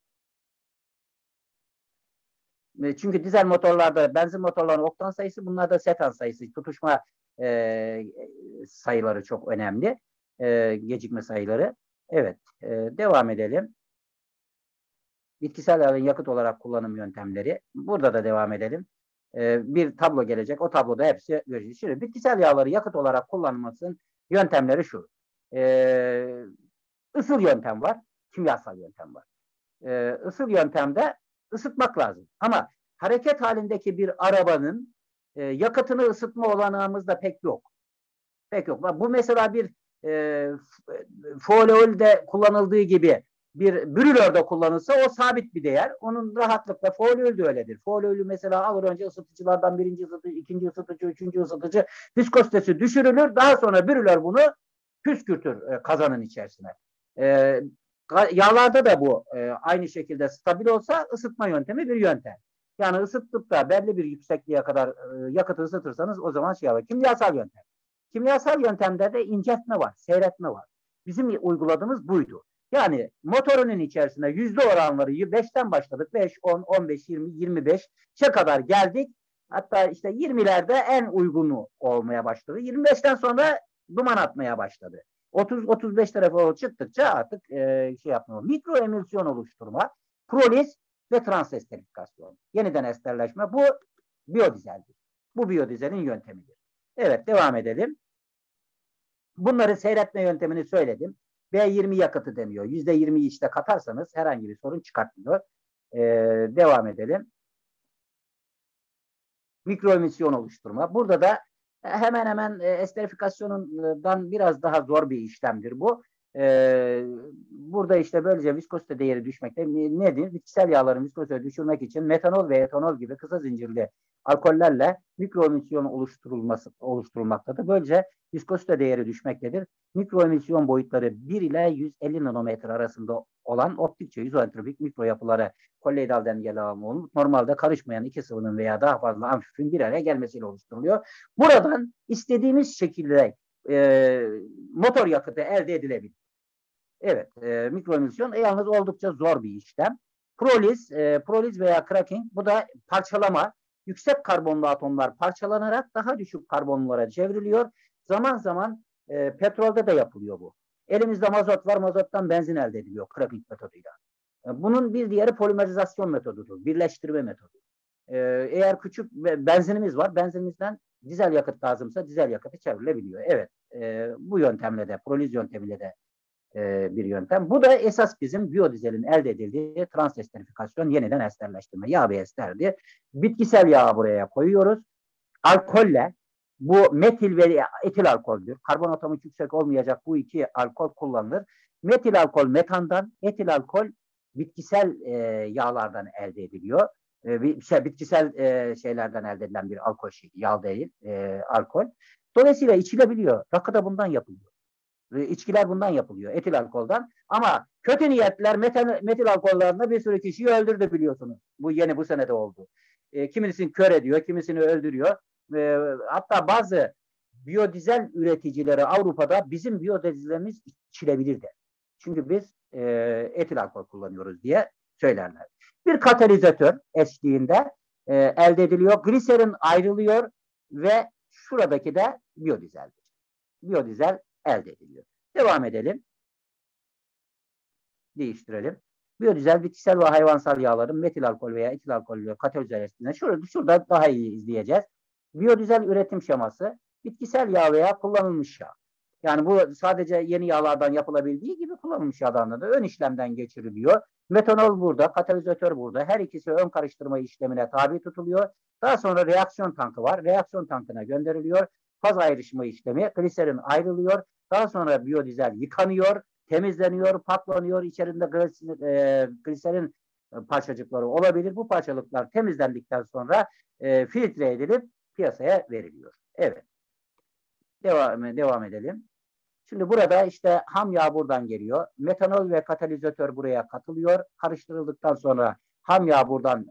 [SPEAKER 1] Çünkü dizel motorlarda benzin motorların oktan sayısı, bunlarda setan sayısı, tutuşma sayıları çok önemli. Gecikme sayıları. Evet, devam edelim. Bitkisel yağın yakıt olarak kullanım yöntemleri. Burada da devam edelim. Bir tablo gelecek. O tabloda hepsi göreceğiz. Şimdi bitkisel yağları yakıt olarak kullanılmasının yöntemleri şu. Isıl yöntem var. Kimyasal yöntem var. Isıl yöntemde ısıtmak lazım. Ama hareket halindeki bir arabanın yakıtını ısıtma olanağımız da pek yok. Pek yok. Bu mesela bir fuelolde kullanıldığı gibi bir brülörde kullanılsa o sabit bir değer. Onun rahatlıkla fuelöl de öyledir. Fuelölü mesela alır önce ısıtıcılardan birinci ısıtıcı, ikinci ısıtıcı, üçüncü ısıtıcı, viskozitesi düşürülür. Daha sonra brülör bunu püskürtür kazanın içerisine. Yağlarda da bu aynı şekilde stabil olsa ısıtma yöntemi bir yöntem. Yani ısıtıp da belli bir yüksekliğe kadar yakıtı ısıtırsanız o zaman şey var. Kimyasal yöntem. Kimyasal yöntemde de inceltme var, seyretme var. Bizim uyguladığımız buydu. Yani motorunun içerisinde yüzde oranları 5'ten başladık. 5, 10, 15, 20, 25'e kadar geldik. Hatta işte 20'lerde en uygunu olmaya başladı. 25'ten sonra duman atmaya başladı. 30-35 tarafa çıktıkça artık şey yapmıyor. Mikro emülsiyon oluşturma, proliz ve transesterifikasyon. Yeniden esterleşme. Bu biyodizeldir. Bu biyodizelin yöntemidir. Evet, devam edelim. Bunları seyretme yöntemini söyledim. B20 yakıtı deniyor. %20'yi işte katarsanız herhangi bir sorun çıkartmıyor. Devam edelim. Mikro emisyon oluşturma. Burada da hemen hemen esterifikasyonundan biraz daha zor bir işlemdir bu. Burada işte böylece viskozite değeri düşmekte. Nedir? Bitkisel yağların viskozite düşürmek için metanol ve etanol gibi kısa zincirli alkollerle mikroemisyon oluşturulmaktadır. Böylece viskozite değeri düşmektedir. Mikroemisyon boyutları 1 ile 150 nanometre arasında olan optikçe izoentropik mikro yapıları kolloidal dengeli olup normalde karışmayan iki sıvının veya daha fazla amfifin bir araya gelmesiyle oluşturuluyor. Buradan istediğimiz şekilde motor yakıtı elde edilebilir. Evet, mikroemisyon yalnız oldukça zor bir işlem. Proliz veya cracking, bu da parçalama. Yüksek karbonlu atomlar parçalanarak daha düşük karbonlulara çevriliyor. Zaman zaman petrolde de yapılıyor bu. Elimizde mazot var, mazottan benzin elde ediliyor cracking metoduyla. Bunun bir diğeri polimerizasyon metodudur, birleştirme metodu. Eğer küçük benzinimiz var, benzinimizden dizel yakıt lazımsa dizel yakıtı çevrilebiliyor. Evet, bu yöntemle de, proliz yöntemiyle de bir yöntem. Bu da esas bizim biyodizelin elde edildiği transesterifikasyon, yeniden esterleştirme. Yağ ve esterdi. Bitkisel yağı buraya koyuyoruz. Alkolle, bu metil ve etil alkoldür. Karbon atomu yüksek olmayacak bu iki alkol kullanılır. Metil alkol metandan, etil alkol bitkisel yağlardan elde ediliyor. Bitkisel şeylerden elde edilen bir alkol şekli, yağ değil, alkol. Dolayısıyla içilebiliyor. Rakı da bundan yapılıyor. İçkiler bundan yapılıyor, etil alkoldan. Ama kötü niyetler metil alkollarında bir sürü kişiyi öldürdü biliyorsunuz. Bu yeni bu senede oldu. Kimisini kör ediyor, kimisini öldürüyor. Hatta bazı biyodizel üreticileri Avrupa'da bizim biyodizelimiz içilebilir de. Çünkü biz etil alkol kullanıyoruz diye söylerler. Bir katalizatör eşliğinde elde ediliyor. Gliserin ayrılıyor ve şuradaki de biyodizeldir. Biyodizel elde ediliyor. Devam edelim. Değiştirelim. Biyodizel bitkisel ve hayvansal yağların metil alkol veya etil alkol ile katalize eşliğinde şurada daha iyi izleyeceğiz. Biyodizel üretim şeması bitkisel yağ veya kullanılmış yağ. Yani bu sadece yeni yağlardan yapılabildiği gibi kullanılmış yağlardan da ön işlemden geçiriliyor. Metanol burada, katalizatör burada. Her ikisi ön karıştırma işlemine tabi tutuluyor. Daha sonra reaksiyon tankı var. Reaksiyon tankına gönderiliyor. faz ayrışma işlemi, gliserin ayrılıyor. Daha sonra biyodizel yıkanıyor, temizleniyor, paklanıyor. İçerisinde gliserin parçacıkları olabilir. Bu parçacıklar temizlendikten sonra filtre edilip piyasaya veriliyor. Evet. Devam edelim. Şimdi burada işte ham yağ buradan geliyor. Metanol ve katalizatör buraya katılıyor. Karıştırıldıktan sonra ham yağ buradan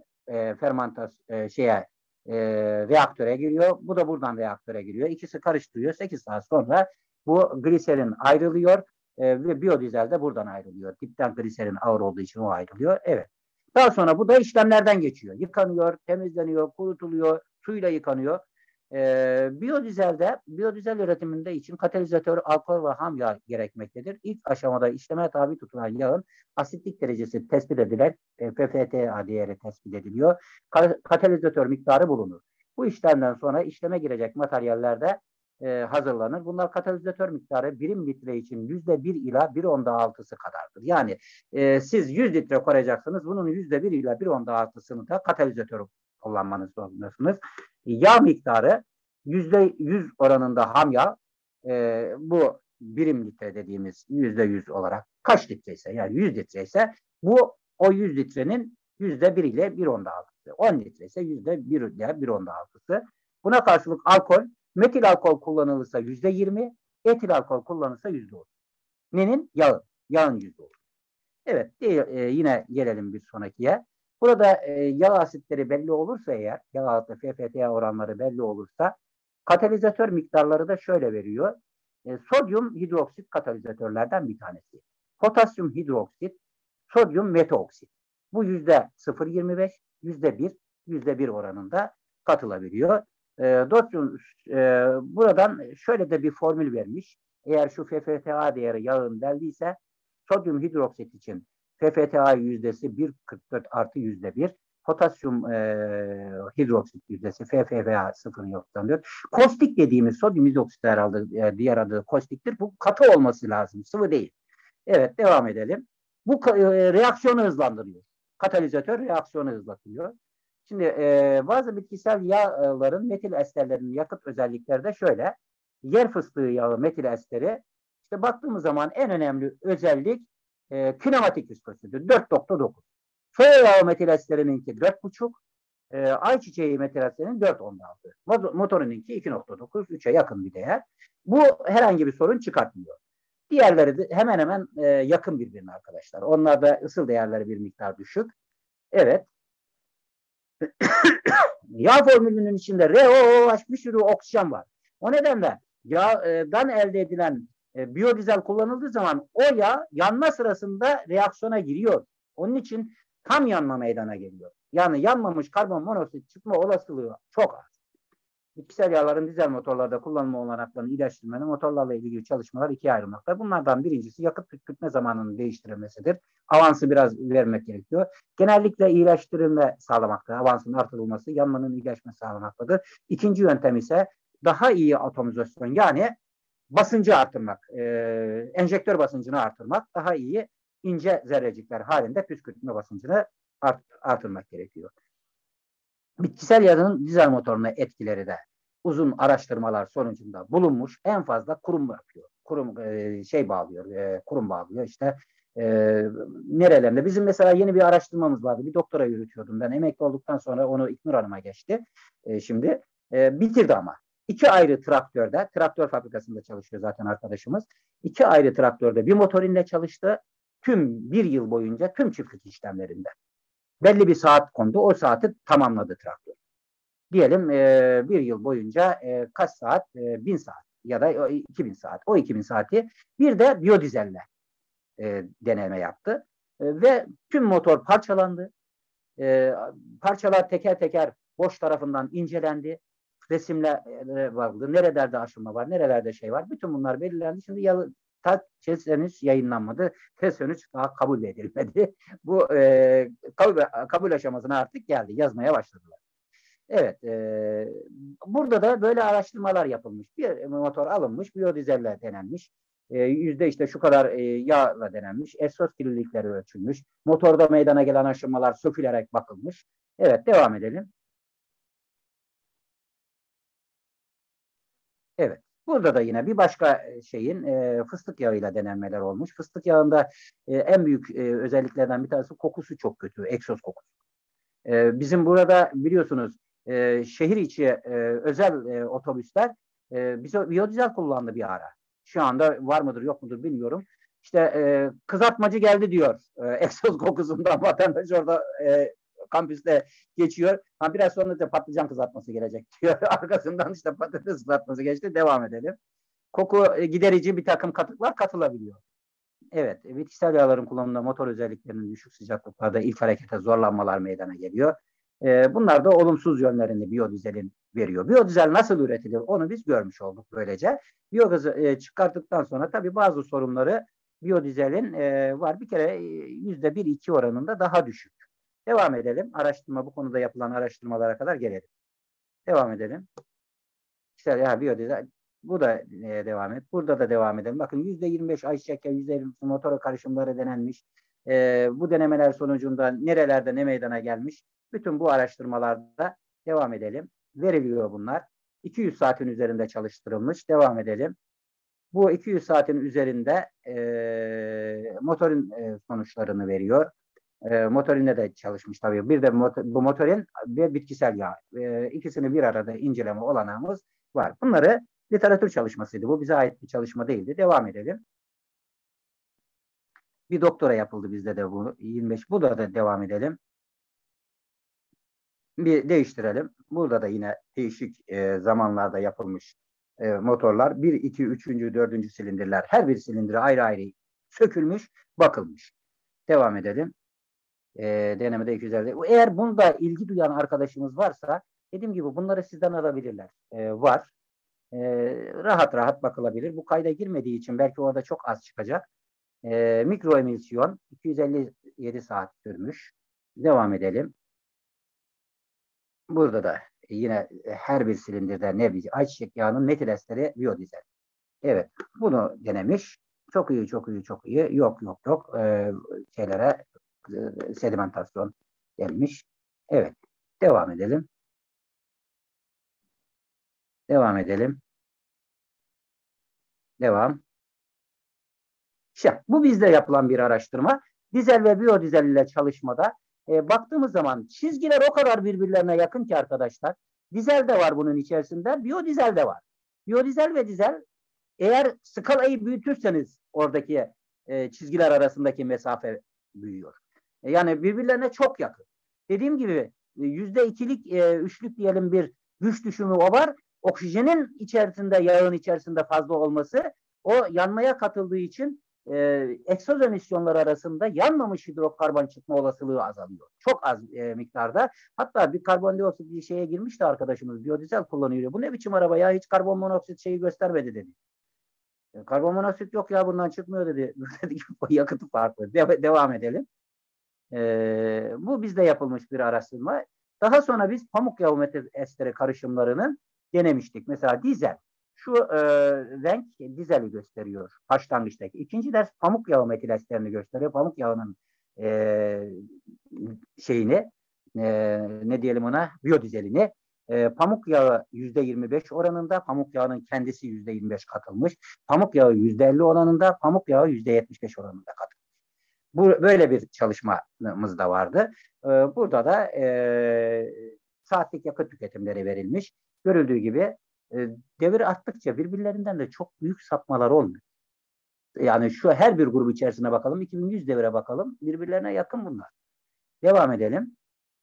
[SPEAKER 1] reaktöre giriyor. Bu da buradan reaktöre giriyor. İkisi karıştırıyor. 8 saat sonra bu gliserin ayrılıyor ve biyodizel de buradan ayrılıyor. Dipten gliserin ağır olduğu için o ayrılıyor. Evet. Daha sonra bu da işlemlerden geçiyor. Yıkanıyor, temizleniyor, kurutuluyor, suyla yıkanıyor. Biyodizel üretiminde için katalizatör, alkol ve ham yağ gerekmektedir. İlk aşamada işleme tabi tutulan yağın asitlik derecesi tespit edilen PFTA değeri tespit ediliyor. Katalizatör miktarı bulunur. Bu işlemden sonra işleme girecek materyallerde hazırlanır. Bunlar katalizatör miktarı birim litre için %1 ila 1/6'sı kadardır. Yani siz 100 litre koyacaksınız. Bunun %1 ila 1/6'sını da katalizatör kullanmanız zorundasınız. Yağ miktarı %100 oranında ham yağ bu birim litre dediğimiz %100 olarak kaç litre ise yani 100 litre ise bu o 100 litrenin %1 ile 1/6'sı. 10 litre ise %1 ile 1/6'sı. Buna karşılık alkol, metil alkol kullanılırsa %20, etil alkol kullanılırsa %30. Nenin? Yağın. Yağın %30. Evet, yine gelelim bir sonrakiye. Burada yağ asitleri belli olursa eğer, yağ altı FFTA oranları belli olursa, katalizatör miktarları da şöyle veriyor. Sodyum hidroksit katalizatörlerden bir tanesi. Potasyum hidroksit, sodyum metaoksit. Bu %0,25, %1, %1 oranında katılabiliyor. Buradan şöyle de bir formül vermiş. Eğer şu FFTA değeri yağın beldiyse, sodyum hidroksit için FFTA yüzdesi 1,44 artı %1. Potasyum hidroksit yüzdesi FFVA 0,94. Kostik dediğimiz sodyum hidroksit herhalde diğer adı kostiktir. Bu katı olması lazım. Sıvı değil. Evet, devam edelim. Bu reaksiyonu hızlandırıyor. Katalizatör reaksiyonu hızlatıyor. Şimdi bazı bitkisel yağların metil esterlerinin yakıt özellikleri de şöyle. Yer fıstığı yağı metil esteri. İşte baktığımız zaman en önemli özellik kinematik viskositesi 4,9. Soya yağı metil esterininki 4,5. Ayçiçeği metil esterinin 4,16. Motoruninki 2,9. 3'e yakın bir değer. Bu herhangi bir sorun çıkartmıyor. Diğerleri de hemen hemen yakın birbirine arkadaşlar. Onlarda ısıl değerleri bir miktar düşük. Evet. Yağ formülünün içinde ROOH bir sürü oksijen var. O nedenle yağdan elde edilen biyodizel kullanıldığı zaman o yağ yanma sırasında reaksiyona giriyor. Onun için tam yanma meydana geliyor. Yani yanmamış karbon monoksit çıkma olasılığı çok az. Bitkisel yağların dizel motorlarda kullanılma olanaklarını iyileştirmenin motorlarla ilgili çalışmalar ikiye ayrılmakta. Bunlardan birincisi yakıt püskürtme zamanının değiştirilmesidir. Avansı biraz vermek gerekiyor. Genellikle iyileştirilme sağlamakta. Avansın artırılması, yanmanın iyileşmesi sağlamaktadır. İkinci yöntem ise daha iyi atomizasyon yani basıncı artırmak, enjektör basıncını artırmak, daha iyi ince zerrecikler halinde püskürtme basıncını artırmak gerekiyor. Bitkisel yağın dizel motoruna etkileri de uzun araştırmalar sonucunda bulunmuş. En fazla kurum yapıyor. Kurum bağlıyor. İşte nerelerinde? Bizim mesela yeni bir araştırmamız vardı. Bir doktora yürütüyordum ben. Emekli olduktan sonra onu İknur Hanım'a geçti. Şimdi bitirdi ama. 2 ayrı traktörde, traktör fabrikasında çalışıyor zaten arkadaşımız. 2 ayrı traktörde bir motorinle çalıştı. Tüm 1 yıl boyunca tüm çiftlik işlemlerinde. Belli bir saat kondu. O saati tamamladı traktör. Diyelim 1 yıl boyunca kaç saat? 1000 saat ya da 2000 saat. O 2000 saati bir de biyodizelle deneme yaptı. Ve tüm motor parçalandı. Parçalar teker teker boş tarafından incelendi. Resimle vardı. Nerelerde aşınma var, nerelerde şey var. Bütün bunlar belirlendi. Şimdi test henüz yayınlanmadı. Test henüz daha kabul edilmedi. Bu kabul aşamasına artık geldi. Yazmaya başladılar. Evet. Burada da böyle araştırmalar yapılmış. Bir motor alınmış, biyodizelle denenmiş. Yüzde işte şu kadar yağla denenmiş. Egzoz kirlilikleri ölçülmüş. Motorda meydana gelen aşınmalar sökülerek bakılmış. Evet, devam edelim. Evet. Burada da yine bir başka şeyin fıstık yağıyla denenmeler olmuş. Fıstık yağında en büyük özelliklerden bir tanesi kokusu çok kötü. Egzoz kokusu. Bizim burada biliyorsunuz şehir içi özel otobüsler biyodizel kullandı bir ara. Şu anda var mıdır yok mudur bilmiyorum. İşte kızartmacı geldi diyor egzoz kokusundan vatandaş orada kampüste geçiyor. Ha, biraz sonra da patlıcan kızartması gelecek diyor. Arkasından işte patates kızartması geçti. Devam edelim. Koku giderici bir takım katıklar katılabiliyor. Evet, bitkisel yağların kullanımında motor özelliklerinin düşük sıcaklıklarda ilk harekete zorlanmalar meydana geliyor. Bunlar da olumsuz yönlerini biyodizelin veriyor. Biyodizel nasıl üretilir onu biz görmüş olduk böylece. Biyogazı çıkarttıktan sonra tabii bazı sorunları biyodizelin var. Bir kere %1-2 oranında daha düşük. Devam edelim. Araştırma, bu konuda yapılan araştırmalara kadar gelelim. Devam edelim. İşte ya biyodizel, bu da devam et. Burada da devam edelim. Bakın %25 ayçiçek yağı, %20 motor karışımları denenmiş. Bu denemeler sonucunda nerelerde ne meydana gelmiş? Bütün bu araştırmalarda devam edelim. Veriliyor bunlar. 200 saatin üzerinde çalıştırılmış. Devam edelim. Bu 200 saatin üzerinde motorun sonuçlarını veriyor. Motorinde de çalışmış tabii. Bir de bu motorin ve bitkisel yağ. İkisini bir arada inceleme olanağımız var. Bunları literatür çalışmasıydı. Bu bize ait bir çalışma değildi. Devam edelim. Bir doktora yapıldı bizde de bu 25. Burada da devam edelim. Bir değiştirelim. Burada da yine değişik zamanlarda yapılmış motorlar. 1, 2, 3, 4. silindirler. Her bir silindiri ayrı ayrı sökülmüş, bakılmış. Devam edelim. Denemede 250. Eğer bunda ilgi duyan arkadaşımız varsa dediğim gibi bunları sizden alabilirler. Var. Rahat rahat bakılabilir. Bu kayda girmediği için belki orada çok az çıkacak. Mikro emisyon 257 saat sürmüş. Devam edelim. Burada da yine her bir silindirde ne bileyim ayçiçek yağının metil esteri biyodizel. Evet. Bunu denemiş. Çok iyi, çok iyi, çok iyi. Yok. Şeylere sedimentasyon gelmiş. Evet. Devam edelim. Devam edelim. Devam. İşte bu bizde yapılan bir araştırma. Dizel ve biyodizel ile çalışmada baktığımız zaman çizgiler o kadar birbirlerine yakın ki arkadaşlar. Dizel de var bunun içerisinde, biyodizel de var. Biyodizel ve dizel eğer skalayı büyütürseniz oradaki çizgiler arasındaki mesafe büyüyor. Yani birbirlerine çok yakın. Dediğim gibi %2'lik, 3'lük diyelim bir güç düşümü o var. Oksijenin içerisinde, yağın içerisinde fazla olması o yanmaya katıldığı için egzoz emisyonları arasında yanmamış hidrokarbon çıkma olasılığı azalıyor. Çok az miktarda. Hatta bir karbondioksit bir şeye girmişti arkadaşımız. Biyodizel kullanıyor. Bu ne biçim araba ya? Hiç karbon monoksit şeyi göstermedi dedi. Karbon monoksit yok ya bundan çıkmıyor dedi. Yakıtı farklı. Devam edelim. Bu bizde yapılmış bir araştırma. Daha sonra biz pamuk yağı metil esteri karışımlarını denemiştik. Mesela dizel. Şu renk dizeli gösteriyor başlangıçtaki. İkinci ders pamuk yağı metil esterini gösteriyor. Pamuk yağının şeyini ne diyelim ona biyodizelini. Pamuk yağı %25 oranında, pamuk yağının kendisi %25 katılmış. Pamuk yağı %50 oranında, pamuk yağı %75 oranında katılmış. Bu böyle bir çalışmamız da vardı. Burada da saatlik yakıt tüketimleri verilmiş. Görüldüğü gibi devir arttıkça birbirlerinden de çok büyük sapmalar olmuyor. Yani şu her bir grubu içerisine bakalım. 2100 devire bakalım. Birbirlerine yakın bunlar. Devam edelim.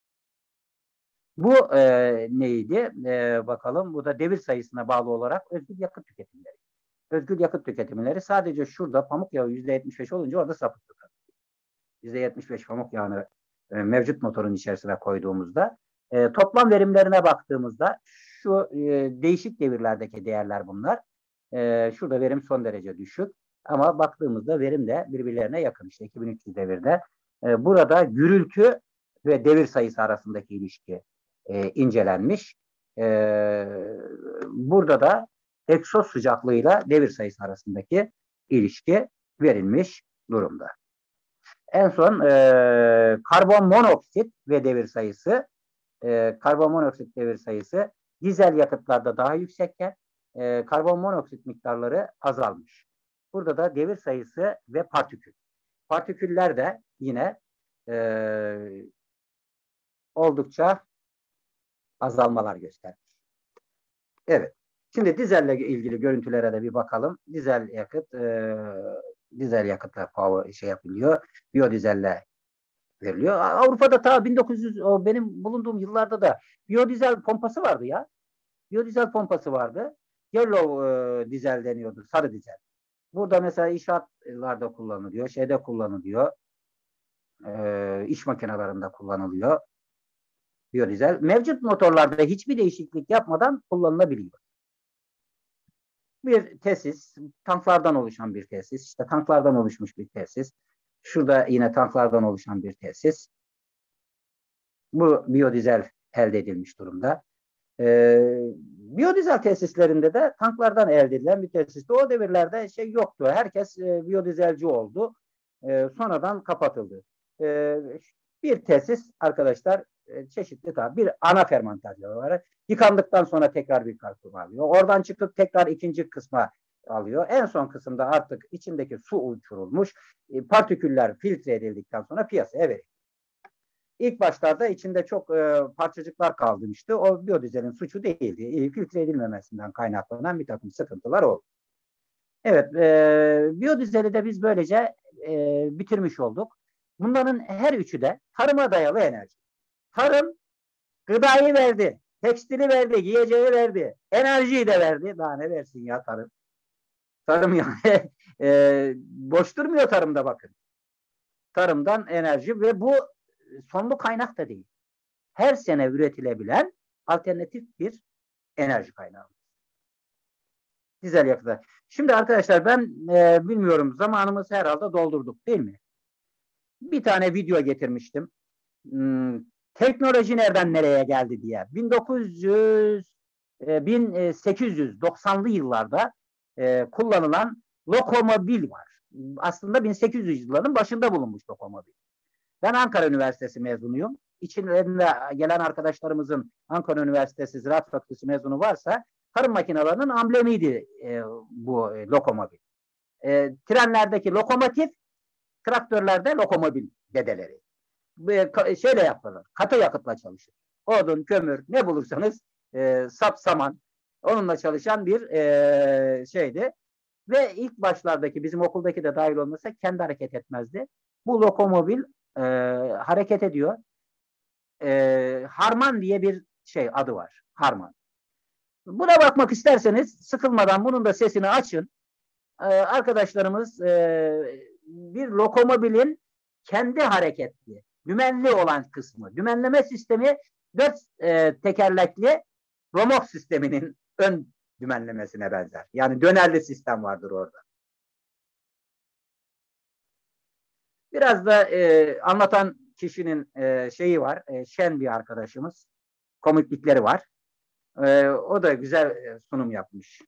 [SPEAKER 1] Bu neydi? Bakalım. Bu da devir sayısına bağlı olarak özgül yakıt tüketimleri. Özgül yakıt tüketimleri sadece şurada pamuk yağı %75 olunca orada sapıtıyor. %75 pamuk yağını mevcut motorun içerisine koyduğumuzda toplam verimlerine baktığımızda şu değişik devirlerdeki değerler bunlar. Şurada verim son derece düşük. Ama baktığımızda verim de birbirlerine yakın. İşte 2300 devirde. Burada gürültü ve devir sayısı arasındaki ilişki incelenmiş. Burada da egzoz sıcaklığıyla devir sayısı arasındaki ilişki verilmiş durumda. En son karbon monoksit ve devir sayısı. Karbon monoksit devir sayısı dizel yakıtlarda daha yüksekken karbon monoksit miktarları azalmış. Burada da devir sayısı ve partikül. Partiküller de yine oldukça azalmalar göstermiş. Evet. Şimdi dizelle ilgili görüntülere de bir bakalım. Dizel yakıtla power yapılıyor. Biyodizelle veriliyor. Avrupa'da ta 1900 benim bulunduğum yıllarda da biyodizel pompası vardı ya. Biyodizel pompası vardı. Yellow dizel deniyordu. Sarı dizel. Burada mesela inşaatlarda kullanılıyor. Şeyde kullanılıyor. İş makinelerinde kullanılıyor. Biyodizel. Mevcut motorlarda hiçbir değişiklik yapmadan kullanılabiliyor. Bir tesis, tanklardan oluşan bir tesis. İşte tanklardan oluşmuş bir tesis. Şurada yine tanklardan oluşan bir tesis. Bu biyodizel elde edilmiş durumda. Biyodizel tesislerinde de tanklardan elde edilen bir tesiste. O devirlerde şey yoktu. Herkes biyodizelci oldu. Sonradan kapatıldı. Bir tesis arkadaşlar çeşitli bir ana fermentasyon var. Yıkandıktan sonra tekrar bir kısma alıyor. Oradan çıkıp tekrar ikinci kısma alıyor. En son kısımda artık içindeki su uçurulmuş. Partiküller filtre edildikten sonra piyasaya veriliyor. İlk başlarda içinde çok parçacıklar kalmıştı. O biyodizelin suçu değildi. Filtre edilmemesinden kaynaklanan bir takım sıkıntılar oldu. Evet, biyodizeli de biz böylece bitirmiş olduk. Bunların her üçü de tarıma dayalı enerji. Tarım gıdayı verdi, tekstili verdi, giyeceği verdi, enerjiyi de verdi. Daha ne versin ya tarım? Tarım yani boş durmuyor tarımda bakın. Tarımdan enerji ve bu sonlu kaynak da değil. Her sene üretilebilen alternatif bir enerji kaynağı. Dizel yakıtı. Şimdi arkadaşlar ben bilmiyorum zamanımızı herhalde doldurduk değil mi? Bir tane video getirmiştim. Teknoloji nereden nereye geldi diye. 1890'lı yıllarda kullanılan lokomobil var. Aslında 1800 yılların başında bulunmuş lokomobil. Ben Ankara Üniversitesi mezunuyum. İçlerinde gelen arkadaşlarımızın Ankara Üniversitesi Ziraat Fakültesi mezunu varsa tarım makinelerinin amblemiydi bu lokomobil. Trenlerdeki lokomotif, traktörlerde lokomobil dedeleri. Şeyle yapılır, katı yakıtla çalışır. Odun, kömür, ne bulursanız sap, saman, onunla çalışan bir şeydi. Ve ilk başlardaki bizim okuldaki de dahil olmasa kendi hareket etmezdi. Bu lokomobil hareket ediyor. Harman diye bir adı var. Harman. Buna bakmak isterseniz sıkılmadan bunun da sesini açın. Arkadaşlarımız bir lokomobilin kendi hareketli, dümenli olan kısmı. Dümenleme sistemi 4 tekerlekli romok sisteminin ön dümenlemesine benzer. Yani dönerli sistem vardır orada. Biraz da anlatan kişinin şeyi var. Şen bir arkadaşımız. Komiklikleri var. O da güzel sunum yapmış.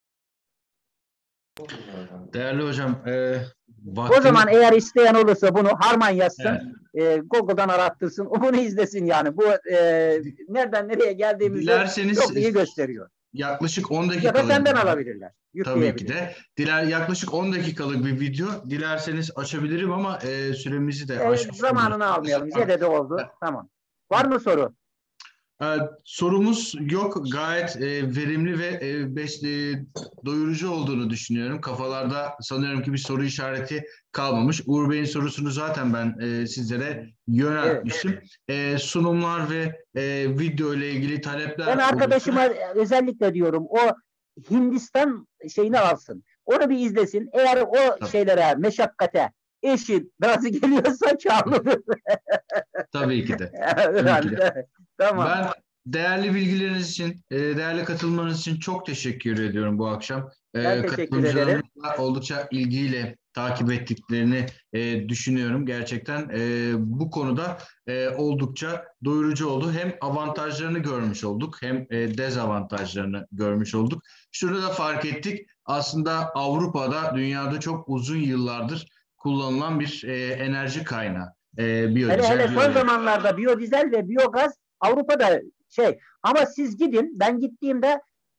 [SPEAKER 2] Değerli hocam,
[SPEAKER 1] o zaman eğer isteyen olursa bunu Harman yazsın, evet. Google'dan arattırsın, o bunu izlesin yani. Bu nereden nereye geldiğimizi çok iyi gösteriyor.
[SPEAKER 2] Yaklaşık 10 dakikalık.
[SPEAKER 1] Ya da senden alabilirler.
[SPEAKER 2] Tabii ki de. Yaklaşık 10 dakikalık bir video. Dilerseniz açabilirim ama süremizi de aşmış.
[SPEAKER 1] Zamanını almayalım. Zede de oldu. Tamam. Var mı soru?
[SPEAKER 2] Sorumuz yok. Gayet verimli ve doyurucu olduğunu düşünüyorum. Kafalarda sanıyorum ki bir soru işareti kalmamış. Uğur Bey'in sorusunu zaten ben sizlere yöneltmiştim. Evet. Sunumlar ve video ile ilgili talepler... Ben
[SPEAKER 1] arkadaşıma özellikle diyorum, o Hindistan şeyini alsın. Onu bir izlesin. Eğer o şeylere, meşakkate eşit razı geliyorsa kârlıdır.
[SPEAKER 2] Tabii ki de.
[SPEAKER 1] Tamam.
[SPEAKER 2] Ben değerli bilgileriniz için, değerli katılmanız için çok teşekkür ediyorum bu akşam.
[SPEAKER 1] Ben teşekkür ederim.
[SPEAKER 2] Oldukça ilgiyle takip ettiklerini düşünüyorum. Gerçekten bu konuda oldukça doyurucu oldu. Hem avantajlarını görmüş olduk hem dezavantajlarını görmüş olduk. Şurada da fark ettik. Aslında Avrupa'da, dünyada çok uzun yıllardır kullanılan bir enerji kaynağı.
[SPEAKER 1] Hele son zamanlarda biyodizel ve biyogaz Avrupa'da ama siz gidin, ben gittiğimde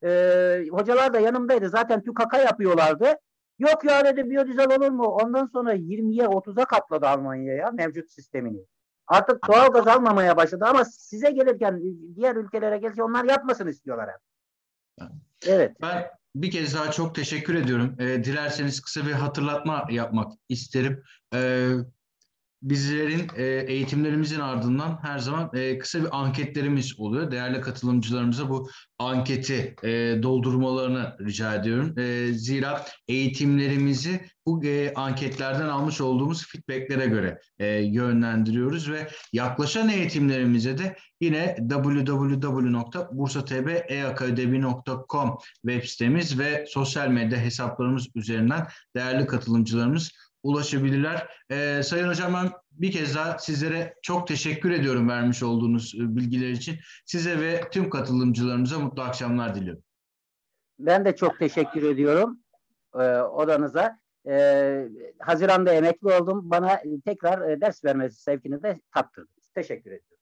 [SPEAKER 1] Hocalar da yanımdaydı. Zaten tükaka yapıyorlardı. Yok ya dedi, biyodizel olur mu? Ondan sonra 20'ye 30'a katladı Almanya'ya mevcut sistemini. Artık doğalgaz almamaya başladı ama size gelirken, diğer ülkelere gelirken onlar yapmasını istiyorlar hep. Evet.
[SPEAKER 2] Ben bir kez daha çok teşekkür ediyorum. Dilerseniz kısa bir hatırlatma yapmak isterim. Bizlerin eğitimlerimizin ardından her zaman kısa bir anketlerimiz oluyor. Değerli katılımcılarımıza bu anketi doldurmalarını rica ediyorum. Zira eğitimlerimizi bu anketlerden almış olduğumuz feedbacklere göre yönlendiriyoruz ve yaklaşan eğitimlerimize de yine www.bursatbeakademi.com web sitemiz ve sosyal medya hesaplarımız üzerinden değerli katılımcılarımız ulaşabilirler. Sayın Hocam, ben bir kez daha sizlere çok teşekkür ediyorum vermiş olduğunuz bilgiler için. Size ve tüm katılımcılarımıza mutlu akşamlar diliyorum.
[SPEAKER 1] Ben de çok teşekkür ediyorum odanıza. Haziran'da emekli oldum. Bana tekrar ders vermesi sevkini de tattırdınız. Teşekkür ediyorum.